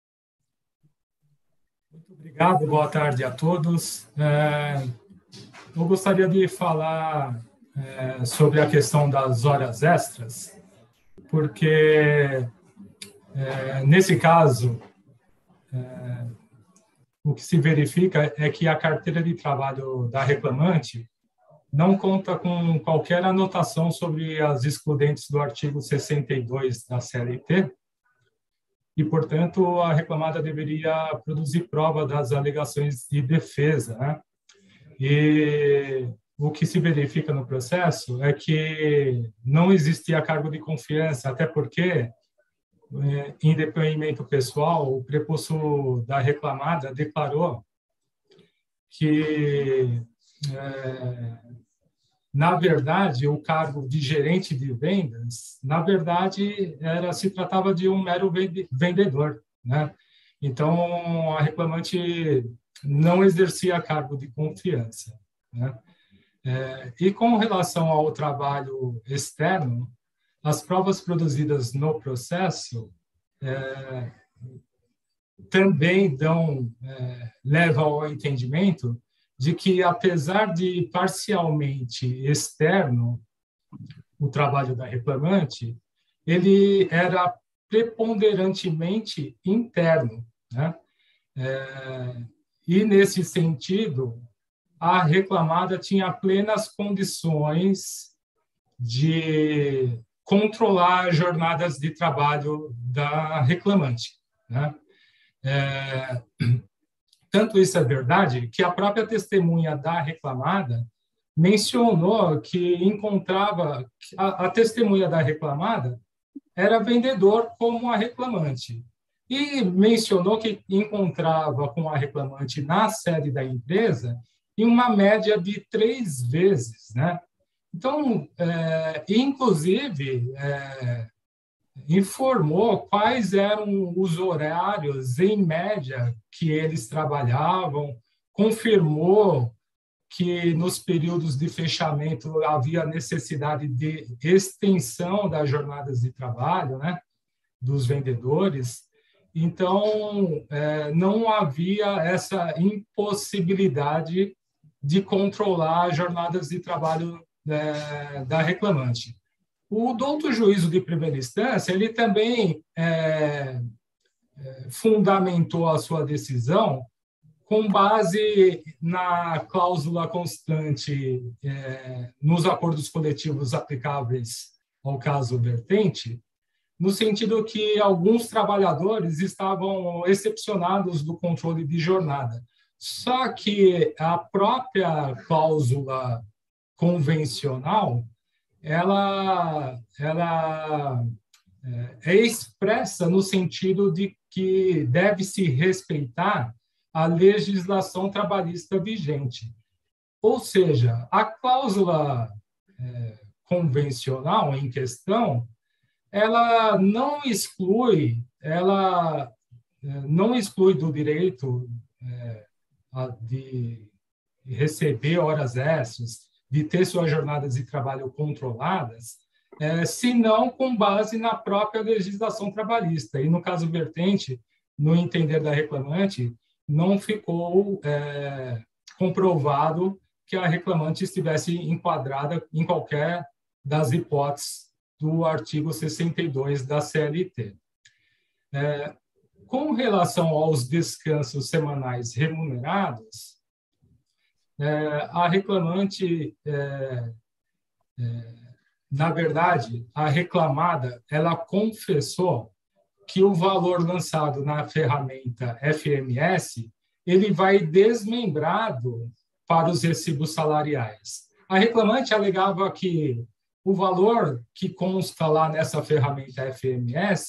Muito obrigado, boa tarde a todos. É, eu gostaria de falar é, sobre a questão das horas extras, porque, é, nesse caso, é, o que se verifica é que a carteira de trabalho da reclamante não conta com qualquer anotação sobre as excludentes do artigo sessenta e dois da C L T e, portanto, a reclamada deveria produzir prova das alegações de defesa, né? E o que se verifica no processo é que não existia cargo de confiança, até porque, em depoimento pessoal, o preposto da reclamada declarou que, é, na verdade, o cargo de gerente de vendas, na verdade, era, se tratava de um mero vendedor, né? Então, a reclamante não exercia cargo de confiança, né? É, e com relação ao trabalho externo, as provas produzidas no processo é, também dão, é, levam ao entendimento de que, apesar de parcialmente externo o trabalho da reclamante, ele era preponderantemente interno, né? É, e, nesse sentido, a reclamada tinha plenas condições de controlar as jornadas de trabalho da reclamante, né? É, tanto isso é verdade que a própria testemunha da reclamada mencionou que encontrava, a, a testemunha da reclamada era vendedor como a reclamante, e mencionou que encontrava com a reclamante na sede da empresa em uma média de três vezes, né? Então, é, inclusive, é, informou quais eram os horários, em média, que eles trabalhavam, confirmou que nos períodos de fechamento havia necessidade de extensão das jornadas de trabalho, né, dos vendedores. Então, é, não havia essa impossibilidade de controlar as jornadas de trabalho é, da reclamante. O douto juízo de primeira instância, ele também é, fundamentou a sua decisão com base na cláusula constante é, nos acordos coletivos aplicáveis ao caso vertente, no sentido que alguns trabalhadores estavam excepcionados do controle de jornada. Só que a própria cláusula convencional, ela, ela é expressa no sentido de que deve-se respeitar a legislação trabalhista vigente. Ou seja, a cláusula é, convencional em questão, ela não exclui, ela é, não exclui do direito é, de receber horas extras, de ter suas jornadas de trabalho controladas, é, se não com base na própria legislação trabalhista. E, no caso vertente, no entender da reclamante, não ficou é, comprovado que a reclamante estivesse enquadrada em qualquer das hipóteses do artigo sessenta e dois da C L T. É, com relação aos descansos semanais remunerados, é, a reclamante, é, é, na verdade, a reclamada, ela confessou que o valor lançado na ferramenta F M S, ele vai desmembrado para os recibos salariais. A reclamante alegava que o valor que consta lá nessa ferramenta F M S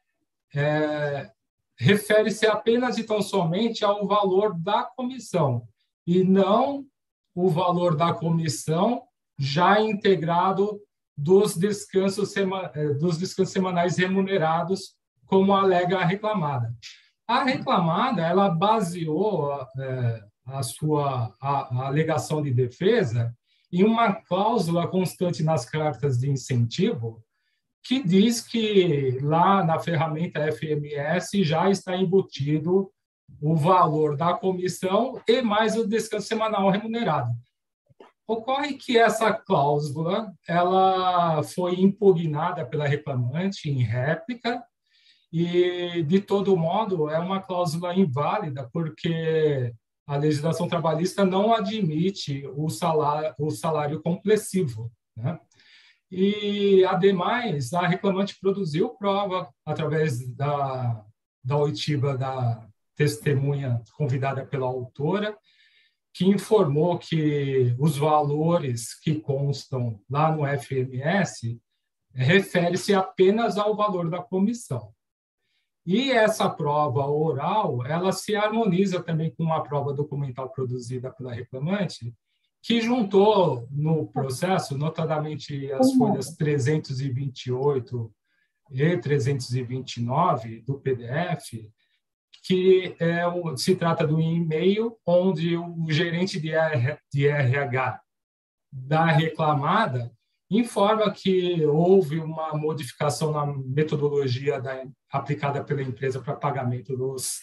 é, refere-se apenas e tão somente ao valor da comissão, e não o valor da comissão já integrado dos descansos, sema, dos descansos semanais remunerados, como alega a reclamada. A reclamada, ela baseou é, a sua a, a alegação de defesa em uma cláusula constante nas cartas de incentivo, que diz que lá na ferramenta F M S já está embutido o valor da comissão e mais o descanso semanal remunerado. Ocorre que essa cláusula ela foi impugnada pela reclamante em réplica e, de todo modo, é uma cláusula inválida, porque a legislação trabalhista não admite o salário, o salário complessivo, né? E, ademais, a reclamante produziu prova, através da, da oitiva da testemunha convidada pela autora, que informou que os valores que constam lá no F M S refere-se apenas ao valor da comissão. E essa prova oral, ela se harmoniza também com uma prova documental produzida pela reclamante, que juntou no processo, notadamente as folhas trezentos e vinte e oito e trezentos e vinte e nove do P D F, que é, se trata de um e-mail onde o gerente de R H da reclamada informa que houve uma modificação na metodologia da, aplicada pela empresa para pagamento dos,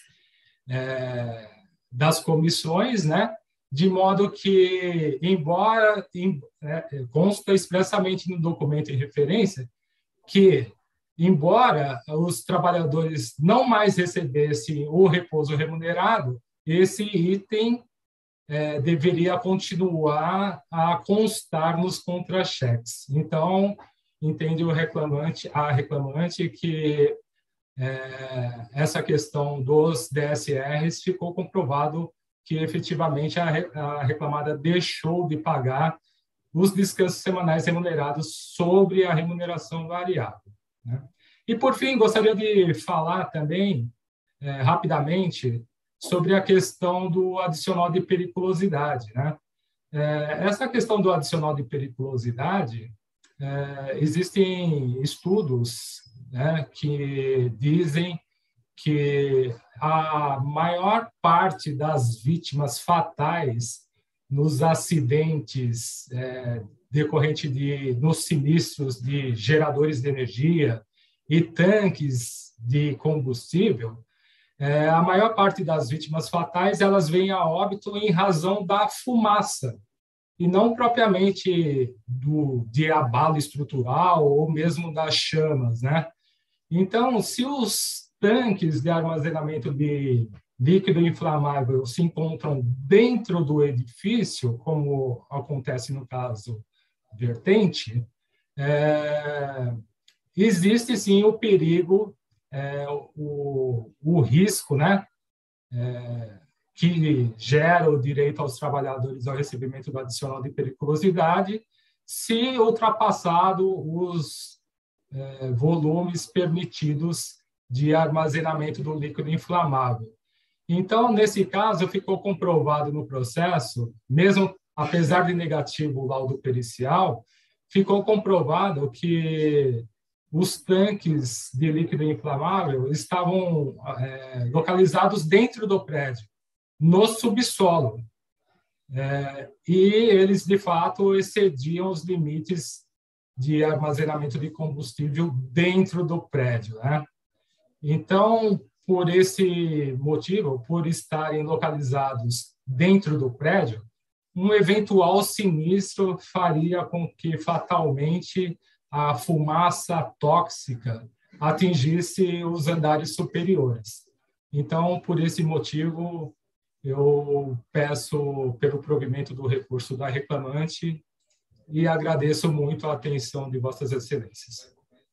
é, das comissões, né? De modo que, embora em, é, consta expressamente no documento em referência que, embora os trabalhadores não mais recebessem o repouso remunerado, esse item é, deveria continuar a constar nos contra-cheques. Então, entende o reclamante, a reclamante que é, essa questão dos D S Rs ficou comprovado que efetivamente a, a reclamada deixou de pagar os descansos semanais remunerados sobre a remuneração variável, né? E, por fim, gostaria de falar também, é, rapidamente, sobre a questão do adicional de periculosidade, né? É, essa questão do adicional de periculosidade, é, existem estudos, né, que dizem que a maior parte das vítimas fatais nos acidentes é, decorrentes de nos sinistros de geradores de energia e tanques de combustível, é, a maior parte das vítimas fatais elas vêm a óbito em razão da fumaça e não propriamente do de abalo estrutural ou mesmo das chamas, né? Então, se os tanques de armazenamento de líquido inflamável se encontram dentro do edifício, como acontece no caso vertente, é, existe sim o perigo, é, o, o risco, né, é, que gera o direito aos trabalhadores ao recebimento do adicional de periculosidade, se ultrapassado os é, volumes permitidos de armazenamento do líquido inflamável. Então, nesse caso, ficou comprovado no processo, mesmo apesar de negativo o laudo pericial, ficou comprovado que os tanques de líquido inflamável estavam é, localizados dentro do prédio, no subsolo. É, e eles, de fato, excediam os limites de armazenamento de combustível dentro do prédio, né? Então, por esse motivo, por estarem localizados dentro do prédio, um eventual sinistro faria com que fatalmente a fumaça tóxica atingisse os andares superiores. Então, por esse motivo, eu peço pelo provimento do recurso da reclamante e agradeço muito a atenção de Vossas Excelências.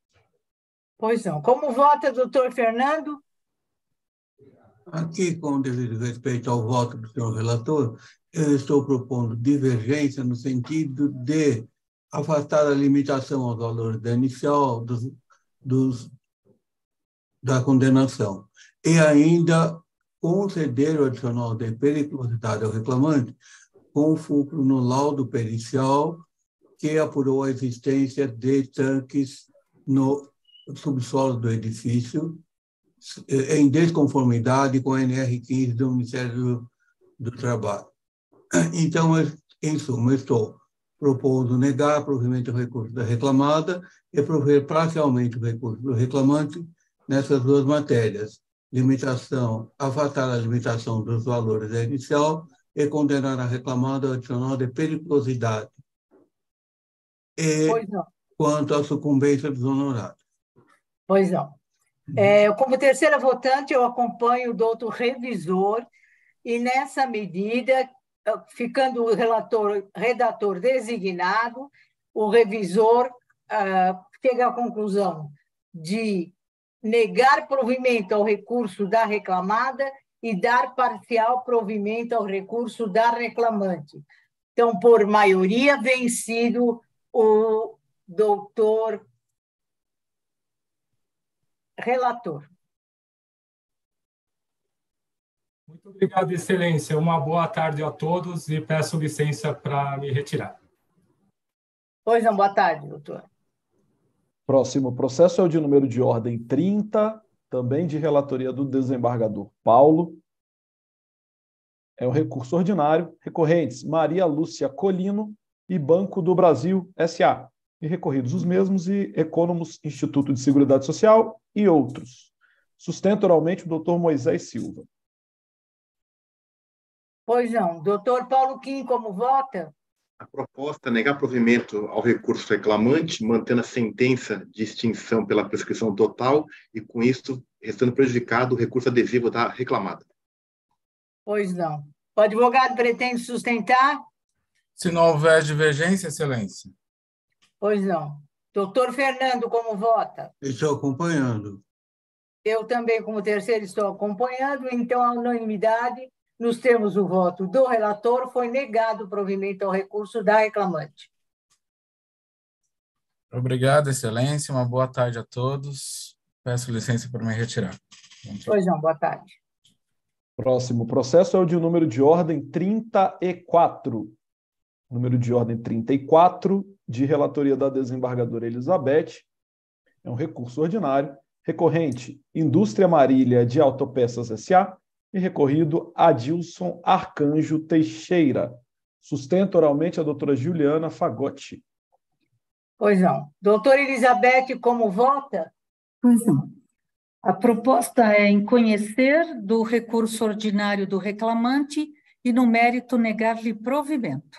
Pois não. Como vota, doutor Fernando? Aqui, com o devido respeito ao voto do senhor relator, eu estou propondo divergência no sentido de afastar a limitação aos valores da inicial dos, dos, da condenação e ainda conceder o adicional de periculosidade ao reclamante com fulcro no laudo pericial que apurou a existência de tanques no subsolo do edifício em desconformidade com a N R quinze do Ministério do, do Trabalho. Então, em suma, estou propondo negar provimento do recurso da reclamada e prover parcialmente o recurso do reclamante nessas duas matérias, limitação, afastar a limitação dos valores da inicial e condenar a reclamada ao adicional de periculosidade. E quanto à sucumbência dos honorários. Pois não. É, como terceira votante, eu acompanho o doutor revisor e, nessa medida, ficando o relator, redator designado, o revisor ah, chega à conclusão de negar provimento ao recurso da reclamada e dar parcial provimento ao recurso da reclamante. Então, por maioria, vencido o doutor relator. Muito obrigado, Excelência. Uma boa tarde a todos e peço licença para me retirar. Pois não, boa tarde, doutor. Próximo processo é o de número de ordem trinta, também de relatoria do desembargador Paulo. É um recurso ordinário, recorrentes Maria Lúcia Colino e Banco do Brasil S A, e recorridos os mesmos e Economos Instituto de Seguridade Social e outros. Sustenta oralmente o doutor Moisés Silva. Pois não. Doutor Paulo Kim, como vota? A proposta é negar provimento ao recurso reclamante, mantendo a sentença de extinção pela prescrição total e, com isso, restando prejudicado o recurso adesivo da reclamada. Pois não. O advogado pretende sustentar? Se não houver divergência, Excelência. Pois não. Doutor Fernando, como vota? Estou acompanhando. Eu também, como terceiro, estou acompanhando. Então, a unanimidade, nos termos do voto do relator, foi negado o provimento ao recurso da reclamante. Obrigado, Excelência. Uma boa tarde a todos. Peço licença para me retirar. Pois não, boa tarde. Próximo processo é o de número de ordem trinta e quatro. Número de ordem trinta e quatro, de relatoria da desembargadora Elizabeth. É um recurso ordinário, recorrente Indústria Marília de Autopeças S A e recorrido Adilson Arcanjo Teixeira. Sustenta oralmente a doutora Juliana Fagotti. Pois não. Doutora Elizabeth, como vota? Pois não. A proposta é em conhecer do recurso ordinário do reclamante e, no mérito, negar-lhe provimento.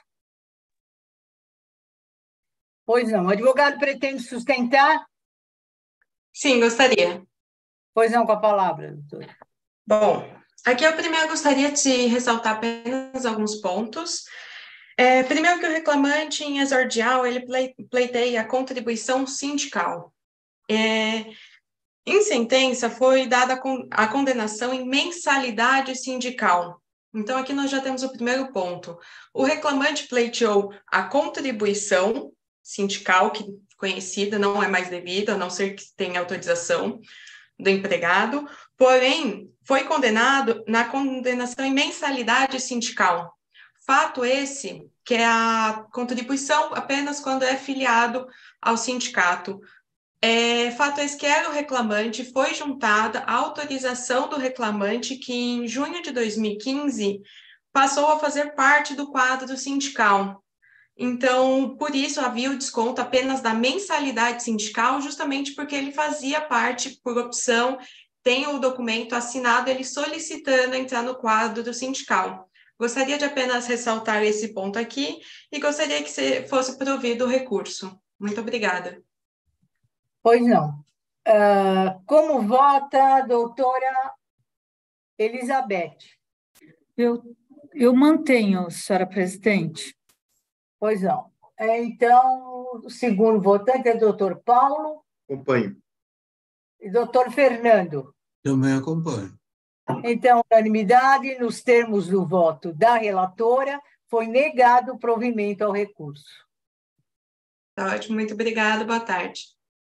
Pois não. O advogado pretende sustentar? Sim, gostaria. Pois não, com a palavra, doutora. Bom, aqui eu primeiro gostaria de ressaltar apenas alguns pontos. É, primeiro que o reclamante, em exordial, ele pleiteia a contribuição sindical. É, em sentença, foi dada a condenação em mensalidade sindical. Então, aqui nós já temos o primeiro ponto. O reclamante pleiteou a contribuição sindical, que conhecida, não é mais devida, a não ser que tenha autorização do empregado, porém, foi condenado na condenação em mensalidade sindical. Fato esse que é a contribuição apenas quando é filiado ao sindicato. É, fato esse que era o reclamante, foi juntada a autorização do reclamante que em junho de dois mil e quinze passou a fazer parte do quadro sindical. Então, por isso havia o desconto apenas da mensalidade sindical, justamente porque ele fazia parte, por opção, tem o documento assinado, ele solicitando entrar no quadro do sindical. Gostaria de apenas ressaltar esse ponto aqui e gostaria que fosse provido o recurso. Muito obrigada. Pois não. Uh, como vota a doutora Elizabeth? Eu, eu mantenho, senhora presidente. Pois não. Então, o segundo votante é o doutor Paulo. Acompanho. E doutor Fernando. Também acompanho. Então, unanimidade, nos termos do voto da relatora, foi negado o provimento ao recurso. Tá ótimo, muito obrigada, boa tarde.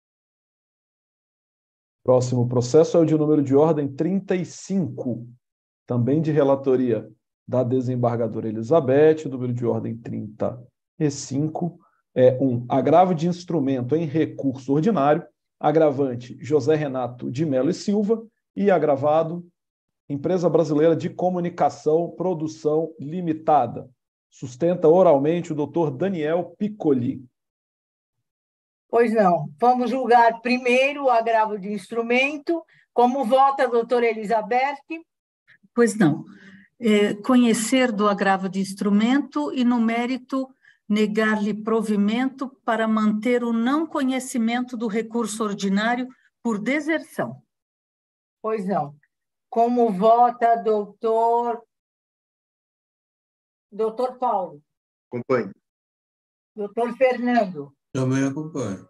Próximo processo é o de número de ordem trinta e cinco, também de relatoria da desembargadora Elizabeth, número de ordem trinta e cinco, é um agravo de instrumento em recurso ordinário, agravante José Renato de Melo e Silva e agravado Empresa Brasileira de Comunicação Produção Limitada. Sustenta oralmente o doutor Daniel Piccoli. Pois não. Vamos julgar primeiro o agravo de instrumento. Como vota a doutora Elizabeth? Pois não. É, conhecer do agravo de instrumento e, no mérito, negar-lhe provimento para manter o não conhecimento do recurso ordinário por deserção. Pois não. Como vota doutor doutor Paulo? Acompanho. Doutor Fernando? Também acompanho.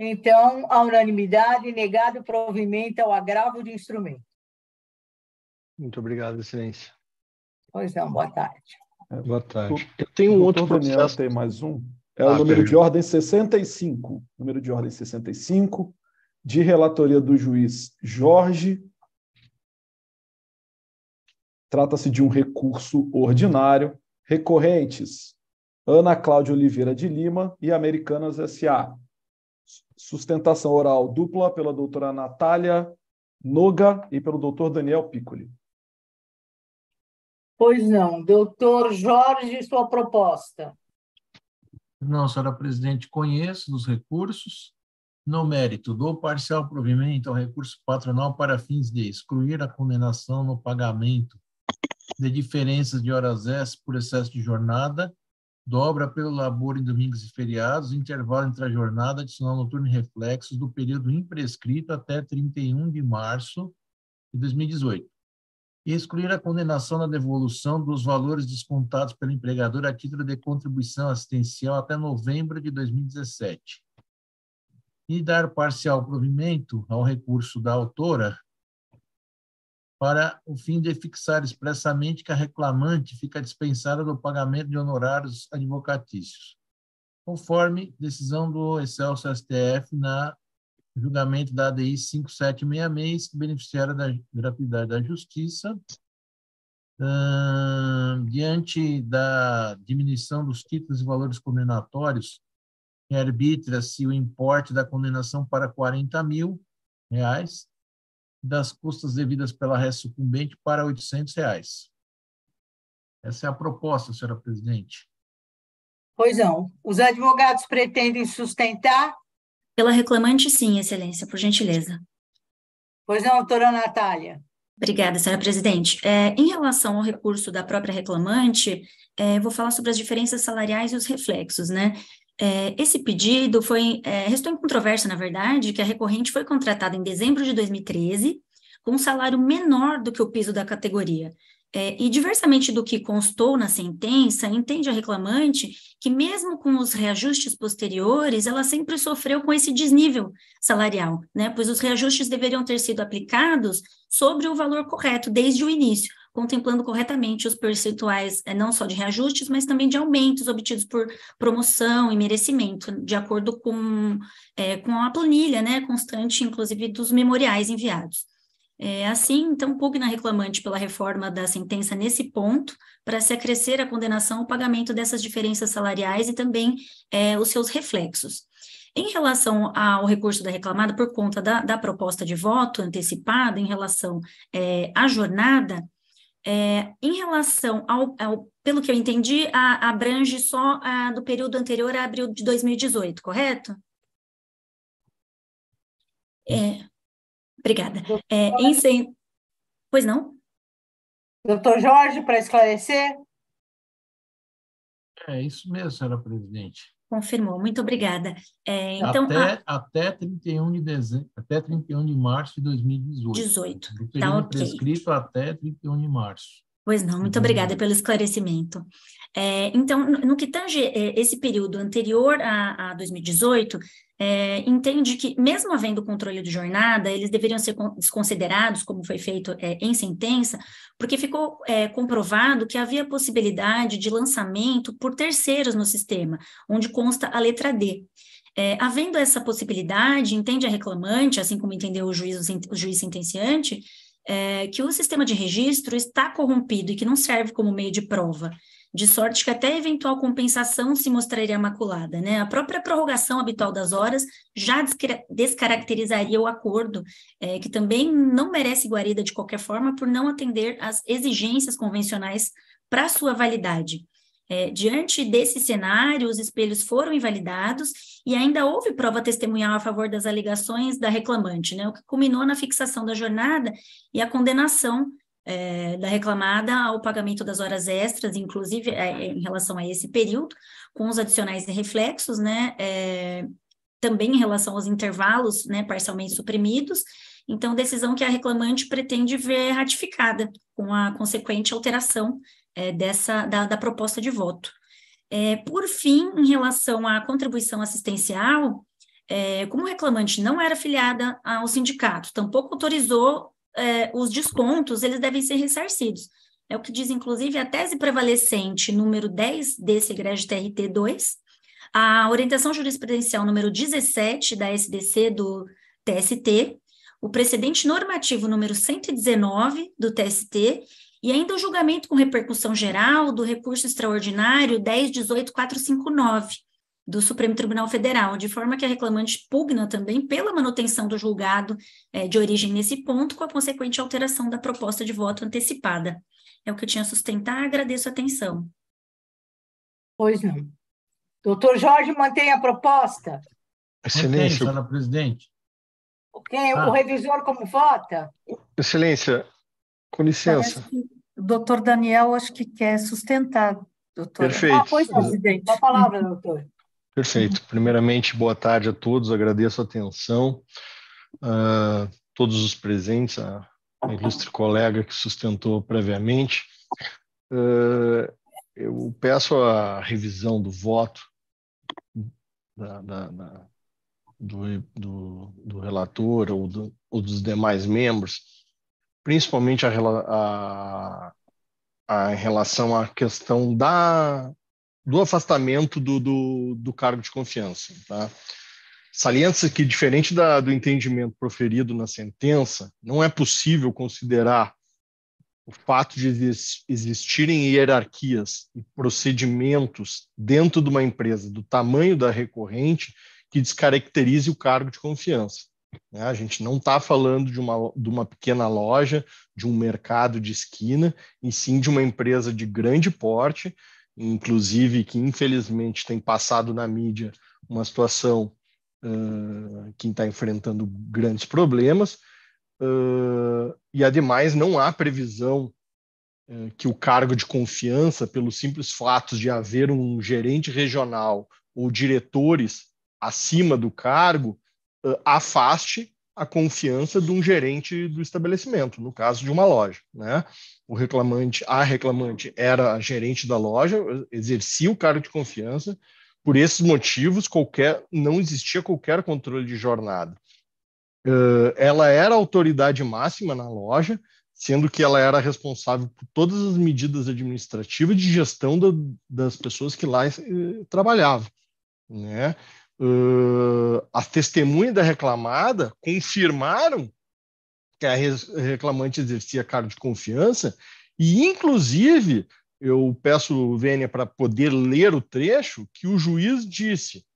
Então, a unanimidade, negado o provimento ao agravo de instrumento. Muito obrigado, Excelência. Pois não, boa tarde. É, boa tarde. Eu tenho um outro Daniel processo. Tem mais um. É ah, o número perdão. de ordem sessenta e cinco. Número de ordem sessenta e cinco, de relatoria do juiz Jorge. Trata-se de um recurso ordinário. Recorrentes: Ana Cláudia Oliveira de Lima e Americanas S A Sustentação oral dupla pela doutora Natália Noga e pelo doutor Daniel Piccoli. Pois não. Doutor Jorge, sua proposta. Não, senhora presidente, conheço dos recursos, no mérito do parcial provimento ao recurso patronal para fins de excluir a condenação no pagamento de diferenças de horas extras por excesso de jornada, dobra pelo labor em domingos e feriados, intervalo entre a jornada, adicional noturno e reflexos do período imprescrito até trinta e um de março de dois mil e dezoito. E excluir a condenação na devolução dos valores descontados pelo empregador a título de contribuição assistencial até novembro de dois mil e dezessete. E dar parcial provimento ao recurso da autora para o fim de fixar expressamente que a reclamante fica dispensada do pagamento de honorários advocatícios, conforme decisão do excelso S T F na julgamento da A D I cinco sete seis seis, que beneficiária da gratuidade da justiça, uh, diante da diminuição dos títulos e valores condenatórios, que arbitra-se o importe da condenação para quarenta mil reais, das custas devidas pela res sucumbente para oitocentos reais. Essa é a proposta, senhora presidente. Pois não. Os advogados pretendem sustentar? Pela reclamante, sim, excelência, por gentileza. Pois não, doutora Natália. Obrigada, senhora presidente. É, em relação ao recurso da própria reclamante, é, vou falar sobre as diferenças salariais e os reflexos, né? É, esse pedido foi, é, restou em controvérsia, na verdade, que a recorrente foi contratada em dezembro de dois mil e treze, com um salário menor do que o piso da categoria. É, e, diversamente do que constou na sentença, entende a reclamante que, mesmo com os reajustes posteriores, ela sempre sofreu com esse desnível salarial, né? Pois os reajustes deveriam ter sido aplicados sobre o valor correto desde o início, contemplando corretamente os percentuais, não só de reajustes, mas também de aumentos obtidos por promoção e merecimento, de acordo com, é, com a planilha, né, constante, inclusive, dos memoriais enviados. É, assim, então, pugna reclamante pela reforma da sentença nesse ponto, para se acrescer a condenação ao pagamento dessas diferenças salariais e também é, os seus reflexos. Em relação ao recurso da reclamada, por conta da, da proposta de voto antecipada em relação é, à jornada, É, em relação ao, ao, pelo que eu entendi, a, abrange só a, do período anterior a abril de dois mil e dezoito, correto? É, obrigada. É, em sem... Pois não? Doutor Jorge, para esclarecer? É isso mesmo, senhora presidente. Confirmou, muito obrigada. É, então, até, a... até trinta e um de dezembro, até trinta e um de março de dois mil e dezoito. dezoito, do período tá ok. prescrito até trinta e um de março. Pois não, muito obrigada pelo esclarecimento. É, então, no, no que tange é, esse período anterior a, a dois mil e dezoito, é, entende que, mesmo havendo controle de jornada, eles deveriam ser desconsiderados, como foi feito é, em sentença, porque ficou é, comprovado que havia possibilidade de lançamento por terceiros no sistema, onde consta a letra D. É, havendo essa possibilidade, entende a reclamante, assim como entendeu o juiz, o juiz sentenciante, É, que o sistema de registro está corrompido e que não serve como meio de prova, de sorte que até eventual compensação se mostraria maculada, né? A própria prorrogação habitual das horas já descaracterizaria o acordo, é, que também não merece guarida de qualquer forma por não atender às exigências convencionais para sua validade. É, diante desse cenário, os espelhos foram invalidados e ainda houve prova testemunhal a favor das alegações da reclamante, né, o que culminou na fixação da jornada e a condenação é, da reclamada ao pagamento das horas extras, inclusive é, em relação a esse período, com os adicionais e reflexos, né, é, também em relação aos intervalos, né, parcialmente suprimidos. Então, decisão que a reclamante pretende ver ratificada com a consequente alteração É, dessa, da, da proposta de voto. É, por fim, em relação à contribuição assistencial, é, como o reclamante não era afiliada ao sindicato, tampouco autorizou é, os descontos, eles devem ser ressarcidos. É o que diz, inclusive, a tese prevalecente número dez desse egrégio T R T dois, a orientação jurisprudencial número dezessete da S D C do T S T, o precedente normativo número cento e dezenove do T S T e ainda o julgamento com repercussão geral do recurso extraordinário dez dezoito mil quatrocentos e cinquenta e nove do Supremo Tribunal Federal, de forma que a reclamante pugna também pela manutenção do julgado é, de origem nesse ponto, com a consequente alteração da proposta de voto antecipada. É o que eu tinha a sustentar, agradeço a atenção. Pois não. Doutor Jorge, mantém a proposta? Excelência. Senhora presidente. Quem, ah. O revisor como vota? Excelência, com licença. O doutor Daniel acho que quer sustentar, doutor. Perfeito. Ah, pois, presidente. A palavra, doutor. Perfeito. Primeiramente, boa tarde a todos, agradeço a atenção, a todos os presentes, a, a ilustre colega que sustentou previamente. Uh, eu peço a revisão do voto da, da, da, do, do, do relator ou, do, ou dos demais membros, principalmente a, a, a, em relação à questão da do afastamento do, do, do cargo de confiança. Tá? Salienta-se que, diferente da, do entendimento proferido na sentença, não é possível considerar o fato de existirem hierarquias e procedimentos dentro de uma empresa do tamanho da recorrente que descaracterize o cargo de confiança. Né? A gente não está falando de uma, de uma pequena loja, de um mercado de esquina, e sim de uma empresa de grande porte, inclusive que infelizmente tem passado na mídia uma situação uh, que está enfrentando grandes problemas, uh, e ademais não há previsão uh, que o cargo de confiança, pelo simples fato de haver um gerente regional ou diretores acima do cargo, uh, afaste a confiança de um gerente do estabelecimento, no caso de uma loja, né? O reclamante, a reclamante era a gerente da loja, exercia o cargo de confiança, por esses motivos qualquer, não existia qualquer controle de jornada. Uh, ela era a autoridade máxima na loja, sendo que ela era responsável por todas as medidas administrativas de gestão da, das pessoas que lá uh, trabalhavam, né? Uh, as testemunhas da reclamada confirmaram que a reclamante exercia cargo de confiança e, inclusive, eu peço, Vênia, para poder ler o trecho, que o juiz disse,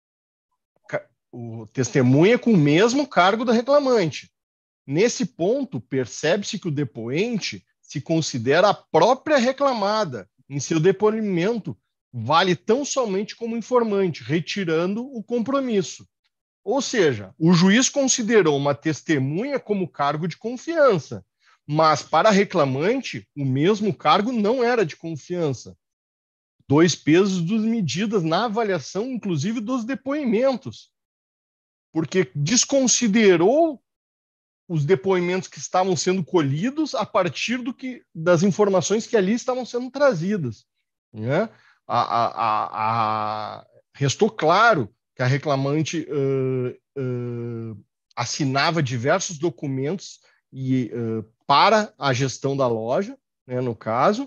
o testemunha com o mesmo cargo da reclamante. Nesse ponto, percebe-se que o depoente se considera a própria reclamada em seu depoimento, vale tão somente como informante, retirando o compromisso. Ou seja, o juiz considerou uma testemunha como cargo de confiança, mas para a reclamante, o mesmo cargo não era de confiança. Dois pesos, duas medidas na avaliação, inclusive dos depoimentos, porque desconsiderou os depoimentos que estavam sendo colhidos a partir do que, das informações que ali estavam sendo trazidas, né? A, a, a, a, restou claro que a reclamante uh, uh, assinava diversos documentos e, uh, para a gestão da loja, né, no caso,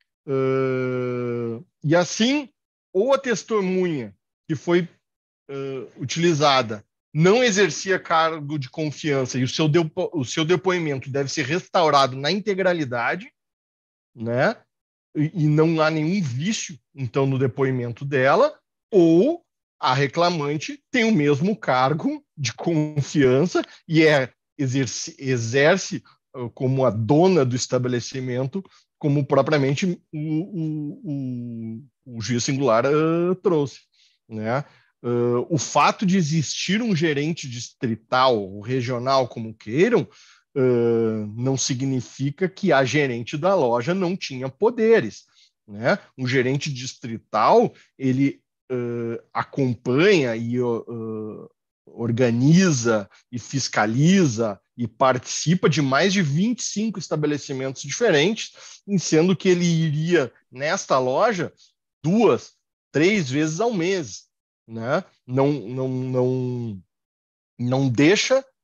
uh, e assim, ou a testemunha que foi uh, utilizada não exercia cargo de confiança e o seu, depo o seu depoimento deve ser restaurado na integralidade, né? E não há nenhum vício, então, no depoimento dela, ou a reclamante tem o mesmo cargo de confiança e é, exerce, exerce como a dona do estabelecimento, como propriamente o, o, o, o juiz singular uh, trouxe, né? Uh, o fato de existir um gerente distrital ou regional, como queiram, Uh, não significa que a gerente da loja não tinha poderes, né? Um gerente distrital, ele uh, acompanha e uh, organiza e fiscaliza e participa de mais de vinte e cinco estabelecimentos diferentes, sendo que ele iria nesta loja duas, três vezes ao mês, né? Não, não, não, não deixa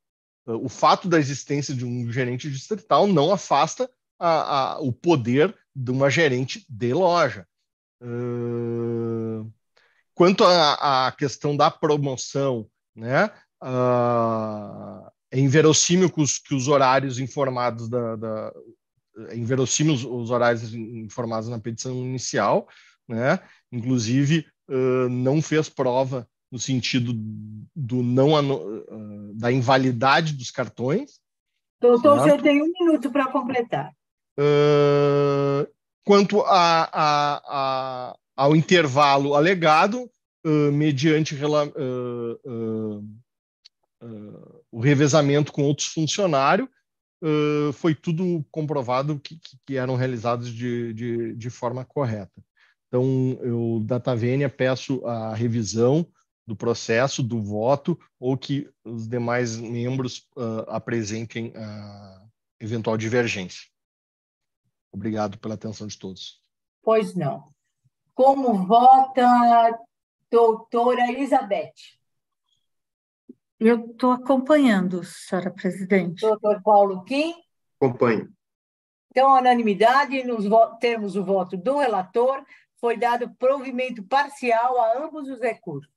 o fato da existência de um gerente distrital não afasta a, a, o poder de uma gerente de loja. Uh, quanto à questão da promoção, né, uh, é inverossímil que os, que os horários informados da, da é inverossímil os, os horários informados na petição inicial, né, inclusive uh, não fez prova no sentido do não uh, da invalidade dos cartões. Doutor, você tem um minuto para completar. Uh, quanto a, a, a, ao intervalo alegado, uh, mediante rela, uh, uh, uh, o revezamento com outros funcionários, uh, foi tudo comprovado que, que eram realizados de, de, de forma correta. Então, eu, Data Vênia, peço a revisão do processo, do voto, ou que os demais membros uh, apresentem a eventual divergência. Obrigado pela atenção de todos. Pois não. Como vota a doutora Elizabeth? Eu estou acompanhando, senhora presidente. Doutor Paulo Kim? Acompanho. Então, a unanimidade, nos termos o voto do relator, foi dado provimento parcial a ambos os recursos.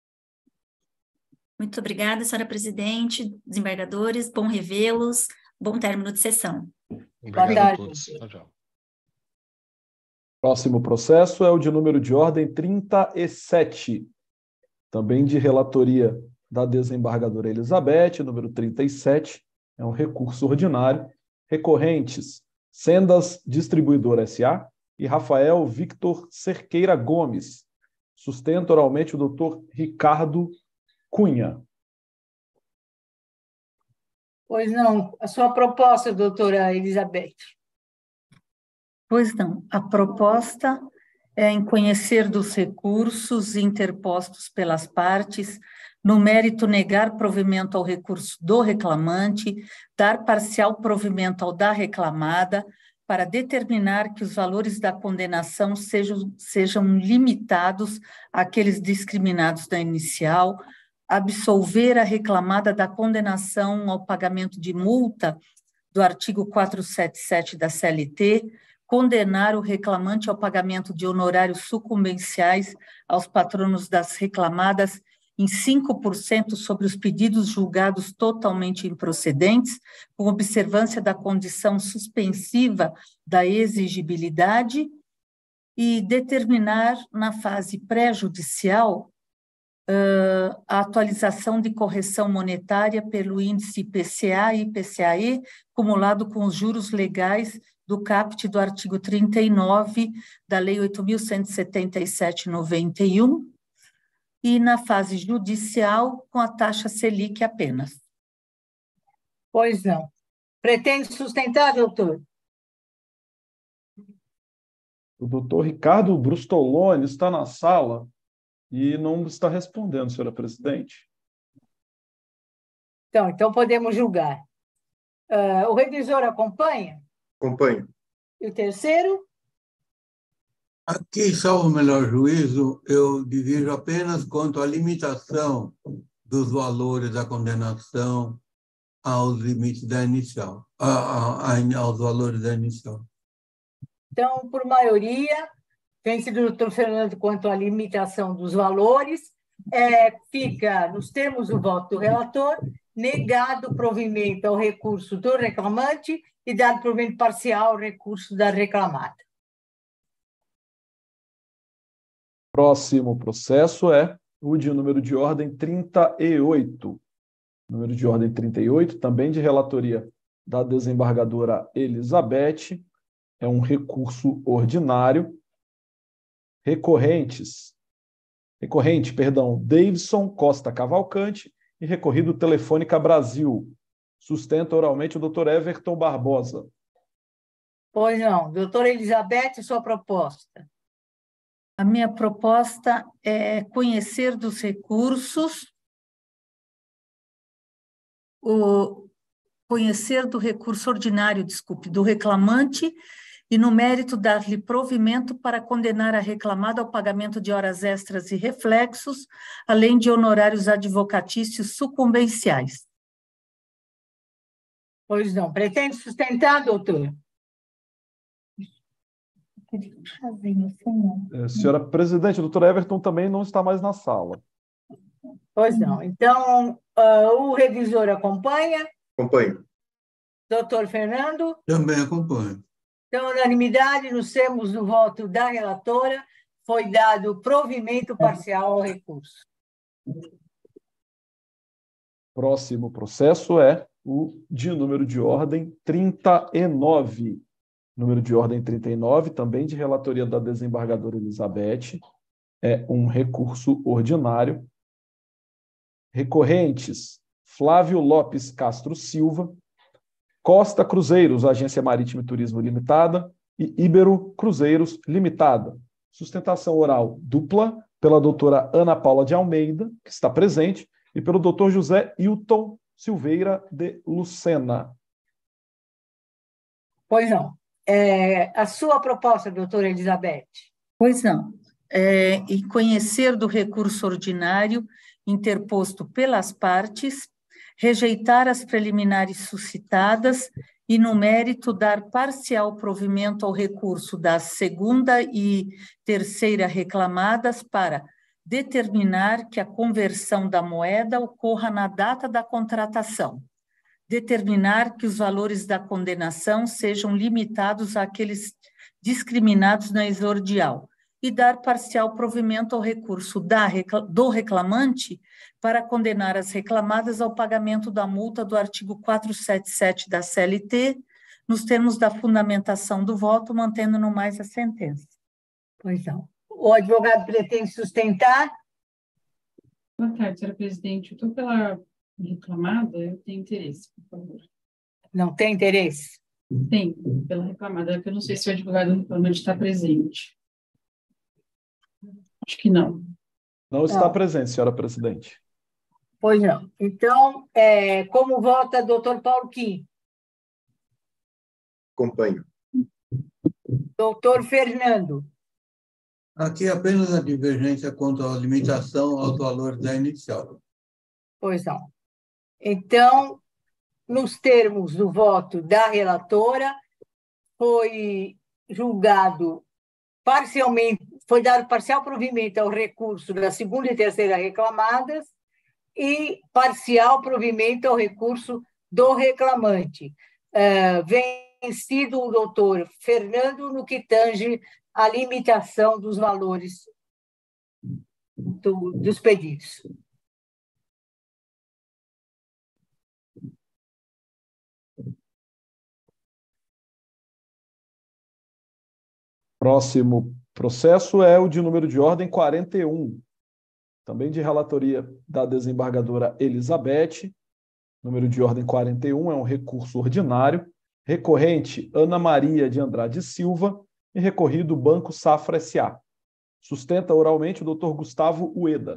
Muito obrigada, senhora presidente, desembargadores, bom revê-los, bom término de sessão. Obrigado a todos. Tchau, tchau. Próximo processo é o de número de ordem trinta e sete, também de relatoria da desembargadora Elizabeth, número trinta e sete, é um recurso ordinário, recorrentes Sendas Distribuidora S A e Rafael Victor Cerqueira Gomes. Sustenta oralmente o doutor Ricardo Cunha. Pois não. A sua proposta, doutora Elizabeth. Pois não. A proposta é em conhecer dos recursos interpostos pelas partes, no mérito negar provimento ao recurso do reclamante, dar parcial provimento ao da reclamada, para determinar que os valores da condenação sejam, sejam limitados àqueles discriminados da inicial, absolver a reclamada da condenação ao pagamento de multa do artigo quatrocentos e setenta e sete da C L T, condenar o reclamante ao pagamento de honorários sucumbenciais aos patronos das reclamadas em cinco por cento sobre os pedidos julgados totalmente improcedentes, com observância da condição suspensiva da exigibilidade, e determinar, na fase pré-judicial, Uh, a atualização de correção monetária pelo índice I P C A e I P C A E, cumulado com os juros legais do caput do artigo trinta e nove da Lei oito mil cento e setenta e sete barra noventa e um, e na fase judicial, com a taxa Selic apenas. Pois não. Pretende sustentar, doutor? O doutor Ricardo Brustoloni está na sala e não está respondendo, senhora presidente. Então, então podemos julgar. Uh, o revisor acompanha? Acompanho. E o terceiro? Aqui, salvo o melhor juízo, eu divido apenas quanto à limitação dos valores da condenação aos limites da inicial, a, a, a, aos valores da inicial. Então, por maioria, tem sido o doutor Fernando quanto à limitação dos valores, é, fica, nos termos do voto do relator, negado o provimento ao recurso do reclamante e dado provimento parcial ao recurso da reclamada. Próximo processo é o de número de ordem trinta e oito. Número de ordem trinta e oito, também de relatoria da desembargadora Elizabeth, é um recurso ordinário. Recorrentes, recorrente, perdão, Davidson Costa Cavalcante e recorrido Telefônica Brasil. Sustenta oralmente o doutor Everton Barbosa. Pois não. Doutora Elizabeth, sua proposta. A minha proposta é conhecer dos recursos, o conhecer do recurso ordinário, desculpe, do reclamante, e no mérito dar-lhe provimento para condenar a reclamada ao pagamento de horas extras e reflexos, além de honorários advocatícios sucumbenciais. Pois não. Pretende sustentar, doutor? É, senhora presidente, o doutor Everton também não está mais na sala. Pois não. Então, uh, o revisor acompanha? Acompanho. Doutor Fernando? Também acompanho. Então, unanimidade, nos termos do voto da relatora, foi dado provimento parcial ao recurso. Próximo processo é o de número de ordem trinta e nove. Número de ordem trinta e nove, também de relatoria da desembargadora Elizabeth. É um recurso ordinário. Recorrentes: Flávio Lopes Castro Silva, Costa Cruzeiros, Agência Marítima e Turismo Limitada, e Ibero Cruzeiros Limitada. Sustentação oral dupla pela doutora Ana Paula de Almeida, que está presente, e pelo doutor José Hilton Silveira de Lucena. Pois não. É, a sua proposta, doutora Elizabeth? Pois não. É, e conhecer do recurso ordinário interposto pelas partes, rejeitar as preliminares suscitadas e, no mérito, dar parcial provimento ao recurso da segunda e terceira reclamadas para determinar que a conversão da moeda ocorra na data da contratação, determinar que os valores da condenação sejam limitados àqueles discriminados na exordial e dar parcial provimento ao recurso da, do reclamante para condenar as reclamadas ao pagamento da multa do artigo quatrocentos e setenta e sete da C L T, nos termos da fundamentação do voto, mantendo no mais a sentença. Pois não. O advogado pretende sustentar? Boa tarde, senhora presidente. Eu estou pela reclamada, eu tenho interesse, por favor. Não tem interesse? Tem, pela reclamada, porque eu não sei se o advogado reclamante está presente. Acho que não. Não está não. presente, senhora presidente. Pois não. Então, é, como vota doutor Paulo Kim? Acompanho. Doutor Fernando? Aqui apenas a divergência quanto à limitação aos valores da inicial. Pois não. Então, nos termos do voto da relatora, foi julgado parcialmente, foi dado parcial provimento ao recurso da segunda e terceira reclamadas e parcial provimento ao recurso do reclamante. Uh, vencido o doutor Fernando no que tange a limitação dos valores do, dos pedidos. Próximo processo é o de número de ordem quarenta e um, também de relatoria da desembargadora Elizabeth. Número de ordem quarenta e um é um recurso ordinário. Recorrente: Ana Maria de Andrade Silva, e recorrido Banco Safra S A. Sustenta oralmente o doutor Gustavo Ueda.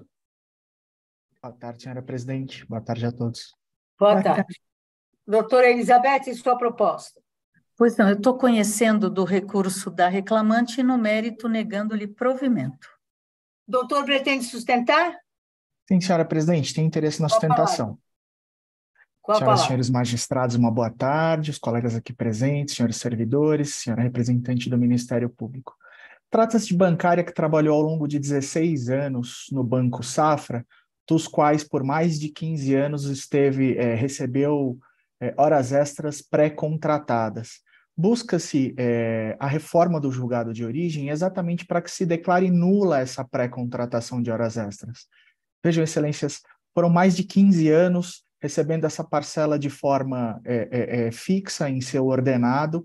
Boa tarde, senhora presidente. Boa tarde a todos. Boa, Boa tarde. tarde. Doutora Elizabeth, sua proposta. Pois não, eu estou conhecendo do recurso da reclamante e, no mérito, negando-lhe provimento. Doutor, pretende sustentar? Sim, senhora presidente, tem interesse na Qual sustentação. Qual Senhoras e senhores magistrados, uma boa tarde, os colegas aqui presentes, senhores servidores, senhora representante do Ministério Público. Trata-se de bancária que trabalhou ao longo de dezesseis anos no Banco Safra, dos quais por mais de quinze anos esteve, é, recebeu é, horas extras pré-contratadas. Busca-se é, a reforma do julgado de origem exatamente para que se declare nula essa pré-contratação de horas extras. Vejam, excelências, foram mais de quinze anos recebendo essa parcela de forma é, é, é, fixa em seu ordenado,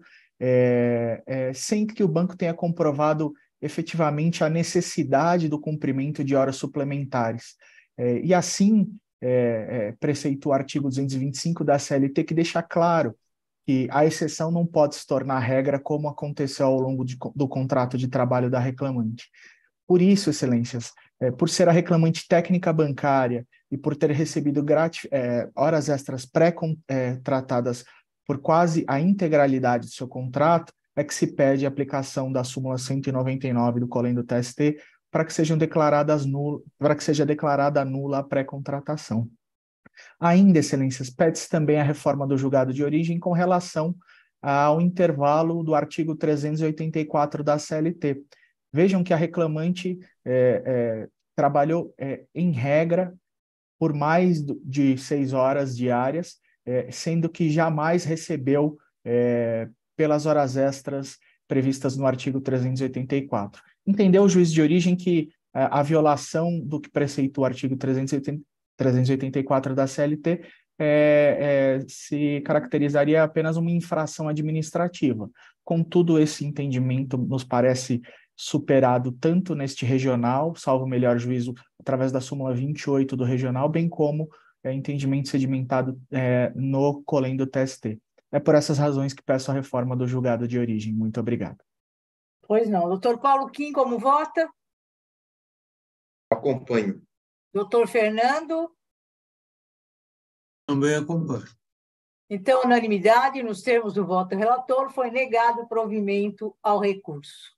é, é, sem que o banco tenha comprovado efetivamente a necessidade do cumprimento de horas suplementares. É, e assim, é, é, preceitua o artigo duzentos e vinte e cinco da C L T, que deixa claro que a exceção não pode se tornar regra, como aconteceu ao longo de, do contrato de trabalho da reclamante. Por isso, excelências, é, por ser a reclamante técnica bancária e por ter recebido gratis, é, horas extras pré-tratadas por quase a integralidade do seu contrato, é que se pede a aplicação da súmula cento e noventa e nove do Colém do T S T para que sejam declaradas nula, para que seja declarada nula a pré-contratação. Ainda, excelências, pede-se também a reforma do julgado de origem com relação ao intervalo do artigo trezentos e oitenta e quatro da C L T. Vejam que a reclamante é, é, trabalhou, é, em regra, por mais de seis horas diárias, é, sendo que jamais recebeu é, pelas horas extras previstas no artigo trezentos e oitenta e quatro. Entendeu o juiz de origem que é, a violação do que preceitua o artigo trezentos e oitenta e quatro da C L T é, é, se caracterizaria apenas uma infração administrativa. Contudo, esse entendimento nos parece superado tanto neste regional, salvo o melhor juízo, através da súmula vinte e oito do regional, bem como é, entendimento sedimentado é, no Colém do T S T. É por essas razões que peço a reforma do julgado de origem. Muito obrigado. Pois não. Doutor Paulo Kim, como vota? Acompanho. Doutor Fernando? Também acompanho. Então, unanimidade, nos termos do voto do relator, foi negado o provimento ao recurso.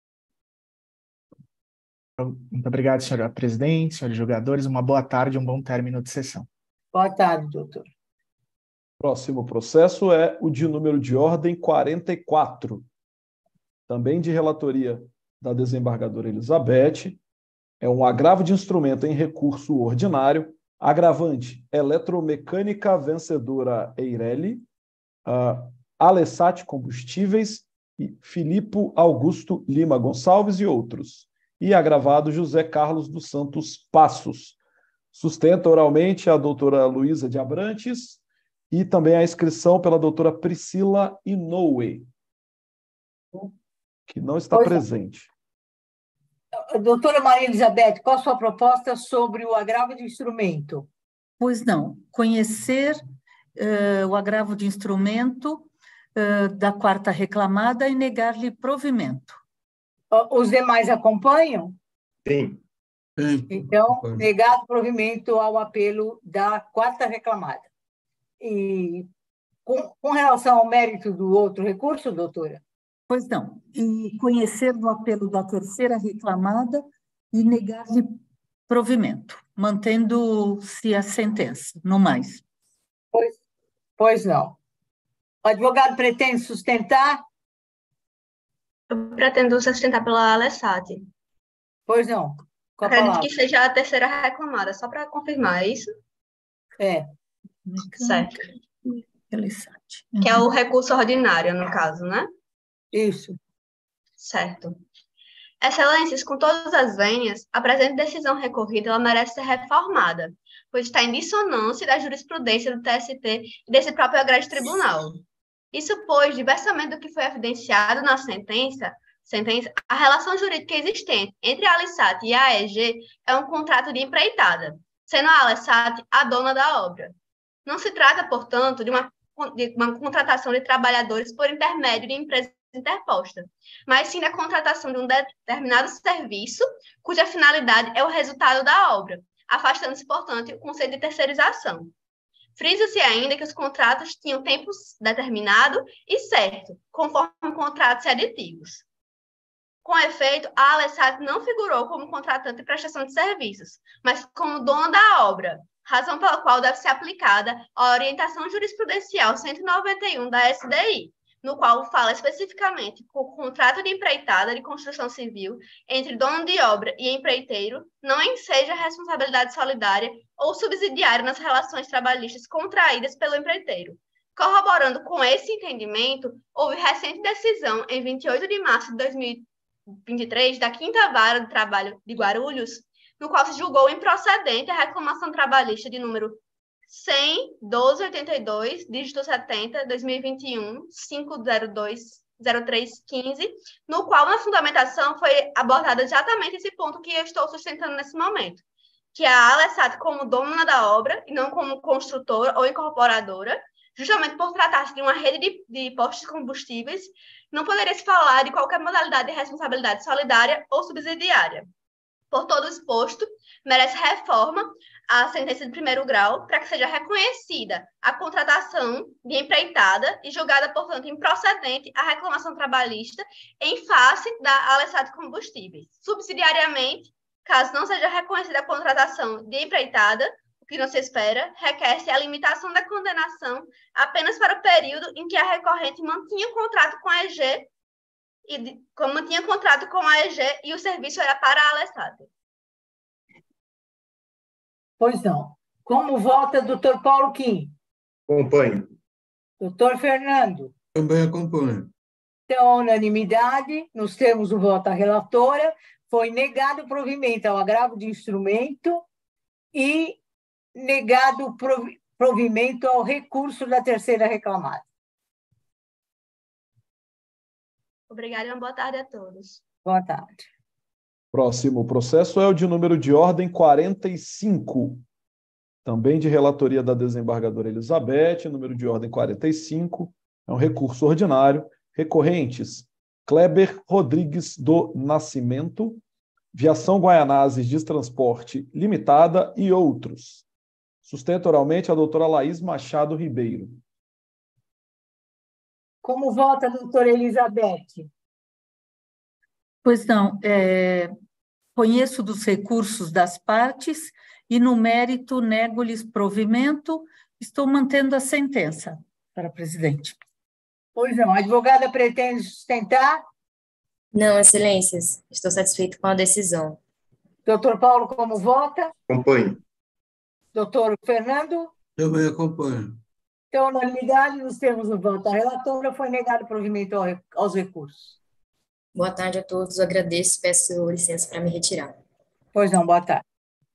Muito obrigado, senhora presidente, senhores jogadores. Uma boa tarde e um bom término de sessão. Boa tarde, doutor. Próximo processo é o de número de ordem quarenta e quatro, também de relatoria da desembargadora Elizabeth. É um agravo de instrumento em recurso ordinário, agravante eletromecânica vencedora Eireli, uh, Alessat Combustíveis e Filipe Augusto Lima Gonçalves e outros. E agravado José Carlos dos Santos Passos. Sustenta oralmente a doutora Luísa de Abrantes e também a inscrição pela doutora Priscila Inoue, que não está pois presente. É. Doutora Maria Elizabeth, qual a sua proposta sobre o agravo de instrumento? Pois não. Conhecer uh, o agravo de instrumento uh, da quarta reclamada e negar-lhe provimento. Os demais acompanham? Sim. Sim. Então, negado provimento ao apelo da quarta reclamada. E com, com relação ao mérito do outro recurso, doutora? Pois não. E conhecer do apelo da terceira reclamada e negar-lhe provimento, mantendo-se a sentença, no mais. Pois, pois não. O advogado pretende sustentar? Eu pretendo sustentar pela Alessat. Pois não. Com a Acredito palavra. que seja a terceira reclamada, só para confirmar, é isso? É. Certo. Alessat. Que é o recurso ordinário, no caso, né? Isso. Certo. Excelências, com todas as vênias, a presente decisão recorrida ela merece ser reformada, pois está em dissonância da jurisprudência do T S T e desse próprio agrégio tribunal. Isso, pois, diversamente do que foi evidenciado na sentença, sentença, a relação jurídica existente entre a Alessat e a A E G é um contrato de empreitada, sendo a Alessat a dona da obra. Não se trata, portanto, de uma, de uma contratação de trabalhadores por intermédio de empresas interposta, mas sim da contratação de um determinado serviço cuja finalidade é o resultado da obra, afastando-se, portanto, o conceito de terceirização. Frisa-se ainda que os contratos tinham tempo determinado e certo, conforme contratos aditivos. Com efeito, a Alessat não figurou como contratante de prestação de serviços, mas como dona da obra, razão pela qual deve ser aplicada a orientação jurisprudencial cento e noventa e um da S D I, no qual fala especificamente que o contrato de empreitada de construção civil entre dono de obra e empreiteiro não enseja responsabilidade solidária ou subsidiária nas relações trabalhistas contraídas pelo empreiteiro. Corroborando com esse entendimento, houve recente decisão, em vinte e oito de março de dois mil e vinte e três, da Quinta Vara do Trabalho de Guarulhos, no qual se julgou improcedente a reclamação trabalhista de número cem, doze, oitenta e dois, dígito setenta, dois mil e vinte e um, quinhentos e dois, zero três quinze, no qual na fundamentação foi abordado exatamente esse ponto que eu estou sustentando nesse momento, que a Alessat, como dona da obra, e não como construtora ou incorporadora, justamente por tratar-se de uma rede de, de postos de combustíveis, não poderia se falar de qualquer modalidade de responsabilidade solidária ou subsidiária. Por todo o exposto, merece reforma a sentença de primeiro grau para que seja reconhecida a contratação de empreitada e julgada, portanto, improcedente a reclamação trabalhista em face da Alessat Combustíveis. Subsidiariamente, caso não seja reconhecida a contratação de empreitada, o que não se espera, requer-se a limitação da condenação apenas para o período em que a recorrente mantinha contrato com a E G e de, mantinha contrato com a E G e o serviço era para a Alessandra. Pois não. Como vota doutor Paulo Kim? Acompanho. Doutor Fernando? Também acompanho. Então, unanimidade, nos termos do voto da relatora, foi negado o provimento ao agravo de instrumento e negado o provimento ao recurso da terceira reclamada. Obrigada e uma boa tarde a todos. Boa tarde. Próximo processo é o de número de ordem quarenta e cinco, também de relatoria da desembargadora Elizabeth, número de ordem quarenta e cinco, é um recurso ordinário, recorrentes Kleber Rodrigues do Nascimento, Viação Guaianazes de Transporte Limitada e outros. Sustenta oralmente a doutora Laís Machado Ribeiro. Como vota a doutora Elizabeth? Pois não, é, conheço dos recursos das partes e, no mérito, nego-lhes provimento, estou mantendo a sentença para presidente. Pois não, a advogada pretende sustentar? Não, excelências, estou satisfeito com a decisão. Doutor Paulo, como vota? Acompanho. Doutor Fernando? Também acompanho. Então, unanimidade, nos termos do voto da relatora, foi negado o provimento aos recursos. Boa tarde a todos, agradeço, peço licença para me retirar. Pois não, boa tarde.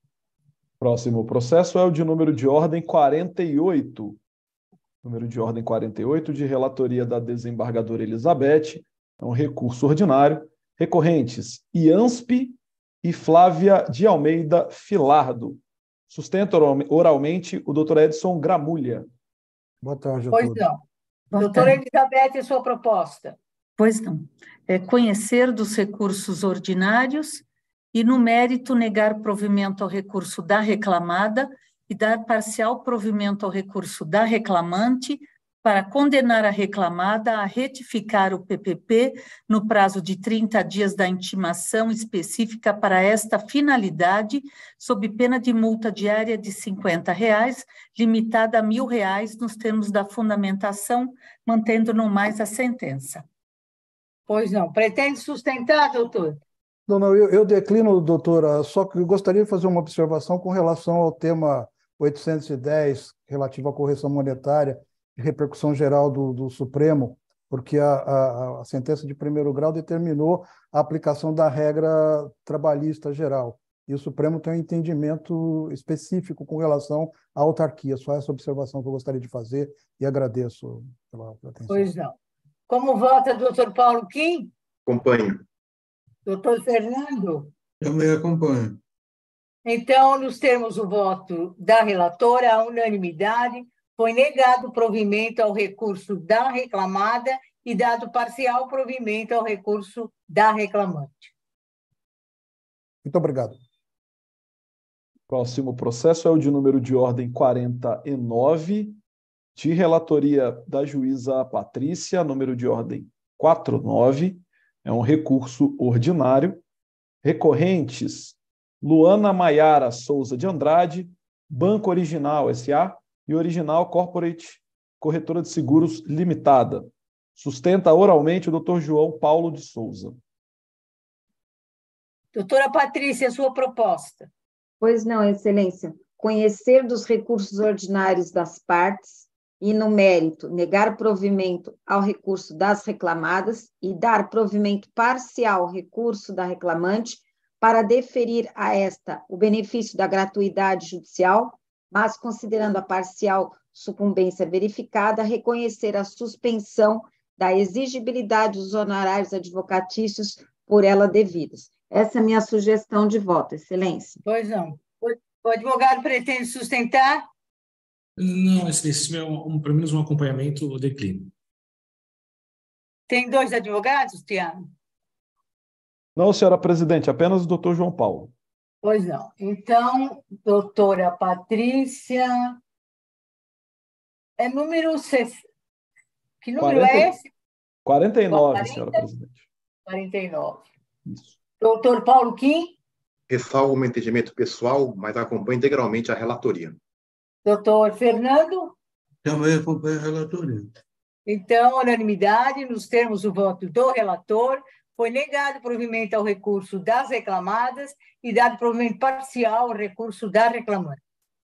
Próximo processo é o de número de ordem quarenta e oito. Número de ordem quarenta e oito, de relatoria da desembargadora Elizabeth, é um recurso ordinário, recorrentes Ianspe e Flávia de Almeida Filardo. Sustenta oralmente o doutor Edson Gramulha. Boa tarde a pois todos. Não. Doutora Elizabeth, a sua proposta. Pois não. É conhecer dos recursos ordinários e, no mérito, negar provimento ao recurso da reclamada e dar parcial provimento ao recurso da reclamante para condenar a reclamada a retificar o P P P no prazo de trinta dias da intimação específica para esta finalidade, sob pena de multa diária de cinquenta reais, limitada a mil reais nos termos da fundamentação, mantendo no mais a sentença. Pois não. Pretende sustentar, doutor? Não, não, eu, eu declino, doutora, só que eu gostaria de fazer uma observação com relação ao tema oitocentos e dez, relativo à correção monetária, de repercussão geral do, do Supremo, porque a, a, a sentença de primeiro grau determinou a aplicação da regra trabalhista geral. E o Supremo tem um entendimento específico com relação à autarquia. Só essa observação que eu gostaria de fazer e agradeço pela, pela atenção. Pois não. Como vota doutor Paulo Kim? Acompanho. Doutor Fernando? Também acompanho. Então, nos termos do voto da relatora, a unanimidade, foi negado o provimento ao recurso da reclamada e dado parcial provimento ao recurso da reclamante. Muito obrigado. Próximo processo é o de número de ordem quarenta e nove, de relatoria da juíza Patrícia, número de ordem quarenta e nove, é um recurso ordinário, recorrentes Luana Maiara Souza de Andrade, Banco Original S A e Original Corporate Corretora de Seguros Limitada. Sustenta oralmente o doutor João Paulo de Souza. Doutora Patrícia, a sua proposta. Pois não, excelência. Conhecer dos recursos ordinários das partes e, no mérito, negar provimento ao recurso das reclamadas e dar provimento parcial ao recurso da reclamante para deferir a esta o benefício da gratuidade judicial, mas, considerando a parcial sucumbência verificada, reconhecer a suspensão da exigibilidade dos honorários advocatícios por ela devidos. Essa é a minha sugestão de voto, excelência. Pois não. O advogado pretende sustentar? Não, excelência, é um, um, pelo menos um acompanhamento, eu declino. Tem dois advogados, Tiago? Não, senhora presidente, apenas o doutor João Paulo. Pois não. Então, doutora Patrícia, é número... Que número quarenta, é esse? quarenta e nove, quarenta, senhora presidente. quarenta e nove. Isso. Doutor Paulo Kim? ressalvo o meu entendimento pessoal, mas acompanho integralmente a relatoria. Doutor Fernando? Também acompanho a relatoria. Então, unanimidade, nos termos do voto do relator, foi negado provimento ao recurso das reclamadas e dado provimento parcial ao recurso da reclamante.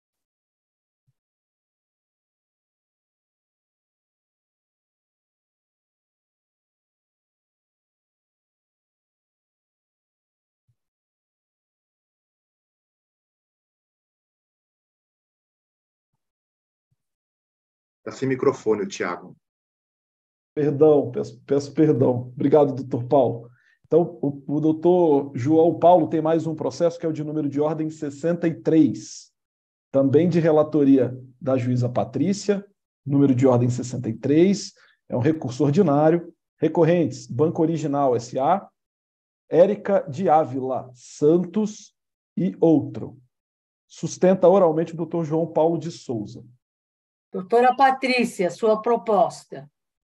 Está sem microfone, o Tiago. Perdão, peço, peço perdão. Obrigado, doutor Paulo. Então, o, o doutor João Paulo tem mais um processo, que é o de número de ordem sessenta e três, também de relatoria da juíza Patrícia, número de ordem sessenta e três, é um recurso ordinário, recorrentes, Banco Original S A, Érica de Ávila Santos e outro. Sustenta oralmente o doutor João Paulo de Souza. Doutora Patrícia, sua proposta.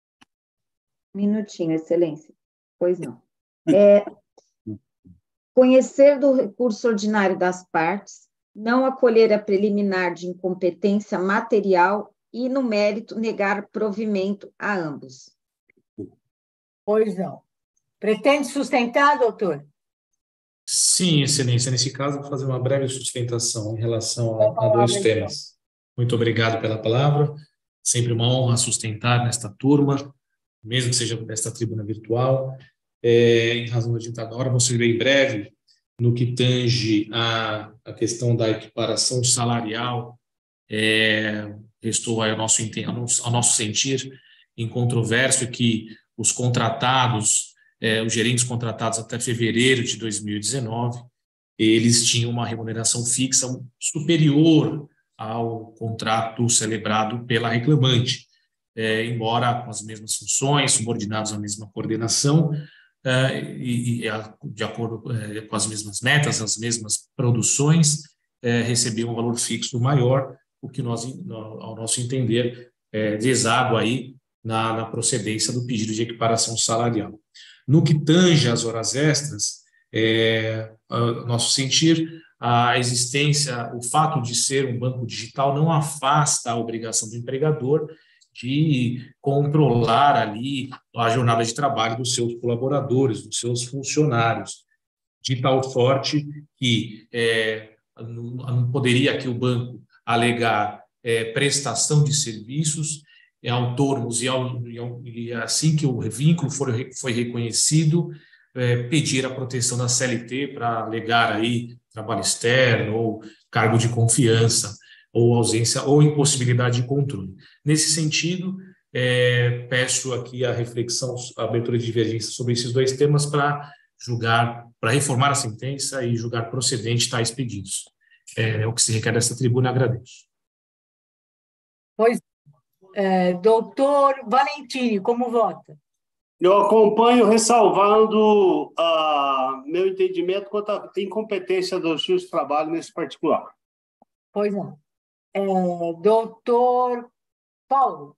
Minutinho, excelência. Pois não. É, conhecer do recurso ordinário das partes, não acolher a preliminar de incompetência material e, no mérito, negar provimento a ambos. Pois não. Pretende sustentar, doutor? Sim, excelência. Nesse caso, vou fazer uma breve sustentação em relação a, a dois temas. Muito obrigado pela palavra. Sempre uma honra sustentar nesta turma, mesmo que seja nesta tribuna virtual. É, em razão da dita hora, vou ser bem breve no que tange a, a questão da equiparação salarial. É, restou ao nosso, ao nosso sentir incontroverso que os contratados, é, os gerentes contratados até fevereiro de dois mil e dezenove, eles tinham uma remuneração fixa superior ao contrato celebrado pela reclamante, é, embora com as mesmas funções, subordinados à mesma coordenação, é, e, e de acordo é, com as mesmas metas, as mesmas produções, é, recebiam um valor fixo maior, o que nós, ao nosso entender, é, deságua aí na, na procedência do pedido de equiparação salarial. No que tange às horas extras, é, a nosso sentir, a existência, o fato de ser um banco digital não afasta a obrigação do empregador de controlar ali a jornada de trabalho dos seus colaboradores, dos seus funcionários, de tal sorte que é, não, não poderia aqui o banco alegar é, prestação de serviços é, autônomos e, e assim que o vínculo for, foi reconhecido, é, pedir a proteção da C L T para alegar aí trabalho externo ou cargo de confiança ou ausência ou impossibilidade de controle. Nesse sentido, é, peço aqui a reflexão, a abertura de divergência sobre esses dois temas para julgar, para reformar a sentença e julgar procedente tais pedidos. É o que se requer dessa tribuna, agradeço. Pois, é, doutor Valentini, como vota? Eu acompanho ressalvando uh, meu entendimento quanto à incompetência do juiz de trabalho nesse particular. Pois não. É, doutor Paulo.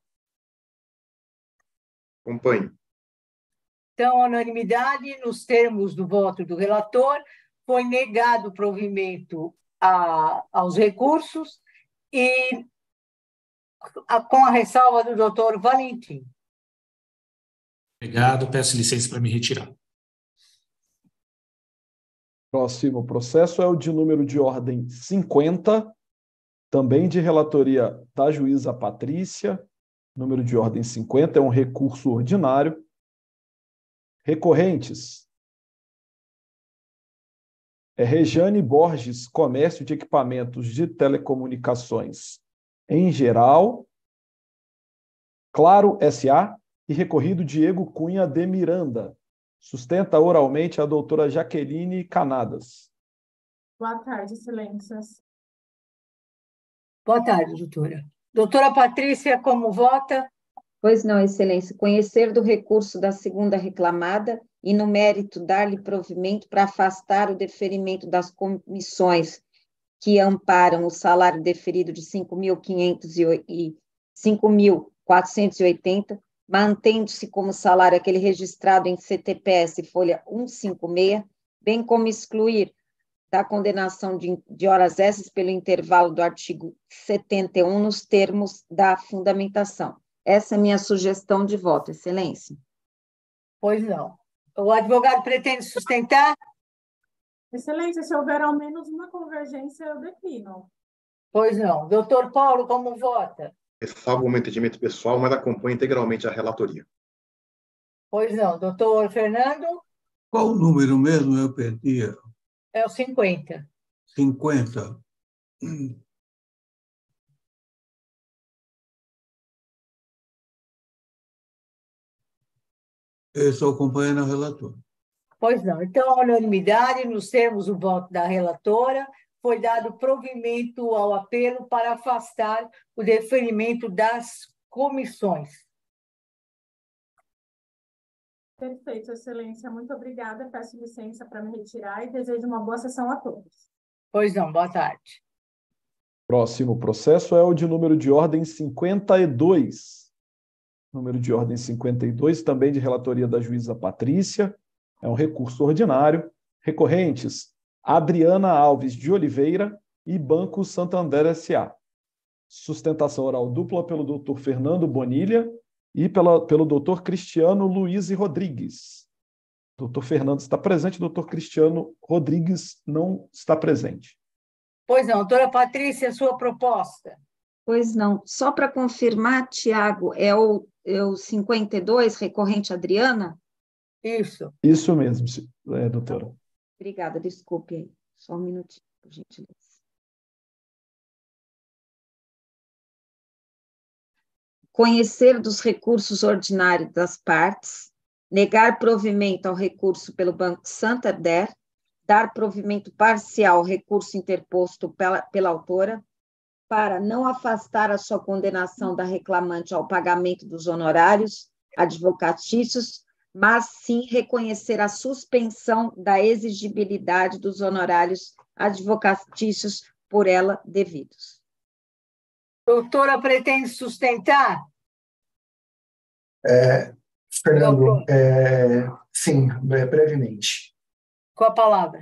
Acompanho. Então, a unanimidade, nos termos do voto do relator, foi negado o provimento a, aos recursos e a, com a ressalva do doutor Valentim. Obrigado, peço licença para me retirar. Próximo processo é o de número de ordem cinquenta, também de relatoria da juíza Patrícia, número de ordem cinquenta, é um recurso ordinário. Recorrentes. É Rejane Borges, comércio de equipamentos de telecomunicações em geral, Claro S A, e recorrido Diego Cunha de Miranda. Sustenta oralmente a doutora Jaqueline Canadas. Boa tarde, excelências. Boa tarde, doutora. Doutora Patrícia, como vota? Pois não, excelência. Conhecer do recurso da segunda reclamada e, no mérito, dar-lhe provimento para afastar o deferimento das comissões que amparam o salário deferido de cinco mil quatrocentos e oitenta, mantendo-se como salário aquele registrado em C T P S folha cento e cinquenta e seis, bem como excluir da condenação de, de horas extras pelo intervalo do artigo setenta e um nos termos da fundamentação. Essa é a minha sugestão de voto, Excelência. Pois não. O advogado pretende sustentar? Excelência, se houver ao menos uma convergência, eu declino. Pois não. Doutor Paulo, como vota? Ressalvo o meu entendimento pessoal, mas acompanho integralmente a relatoria. Pois não. Doutor Fernando? Qual o número mesmo eu perdi? É o cinquenta. cinquenta. Hum. Eu estou acompanhando a relatora. Pois não. Então, a unanimidade, nos termos do voto da relatora, foi dado provimento ao apelo para afastar o deferimento das comissões. Perfeito, Excelência. Muito obrigada. Peço licença para me retirar e desejo uma boa sessão a todos. Pois não. Boa tarde. Próximo processo é o de número de ordem cinquenta e dois. Número de ordem cinquenta e dois, também de relatoria da juíza Patrícia. É um recurso ordinário. Recorrentes: Adriana Alves de Oliveira e Banco Santander S A Sustentação oral dupla pelo doutor Fernando Bonilha e pela, pelo doutor Cristiano Luiz Rodrigues. Doutor Fernando está presente, doutor Cristiano Rodrigues não está presente. Pois não, doutora Patrícia, sua proposta. Pois não. Só para confirmar, Tiago, é o, é o cinquenta e dois, recorrente Adriana? Isso. Isso mesmo, é, doutora. Obrigada, desculpe aí. Só um minutinho, por gentileza. Conhecer dos recursos ordinários das partes, negar provimento ao recurso pelo Banco Santander, dar provimento parcial ao recurso interposto pela, pela autora, para não afastar a sua condenação da reclamante ao pagamento dos honorários advocatícios, mas sim reconhecer a suspensão da exigibilidade dos honorários advocatícios por ela devidos. Doutora, pretende sustentar? É, Fernando, é, sim, brevemente. Com a palavra.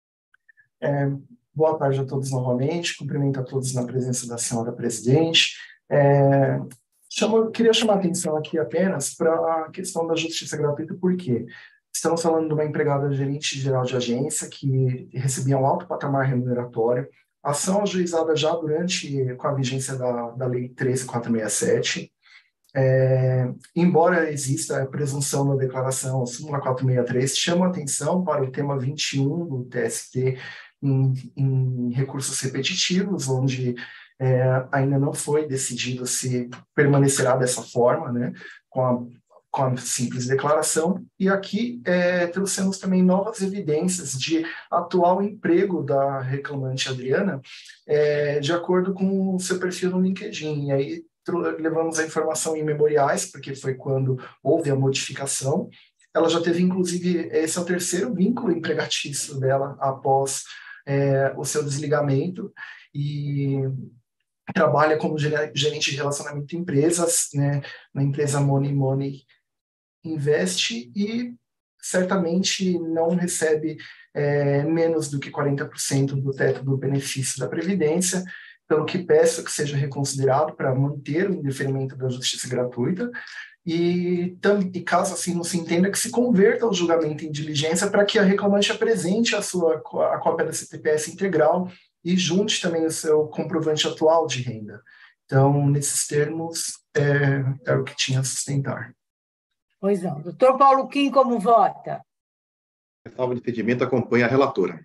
É, boa tarde a todos novamente, cumprimento a todos na presença da senhora presidente. É, chamo, queria chamar a atenção aqui apenas para a questão da justiça gratuita, porque estamos falando de uma empregada gerente geral de agência que recebia um alto patamar remuneratório, ação ajuizada já durante, com a vigência da, da Lei treze mil quatrocentos e sessenta e sete. É, embora exista a presunção da declaração súmula quatrocentos e sessenta e três, chama atenção para o tema vinte e um do T S T em, em recursos repetitivos, onde é, ainda não foi decidido se permanecerá dessa forma, né, com a com a simples declaração, e aqui é, trouxemos também novas evidências de atual emprego da reclamante Adriana, é, de acordo com o seu perfil no LinkedIn. E aí levamos a informação em memoriais, porque foi quando houve a modificação. Ela já teve, inclusive, esse é o terceiro vínculo empregatício dela após é, o seu desligamento, e trabalha como gerente de relacionamento de empresas, né, na empresa Money Money Investe, e certamente não recebe é, menos do que quarenta por cento do teto do benefício da Previdência, pelo que peço que seja reconsiderado para manter o indeferimento da justiça gratuita, e, e caso assim não se entenda, que se converta o julgamento em diligência para que a reclamante apresente a sua a cópia da C T P S integral e junte também o seu comprovante atual de renda. Então, nesses termos, é, é o que tinha a sustentar. Pois não. Doutor Paulo Kim, como vota? Ressalva de entendimento, acompanha a relatora.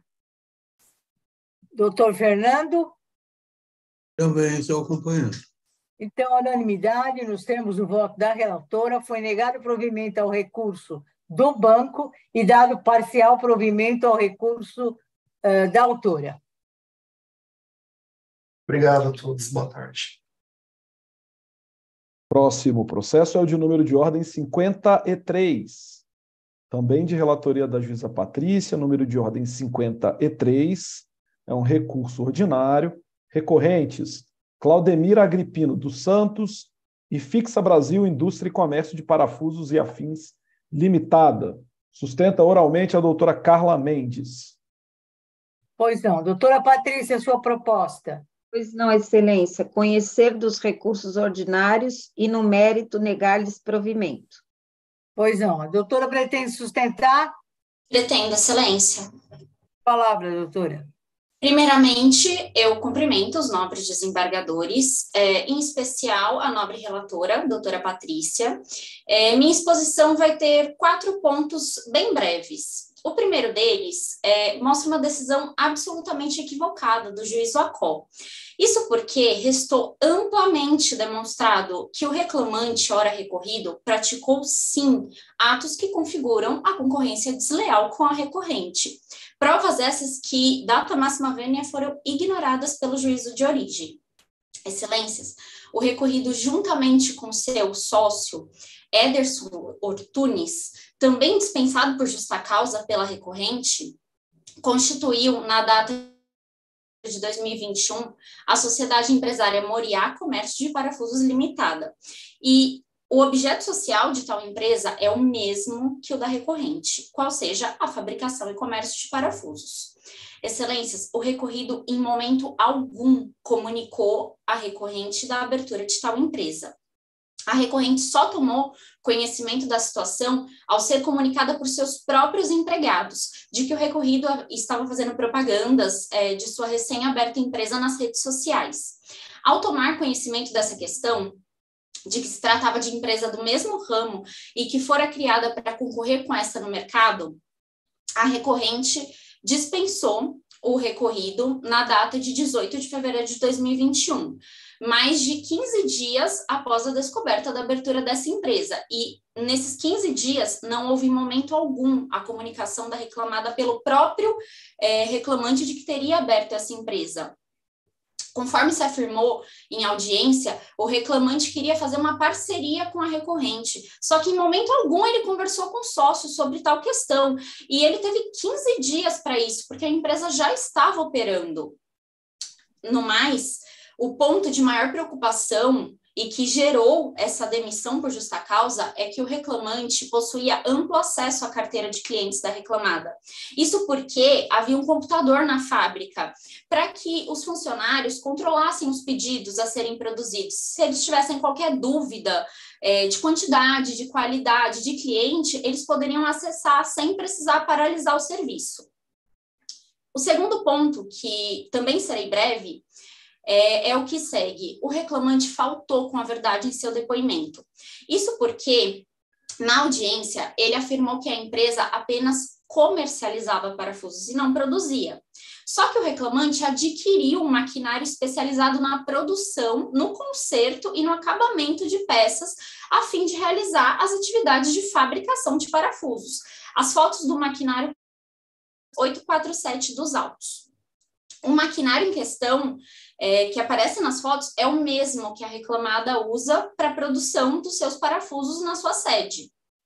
Doutor Fernando? Também estou acompanhando. Então, a unanimidade, nos termos do voto da relatora, foi negado provimento ao recurso do banco e dado parcial provimento ao recurso uh, da autora. Obrigado a todos. Boa tarde. Próximo processo é o de número de ordem cinquenta e três. Também de relatoria da juíza Patrícia, número de ordem cinquenta e três. É um recurso ordinário. Recorrentes: Claudemira Agripino dos Santos e Fixa Brasil Indústria e Comércio de Parafusos e Afins Limitada. Sustenta oralmente a doutora Carla Mendes. Pois não. Doutora Patrícia, sua proposta. Pois não, Excelência. Conhecer dos recursos ordinários e, no mérito, negar-lhes provimento. Pois não. A doutora pretende sustentar? Pretendo, Excelência. Palavra, doutora. Primeiramente, eu cumprimento os nobres desembargadores, é, em especial a nobre relatora, doutora Patrícia. É, minha exposição vai ter quatro pontos bem breves. O primeiro deles é, mostra uma decisão absolutamente equivocada do juiz Wacol. Isso porque restou amplamente demonstrado que o reclamante, ora recorrido, praticou, sim, atos que configuram a concorrência desleal com a recorrente. Provas essas que, data máxima vênia, foram ignoradas pelo juízo de origem. Excelências, o recorrido, juntamente com seu sócio, Ederson Ortunes, também dispensado por justa causa pela recorrente, constituiu, na data de dois mil e vinte e um, a Sociedade Empresária Moriá Comércio de Parafusos Limitada. E o objeto social de tal empresa é o mesmo que o da recorrente, qual seja a fabricação e comércio de parafusos. Excelências, o recorrido em momento algum comunicou à recorrente da abertura de tal empresa. A recorrente só tomou conhecimento da situação ao ser comunicada por seus próprios empregados, de que o recorrido estava fazendo propagandas é, de sua recém-aberta empresa nas redes sociais. Ao tomar conhecimento dessa questão, de que se tratava de empresa do mesmo ramo e que fora criada para concorrer com essa no mercado, a recorrente dispensou o recorrido na data de dezoito de fevereiro de dois mil e vinte e um, mais de quinze dias após a descoberta da abertura dessa empresa. E nesses quinze dias não houve momento algum a comunicação da reclamada pelo próprio é, reclamante de que teria aberto essa empresa. Conforme se afirmou em audiência, o reclamante queria fazer uma parceria com a recorrente, só que em momento algum ele conversou com o sócio sobre tal questão, e ele teve quinze dias para isso, porque a empresa já estava operando. No mais, o ponto de maior preocupação e que gerou essa demissão por justa causa é que o reclamante possuía amplo acesso à carteira de clientes da reclamada. Isso porque havia um computador na fábrica para que os funcionários controlassem os pedidos a serem produzidos. Se eles tivessem qualquer dúvida é, de quantidade, de qualidade, de cliente, eles poderiam acessar sem precisar paralisar o serviço. O segundo ponto, que também serei breve, É, é o que segue. O reclamante faltou com a verdade em seu depoimento. Isso porque, na audiência, ele afirmou que a empresa apenas comercializava parafusos e não produzia. Só que o reclamante adquiriu um maquinário especializado na produção, no conserto e no acabamento de peças, a fim de realizar as atividades de fabricação de parafusos. As fotos do maquinário oitocentos e quarenta e sete dos autos. O maquinário em questão, é, que aparece nas fotos, é o mesmo que a reclamada usa para a produção dos seus parafusos na sua sede.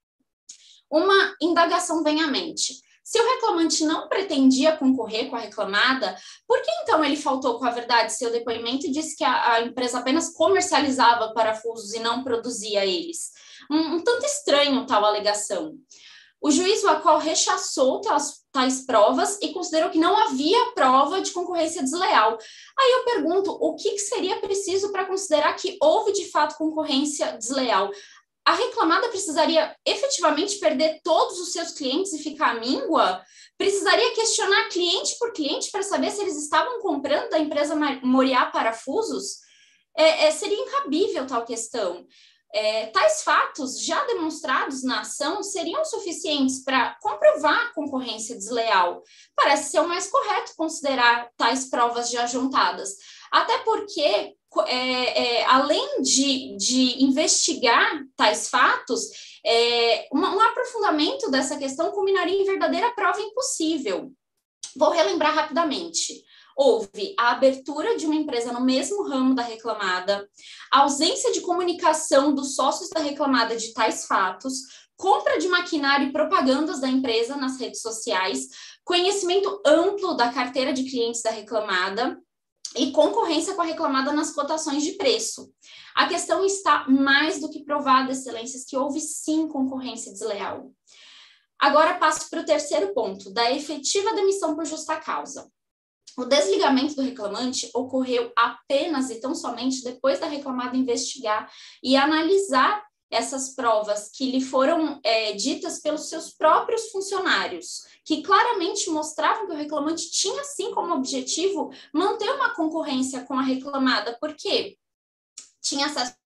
Uma indagação vem à mente. Se o reclamante não pretendia concorrer com a reclamada, por que então ele faltou com a verdade em seu depoimento e disse que a, a empresa apenas comercializava parafusos e não produzia eles? Um, um tanto estranho tal alegação. O juiz Wacol rechaçou tais, tais provas e considerou que não havia prova de concorrência desleal. Aí eu pergunto, o que, que seria preciso para considerar que houve de fato concorrência desleal? A reclamada precisaria efetivamente perder todos os seus clientes e ficar à míngua? Precisaria questionar cliente por cliente para saber se eles estavam comprando da empresa Moriá Parafusos? É, é, seria incabível tal questão. É, tais fatos já demonstrados na ação seriam suficientes para comprovar a concorrência desleal. Parece ser o mais correto considerar tais provas já juntadas, até porque, é, é, além de, de investigar tais fatos, é, uma, um aprofundamento dessa questão culminaria em verdadeira prova impossível. Vou relembrar rapidamente. Houve a abertura de uma empresa no mesmo ramo da reclamada, a ausência de comunicação dos sócios da reclamada de tais fatos, compra de maquinário e propagandas da empresa nas redes sociais, conhecimento amplo da carteira de clientes da reclamada e concorrência com a reclamada nas cotações de preço. A questão está mais do que provada, excelências, que houve sim concorrência desleal. Agora passo para o terceiro ponto, da efetiva demissão por justa causa. O desligamento do reclamante ocorreu apenas e tão somente depois da reclamada investigar e analisar essas provas que lhe foram é, ditas pelos seus próprios funcionários, que claramente mostravam que o reclamante tinha, sim, como objetivo manter uma concorrência com a reclamada, porque tinha acesso,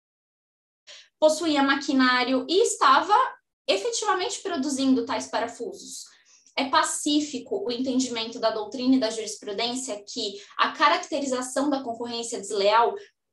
possuía maquinário e estava efetivamente produzindo tais parafusos. É pacífico o entendimento da doutrina e da jurisprudência que a caracterização da concorrência desleal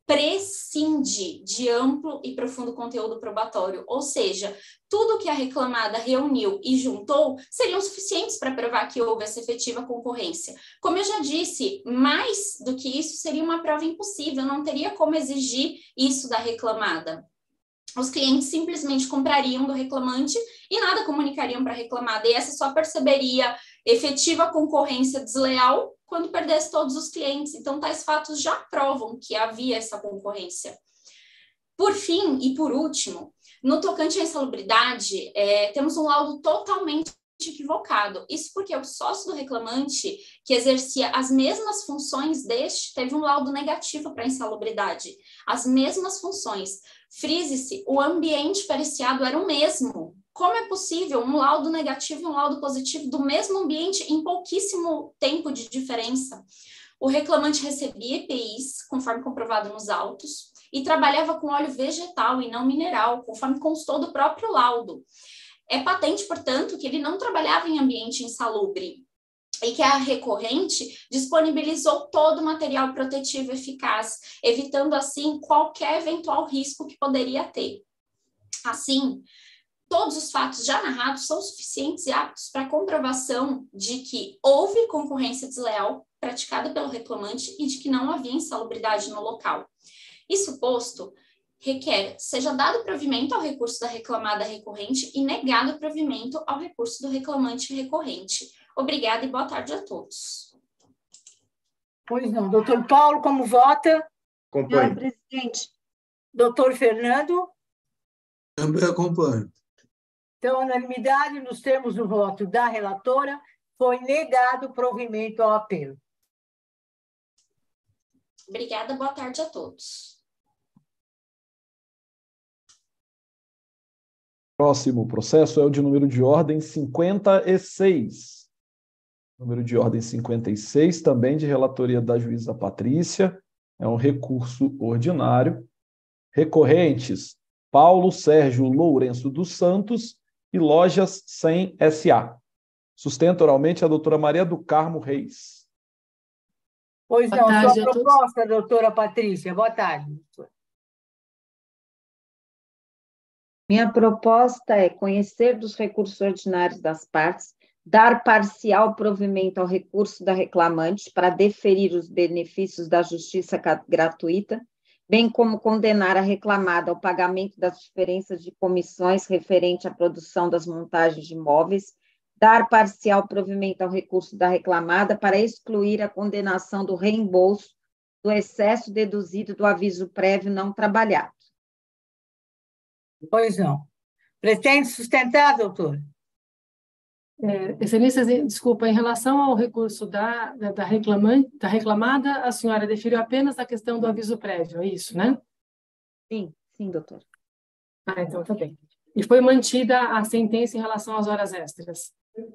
prescinde de amplo e profundo conteúdo probatório, ou seja, tudo que a reclamada reuniu e juntou seriam suficientes para provar que houve essa efetiva concorrência. Como eu já disse, mais do que isso seria uma prova impossível, não teria como exigir isso da reclamada. Os clientes simplesmente comprariam do reclamante e nada comunicariam para a reclamada, e essa só perceberia efetiva concorrência desleal quando perdesse todos os clientes. Então, tais fatos já provam que havia essa concorrência. Por fim, e por último, no tocante à insalubridade, é, temos um laudo totalmente equivocado. Isso porque o sócio do reclamante, que exercia as mesmas funções deste, teve um laudo negativo para a insalubridade. As mesmas funções. Frise-se, o ambiente periciado era o mesmo. Como é possível um laudo negativo e um laudo positivo do mesmo ambiente em pouquíssimo tempo de diferença? O reclamante recebia E P Is, conforme comprovado nos autos, e trabalhava com óleo vegetal e não mineral, conforme constou do próprio laudo. É patente, portanto, que ele não trabalhava em ambiente insalubre e que a recorrente disponibilizou todo o material protetivo eficaz, evitando, assim, qualquer eventual risco que poderia ter. Assim, todos os fatos já narrados são suficientes e aptos para a comprovação de que houve concorrência desleal praticada pelo reclamante e de que não havia insalubridade no local. Isso posto, requer seja dado provimento ao recurso da reclamada recorrente e negado o provimento ao recurso do reclamante recorrente. Obrigada e boa tarde a todos. Pois não. Doutor Paulo, como vota? Acompanho. Senhora presidente. Doutor Fernando? Também acompanho. Então, unanimidade, nos termos do voto da relatora, foi negado o provimento ao apelo. Obrigada, boa tarde a todos. Próximo processo é o de número de ordem cinquenta e seis. Número de ordem cinquenta e seis, também de relatoria da juíza Patrícia, é um recurso ordinário. Recorrentes, Paulo Sérgio Lourenço dos Santos e Lojas cem S A. Sustenta oralmente a doutora Maria do Carmo Reis. Pois Boa não, tarde sua a proposta, todos. doutora Patrícia. Boa tarde. Minha proposta é conhecer dos recursos ordinários das partes, dar parcial provimento ao recurso da reclamante para deferir os benefícios da justiça gratuita, bem como condenar a reclamada ao pagamento das diferenças de comissões referente à produção das montagens de imóveis, dar parcial provimento ao recurso da reclamada para excluir a condenação do reembolso do excesso deduzido do aviso prévio não trabalhado. Pois não. Pretende sustentar, doutor? É, excelência, desculpa, em relação ao recurso da, da, da, reclamante, da reclamada, a senhora deferiu apenas a questão do aviso prévio, é isso, né? Sim, sim, doutor. Ah, então tá bem. E foi mantida a sentença em relação às horas extras?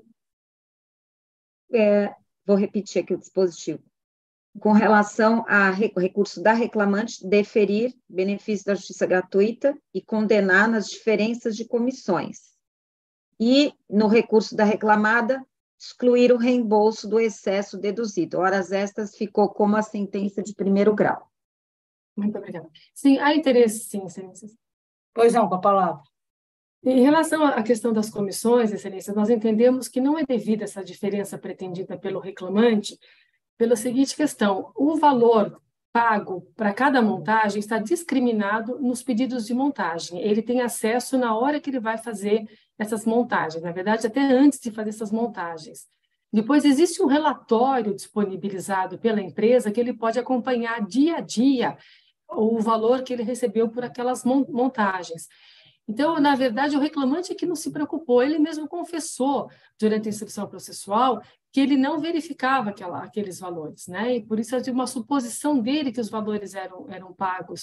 É, vou repetir aqui o dispositivo. Com relação ao recurso da reclamante, deferir benefício da justiça gratuita e condenar nas diferenças de comissões. E, no recurso da reclamada, excluir o reembolso do excesso deduzido. Horas extras ficou como a sentença de primeiro grau. Muito obrigada. Sim, há interesse, sim, excelências. Pois não, com a palavra. Em relação à questão das comissões, excelência, nós entendemos que não é devida essa diferença pretendida pelo reclamante pela seguinte questão: o valor pago para cada montagem está discriminado nos pedidos de montagem. Ele tem acesso na hora que ele vai fazer essas montagens, na verdade, até antes de fazer essas montagens. Depois, existe um relatório disponibilizado pela empresa que ele pode acompanhar dia a dia o valor que ele recebeu por aquelas montagens. Então, na verdade, o reclamante é que não se preocupou, ele mesmo confessou durante a instrução processual que ele não verificava aquela, aqueles valores, né? E por isso é de uma suposição dele que os valores eram, eram pagos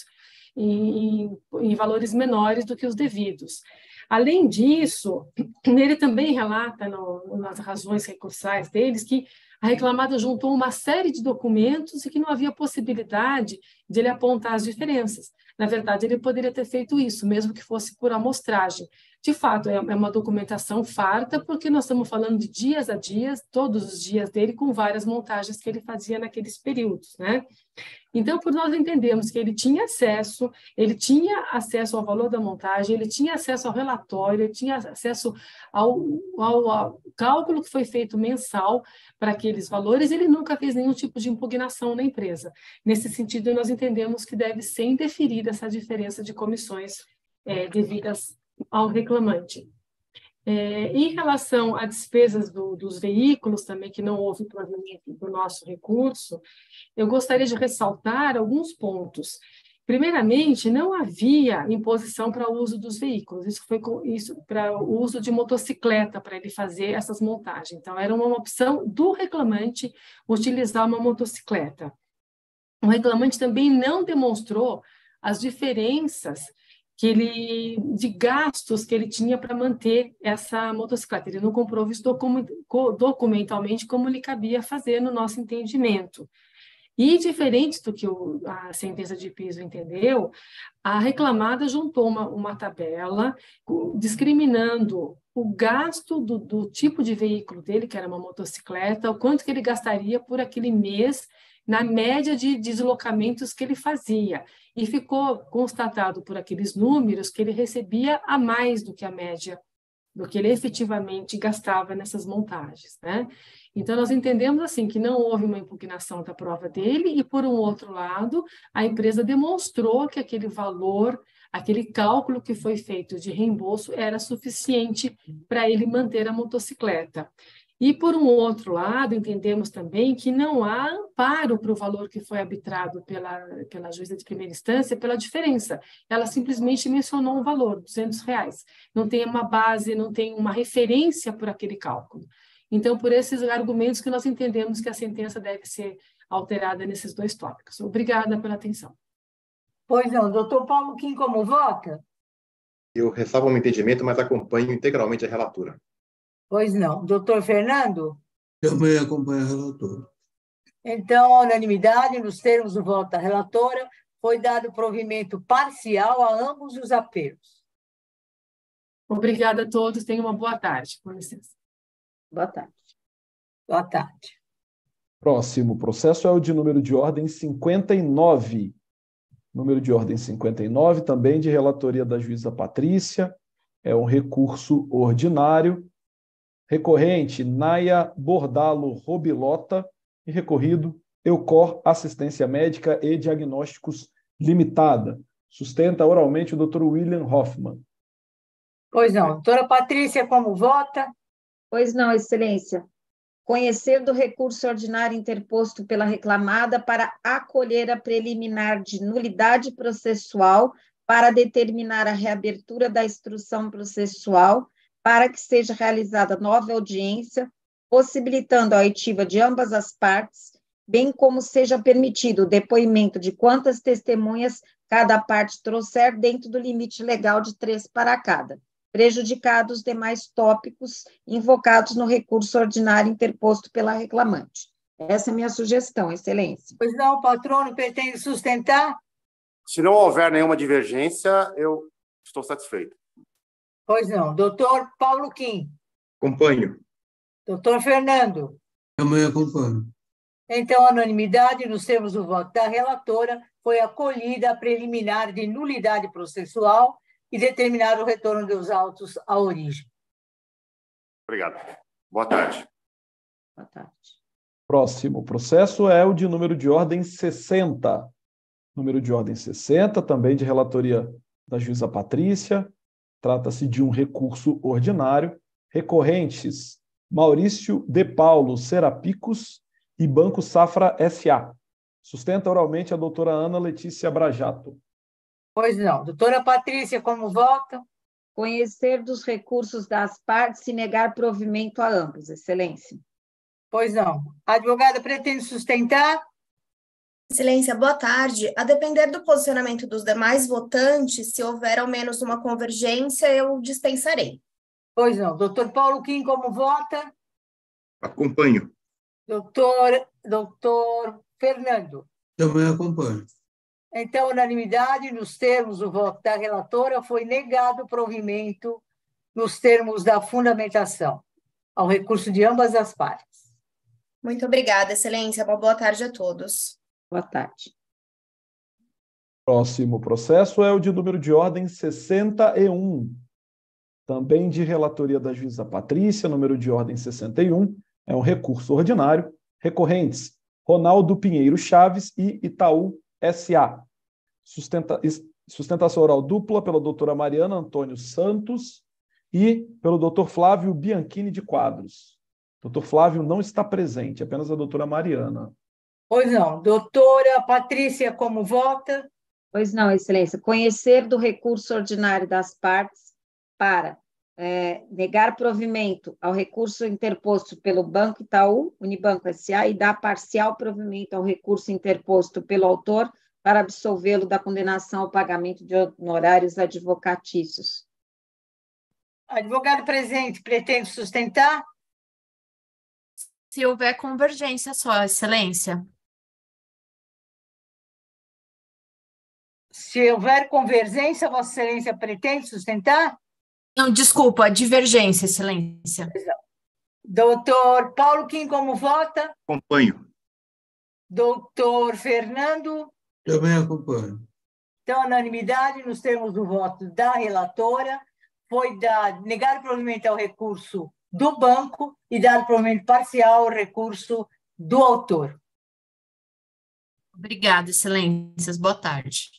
em, em valores menores do que os devidos. Além disso, ele também relata no, nas razões recursais deles que a reclamada juntou uma série de documentos e que não havia possibilidade de ele apontar as diferenças. Na verdade, ele poderia ter feito isso, mesmo que fosse por amostragem. De fato, é uma documentação farta, porque nós estamos falando de dias a dias, todos os dias dele, com várias montagens que ele fazia naqueles períodos, né? Então, por nós entendemos que ele tinha acesso, ele tinha acesso ao valor da montagem, ele tinha acesso ao relatório, ele tinha acesso ao, ao, ao cálculo que foi feito mensal para aqueles valores, ele nunca fez nenhum tipo de impugnação na empresa. Nesse sentido, nós entendemos que deve ser indeferida essa diferença de comissões é, devidas ao reclamante. É, em relação a despesas do, dos veículos, também que não houve provimento do nosso recurso, eu gostaria de ressaltar alguns pontos. Primeiramente, não havia imposição para o uso dos veículos, isso foi isso, para o uso de motocicleta, para ele fazer essas montagens. Então, era uma opção do reclamante utilizar uma motocicleta. O reclamante também não demonstrou as diferenças que ele, de gastos que ele tinha para manter essa motocicleta. Ele não comprovou isso documentalmente como lhe cabia fazer no nosso entendimento. E, diferente do que o, a sentença de piso entendeu, a reclamada juntou uma, uma tabela discriminando o gasto do, do tipo de veículo dele, que era uma motocicleta, o quanto que ele gastaria por aquele mês na média de deslocamentos que ele fazia. E ficou constatado por aqueles números que ele recebia a mais do que a média, do que ele efetivamente gastava nessas montagens, né? Então, nós entendemos assim que não houve uma impugnação da prova dele e, por um outro lado, a empresa demonstrou que aquele valor, aquele cálculo que foi feito de reembolso era suficiente para ele manter a motocicleta. E, por um outro lado, entendemos também que não há amparo para o valor que foi arbitrado pela, pela juíza de primeira instância pela diferença. Ela simplesmente mencionou um valor, duzentos reais. Não tem uma base, não tem uma referência por aquele cálculo. Então, por esses argumentos que nós entendemos que a sentença deve ser alterada nesses dois tópicos. Obrigada pela atenção. Pois não, doutor Paulo Kim, como vota? Eu ressalvo o meu entendimento, mas acompanho integralmente a relatora. Pois não. Doutor Fernando? Também acompanho a relatora. Então, a unanimidade, nos termos do voto da relatora, foi dado provimento parcial a ambos os apelos. Obrigada a todos. Tenham uma boa tarde. Com licença. Boa tarde. Boa tarde. Próximo processo é o de número de ordem cinquenta e nove. Número de ordem cinquenta e nove, também de relatoria da juíza Patrícia. É um recurso ordinário. Recorrente, Naya Bordalo Robilota, e recorrido, Eucor Assistência Médica e Diagnósticos Limitada. Sustenta oralmente o doutor William Hoffman. Pois não. Doutora Patrícia, como vota? Pois não, excelência. Conhecer do recurso ordinário interposto pela reclamada para acolher a preliminar de nulidade processual para determinar a reabertura da instrução processual para que seja realizada nova audiência, possibilitando a oitiva de ambas as partes, bem como seja permitido o depoimento de quantas testemunhas cada parte trouxer dentro do limite legal de três para cada, prejudicados os demais tópicos invocados no recurso ordinário interposto pela reclamante. Essa é a minha sugestão, excelência. Pois não, o patrono pretende sustentar? Se não houver nenhuma divergência, eu estou satisfeito. Pois não. Doutor Paulo Kim. Acompanho. Doutor Fernando. Também acompanho. Então, a unanimidade, nos termos do voto da relatora, foi acolhida a preliminar de nulidade processual e determinar o retorno dos autos à origem. Obrigado. Boa tarde. Boa tarde. Próximo processo é o de número de ordem sessenta. Número de ordem sessenta, também de relatoria da juíza Patrícia. Trata-se de um recurso ordinário. Recorrentes, Maurício de Paulo Serapicos e Banco Safra S A. Sustenta oralmente a doutora Ana Letícia Brajato. Pois não. Doutora Patrícia, como vota? Conhecer dos recursos das partes e negar provimento a ambos, excelência. Pois não. A advogada pretende sustentar? Excelência, boa tarde. A depender do posicionamento dos demais votantes, se houver ao menos uma convergência, eu dispensarei. Pois não. Doutor Paulo Kim, como vota? Acompanho. Doutor, doutor Fernando? Também acompanho. Então, unanimidade, nos termos do voto da relatora, foi negado o provimento nos termos da fundamentação, ao recurso de ambas as partes. Muito obrigada, Excelência. Uma boa tarde a todos. Boa tarde. Próximo processo é o de número de ordem sessenta e um. Também de relatoria da juíza Patrícia, número de ordem sessenta e um, é um recurso ordinário, recorrentes Ronaldo Pinheiro Chaves e Itaú S A. Sustenta, sustentação oral dupla pela doutora Mariana Antônio Santos e pelo doutor Flávio Bianchini de Quadros. Doutor Flávio não está presente, apenas a doutora Mariana. Pois não. Doutora Patrícia, como vota? Pois não, Excelência. Conhecer do recurso ordinário das partes para é, negar provimento ao recurso interposto pelo Banco Itaú, Unibanco S A, e dar parcial provimento ao recurso interposto pelo autor para absolvê-lo da condenação ao pagamento de honorários advocatícios. Advogado presente, pretende sustentar? Se houver convergência só, Excelência. Se houver convergência, Vossa Excelência pretende sustentar? Não, desculpa, divergência, Excelência. Doutor Paulo Kim, como vota? Acompanho. Doutor Fernando? Também acompanho. Então, unanimidade, nos termos do voto da relatora, foi dar, negar o provimento ao recurso do banco e dar provimento parcial ao recurso do autor. Obrigada, Excelências. Boa tarde.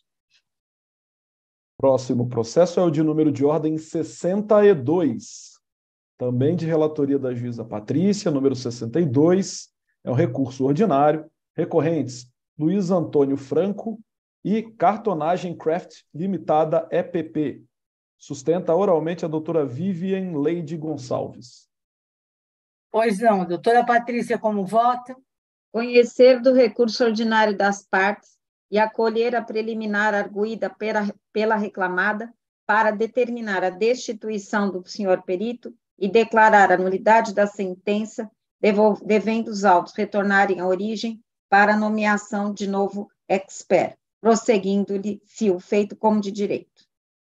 Próximo processo é o de número de ordem sessenta e dois. Também de relatoria da juíza Patrícia, número sessenta e dois, é um recurso ordinário, recorrentes Luiz Antônio Franco e Cartonagem Craft Limitada E P P. Sustenta oralmente a doutora Vivian Leide Gonçalves. Pois não. Doutora Patrícia, como vota? Conhecer do recurso ordinário das partes e acolher a preliminar arguída pela, pela reclamada para determinar a destituição do senhor perito e declarar a nulidade da sentença, devendo os autos retornarem à origem para a nomeação de novo expert, prosseguindo-lhe se o feito como de direito.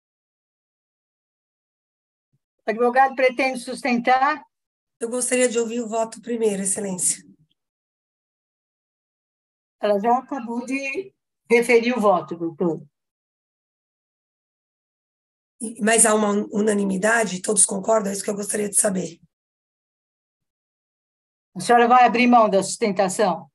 O advogado pretende sustentar? Eu gostaria de ouvir o voto primeiro, Excelência. Ela já acabou de referir o voto, doutor. Mas há uma unanimidade? Todos concordam? É isso que eu gostaria de saber. A senhora vai abrir mão da sustentação?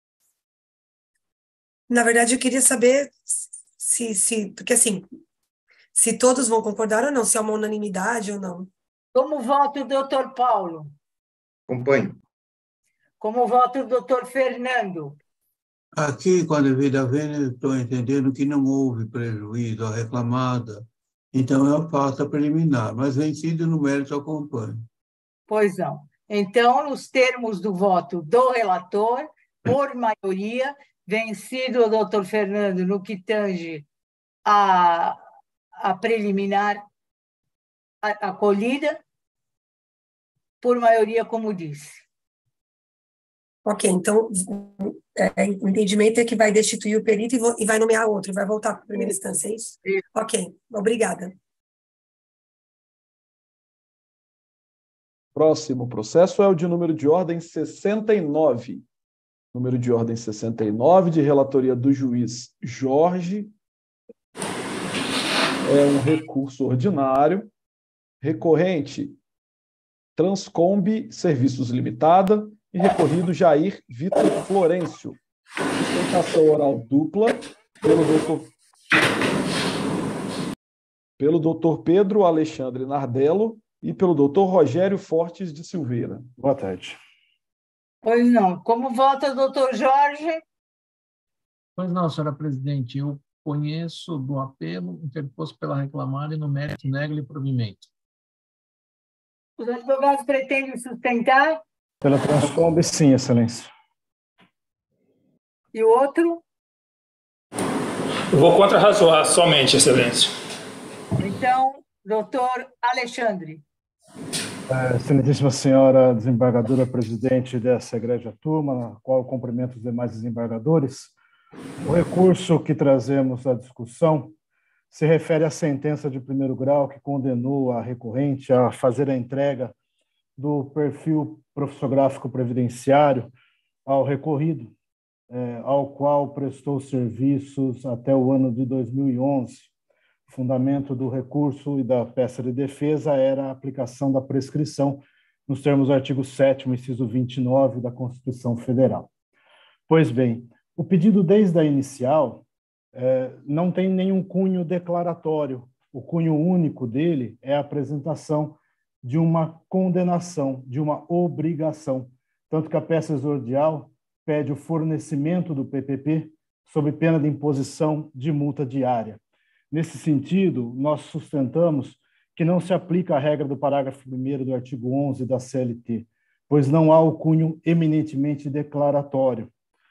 Na verdade, eu queria saber se, se, porque assim, se todos vão concordar ou não, se há uma unanimidade ou não. Como vota o doutor Paulo? Acompanho. Como vota o doutor Fernando? Aqui, com a devida vênia, estou entendendo que não houve prejuízo à reclamada, então eu faço a preliminar, mas vencido no mérito acompanho. Pois não. Então, nos termos do voto do relator, por maioria, vencido o doutor Fernando no que tange a, a preliminar a- acolhida, por maioria, como disse. Ok, então é, o entendimento é que vai destituir o perito e, vo, e vai nomear outro, vai voltar para a primeira instância, é isso? Ok, obrigada. Próximo processo é o de número de ordem sessenta e nove. Número de ordem sessenta e nove, de relatoria do juiz Jorge. É um recurso ordinário, recorrente Transcombi Serviços Limitada e recorrido Jair Vitor Florencio. Sustentação oral dupla pelo doutor, pelo doutor Pedro Alexandre Nardello e pelo doutor Rogério Fortes de Silveira. Boa tarde. Pois não. Como vota o doutor Jorge? Pois não, senhora presidente, eu conheço do apelo interposto pela reclamada e no mérito nego-lhe provimento. Os advogados pretendem sustentar? Pela Transcombe, sim, Excelência. E o outro? Eu vou contra-razoar somente, Excelência. Então, doutor Alexandre. É, excelentíssima senhora desembargadora presidente dessa egrégia turma, na qual eu cumprimento os demais desembargadores, o recurso que trazemos à discussão se refere à sentença de primeiro grau que condenou a recorrente a fazer a entrega do perfil profissográfico previdenciário ao recorrido, é, ao qual prestou serviços até o ano de dois mil e onze. O fundamento do recurso e da peça de defesa era a aplicação da prescrição nos termos do artigo sétimo, inciso vinte e nove da Constituição Federal. Pois bem, o pedido desde a inicial eh, não tem nenhum cunho declaratório. O cunho único dele é a apresentação de uma condenação, de uma obrigação, tanto que a peça exordial pede o fornecimento do P P P sob pena de imposição de multa diária. Nesse sentido, nós sustentamos que não se aplica a regra do parágrafo primeiro do artigo onze da C L T, pois não há o cunho eminentemente declaratório.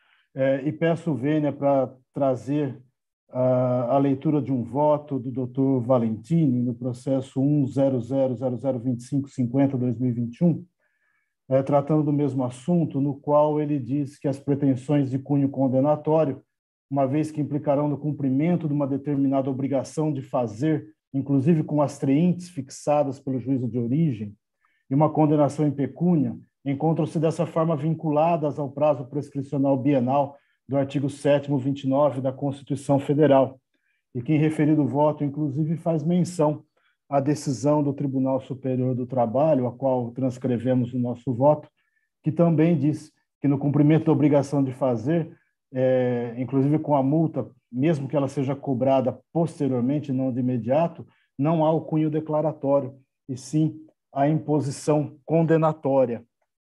É, e peço vênia para trazer a, a leitura de um voto do doutor Valentini no processo um zero zero zero zero dois cinco cinco zero barra dois mil e vinte e um, é, tratando do mesmo assunto, no qual ele diz que as pretensões de cunho condenatório, uma vez que implicarão no cumprimento de uma determinada obrigação de fazer, inclusive com as treintes fixadas pelo juízo de origem, e uma condenação em pecúnia, encontram-se dessa forma vinculadas ao prazo prescricional bienal do artigo sétimo, vinte e nove da Constituição Federal, e que em referido voto, inclusive, faz menção à decisão do Tribunal Superior do Trabalho, a qual transcrevemos o nosso voto, que também diz que no cumprimento da obrigação de fazer, É, inclusive com a multa, mesmo que ela seja cobrada posteriormente, não de imediato, não há o cunho declaratório, e sim a imposição condenatória,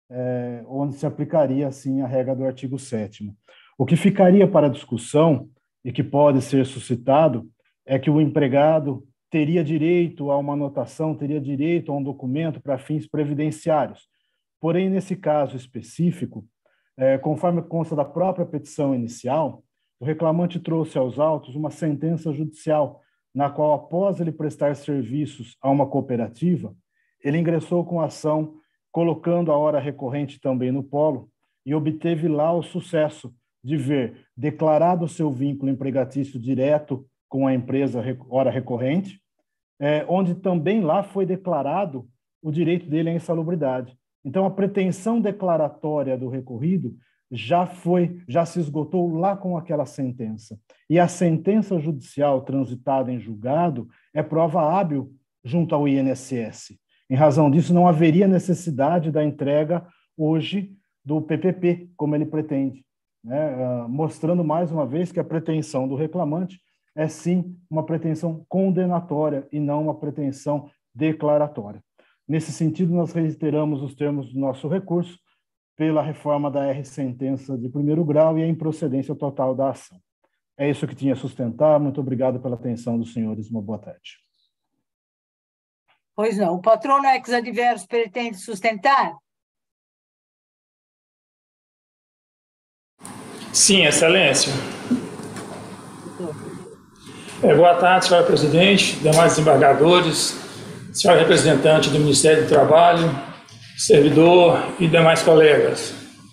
é, onde se aplicaria, assim, a regra do artigo sétimo. O que ficaria para discussão, e que pode ser suscitado, é que o empregado teria direito a uma anotação, teria direito a um documento para fins previdenciários. Porém, nesse caso específico, É, conforme consta da própria petição inicial, o reclamante trouxe aos autos uma sentença judicial, na qual, após ele prestar serviços a uma cooperativa, ele ingressou com a ação, colocando a hora recorrente também no polo, e obteve lá o sucesso de ver declarado o seu vínculo empregatício direto com a empresa hora recorrente, é, onde também lá foi declarado o direito dele à insalubridade. Então, a pretensão declaratória do recorrido já foi, já se esgotou lá com aquela sentença. E a sentença judicial transitada em julgado é prova hábil junto ao I N S S. Em razão disso, não haveria necessidade da entrega hoje do P P P, como ele pretende, né? Mostrando mais uma vez que a pretensão do reclamante é sim uma pretensão condenatória e não uma pretensão declaratória. Nesse sentido, nós reiteramos os termos do nosso recurso pela reforma da R-sentença de primeiro grau e a improcedência total da ação. É isso que tinha a sustentar. Muito obrigado pela atenção dos senhores. Uma boa tarde. Pois não. O patrono ex-adverso pretende sustentar? Sim, Excelência. É, boa tarde, senhora presidente, demais desembargadores, senhora representante do Ministério do Trabalho, servidor e demais colegas.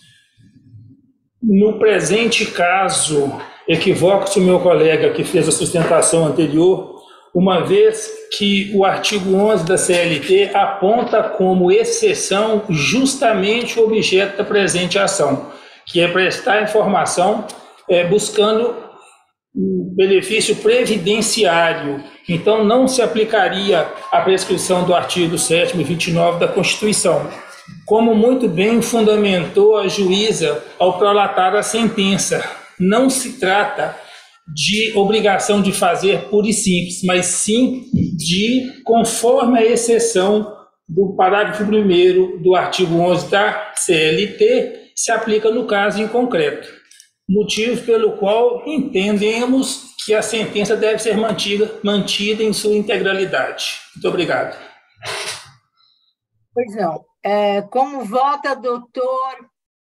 No presente caso, equivoca-se o meu colega que fez a sustentação anterior, uma vez que o artigo onze da C L T aponta como exceção justamente o objeto da presente ação, que é prestar informação é, buscando o benefício previdenciário. Então, não se aplicaria a prescrição do artigo sétimo e vinte e nove da Constituição, como muito bem fundamentou a juíza ao prolatar a sentença. Não se trata de obrigação de fazer pura e simples, mas sim de, conforme a exceção do parágrafo primeiro do artigo onze da C L T, se aplica no caso em concreto. Motivo pelo qual entendemos que a sentença deve ser mantida, mantida em sua integralidade. Muito obrigado. Pois não. É, como vota, doutor?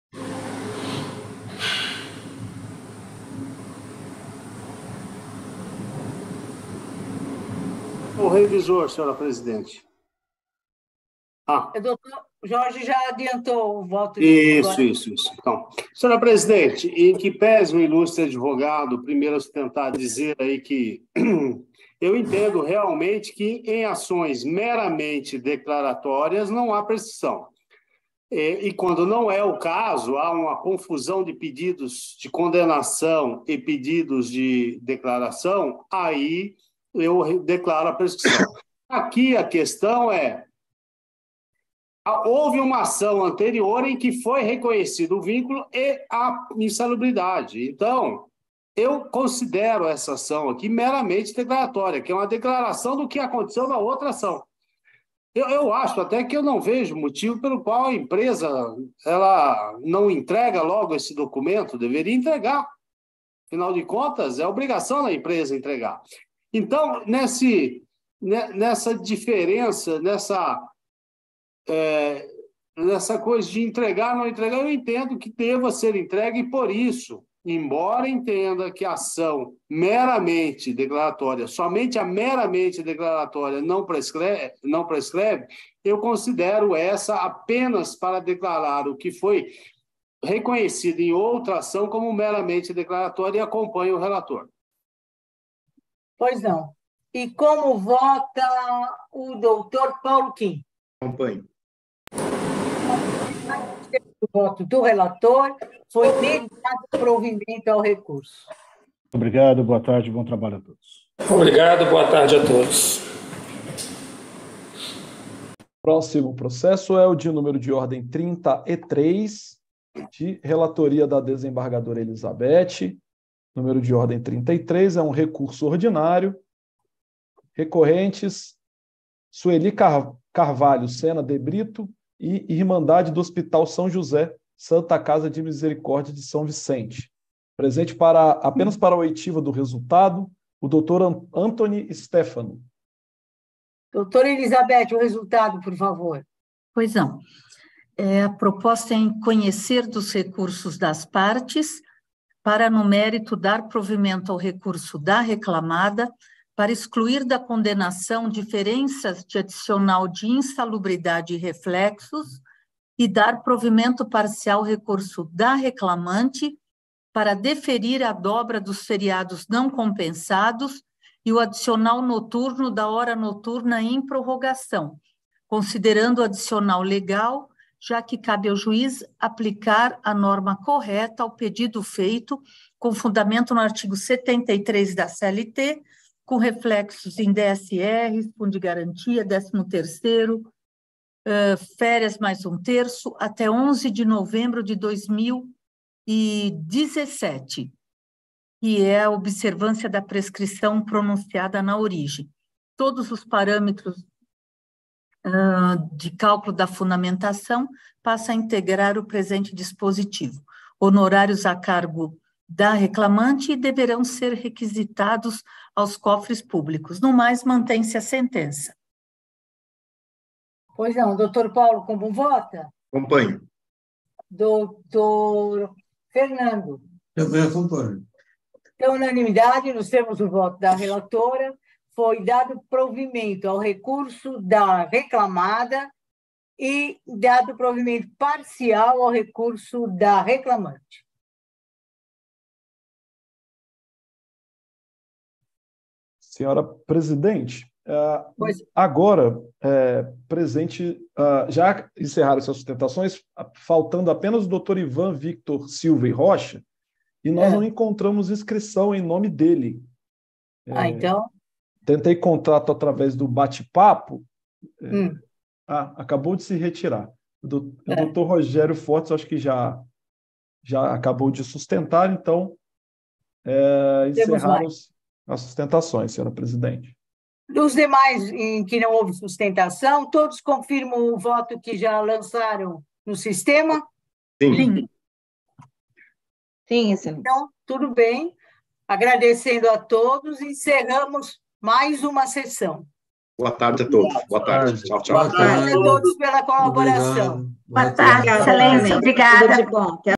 O revisor, senhora presidente. Ah. O doutor Jorge já adiantou o voto. Isso, agora. isso, isso. Então, senhora presidente, em que pese o ilustre advogado, primeiro tentar dizer aí que eu entendo realmente que em ações meramente declaratórias não há prescrição. E, e quando não é o caso, há uma confusão de pedidos de condenação e pedidos de declaração, aí eu declaro a prescrição. Aqui a questão é, houve uma ação anterior em que foi reconhecido o vínculo e a insalubridade. Então, eu considero essa ação aqui meramente declaratória, que é uma declaração do que aconteceu na outra ação. Eu, eu acho até que eu não vejo motivo pelo qual a empresa ela não entrega logo esse documento, deveria entregar. Afinal de contas, é obrigação da empresa entregar. Então, nesse, nessa diferença, nessa... É, nessa coisa de entregar, não entregar, eu entendo que deva ser entregue e por isso, embora entenda que a ação meramente declaratória, somente a meramente declaratória não prescreve, não prescreve, eu considero essa apenas para declarar o que foi reconhecido em outra ação como meramente declaratória e acompanho o relator. Pois não. E como vota o doutor Paulo Kim? Acompanho. O voto do relator foi negado provimento ao recurso. Obrigado, boa tarde, bom trabalho a todos. Obrigado, boa tarde a todos. Próximo processo é o de número de ordem trinta e três, de relatoria da desembargadora Elizabeth. Número de ordem trinta e três é um recurso ordinário. Recorrentes, Sueli Carvalho Sena de Brito e Irmandade do Hospital São José, Santa Casa de Misericórdia de São Vicente. Presente para, apenas para a oitiva do resultado, o doutor Antony Stefano. Doutora Elizabeth, o resultado, por favor. Pois não. É, a proposta é em conhecer dos recursos das partes, para, no mérito, dar provimento ao recurso da reclamada, para excluir da condenação diferenças de adicional de insalubridade e reflexos e dar provimento parcial ao recurso da reclamante para deferir a dobra dos feriados não compensados e o adicional noturno da hora noturna em prorrogação, considerando o adicional legal, já que cabe ao juiz aplicar a norma correta ao pedido feito, com fundamento no artigo setenta e três da C L T, com reflexos em D S R, Fundo de Garantia, décimo terceiro, uh, férias mais um terço, até onze de novembro de dois mil e dezessete, que é a observância da prescrição pronunciada na origem. Todos os parâmetros uh, de cálculo da fundamentação passam a integrar o presente dispositivo. Honorários a cargo da reclamante e deverão ser requisitados aos cofres públicos. No mais, mantém-se a sentença. Pois não, doutor Paulo, como vota? Acompanho. Doutor Fernando. Também acompanho. Então, unanimidade, nos termos do voto da relatora, foi dado provimento ao recurso da reclamada e dado provimento parcial ao recurso da reclamante. Senhora presidente, agora, é, presente, já encerraram essas sustentações, faltando apenas o doutor Ivan Victor Silva e Rocha, e nós é. não encontramos inscrição em nome dele. Ah, é, então? Tentei contato através do bate-papo, hum. é, ah, acabou de se retirar. O doutor é. Rogério Fortes, acho que já, já acabou de sustentar, então é, encerraram as sustentações, senhora presidente. Dos demais em que não houve sustentação, todos confirmam o voto que já lançaram no sistema? Sim. Sim, Sim, excelente. Então, tudo bem. Agradecendo a todos, encerramos mais uma sessão. Boa tarde a todos. Boa tarde. Tchau, tchau. Boa tarde a todos pela colaboração. Boa tarde, excelência. Obrigada. Tudo de bom.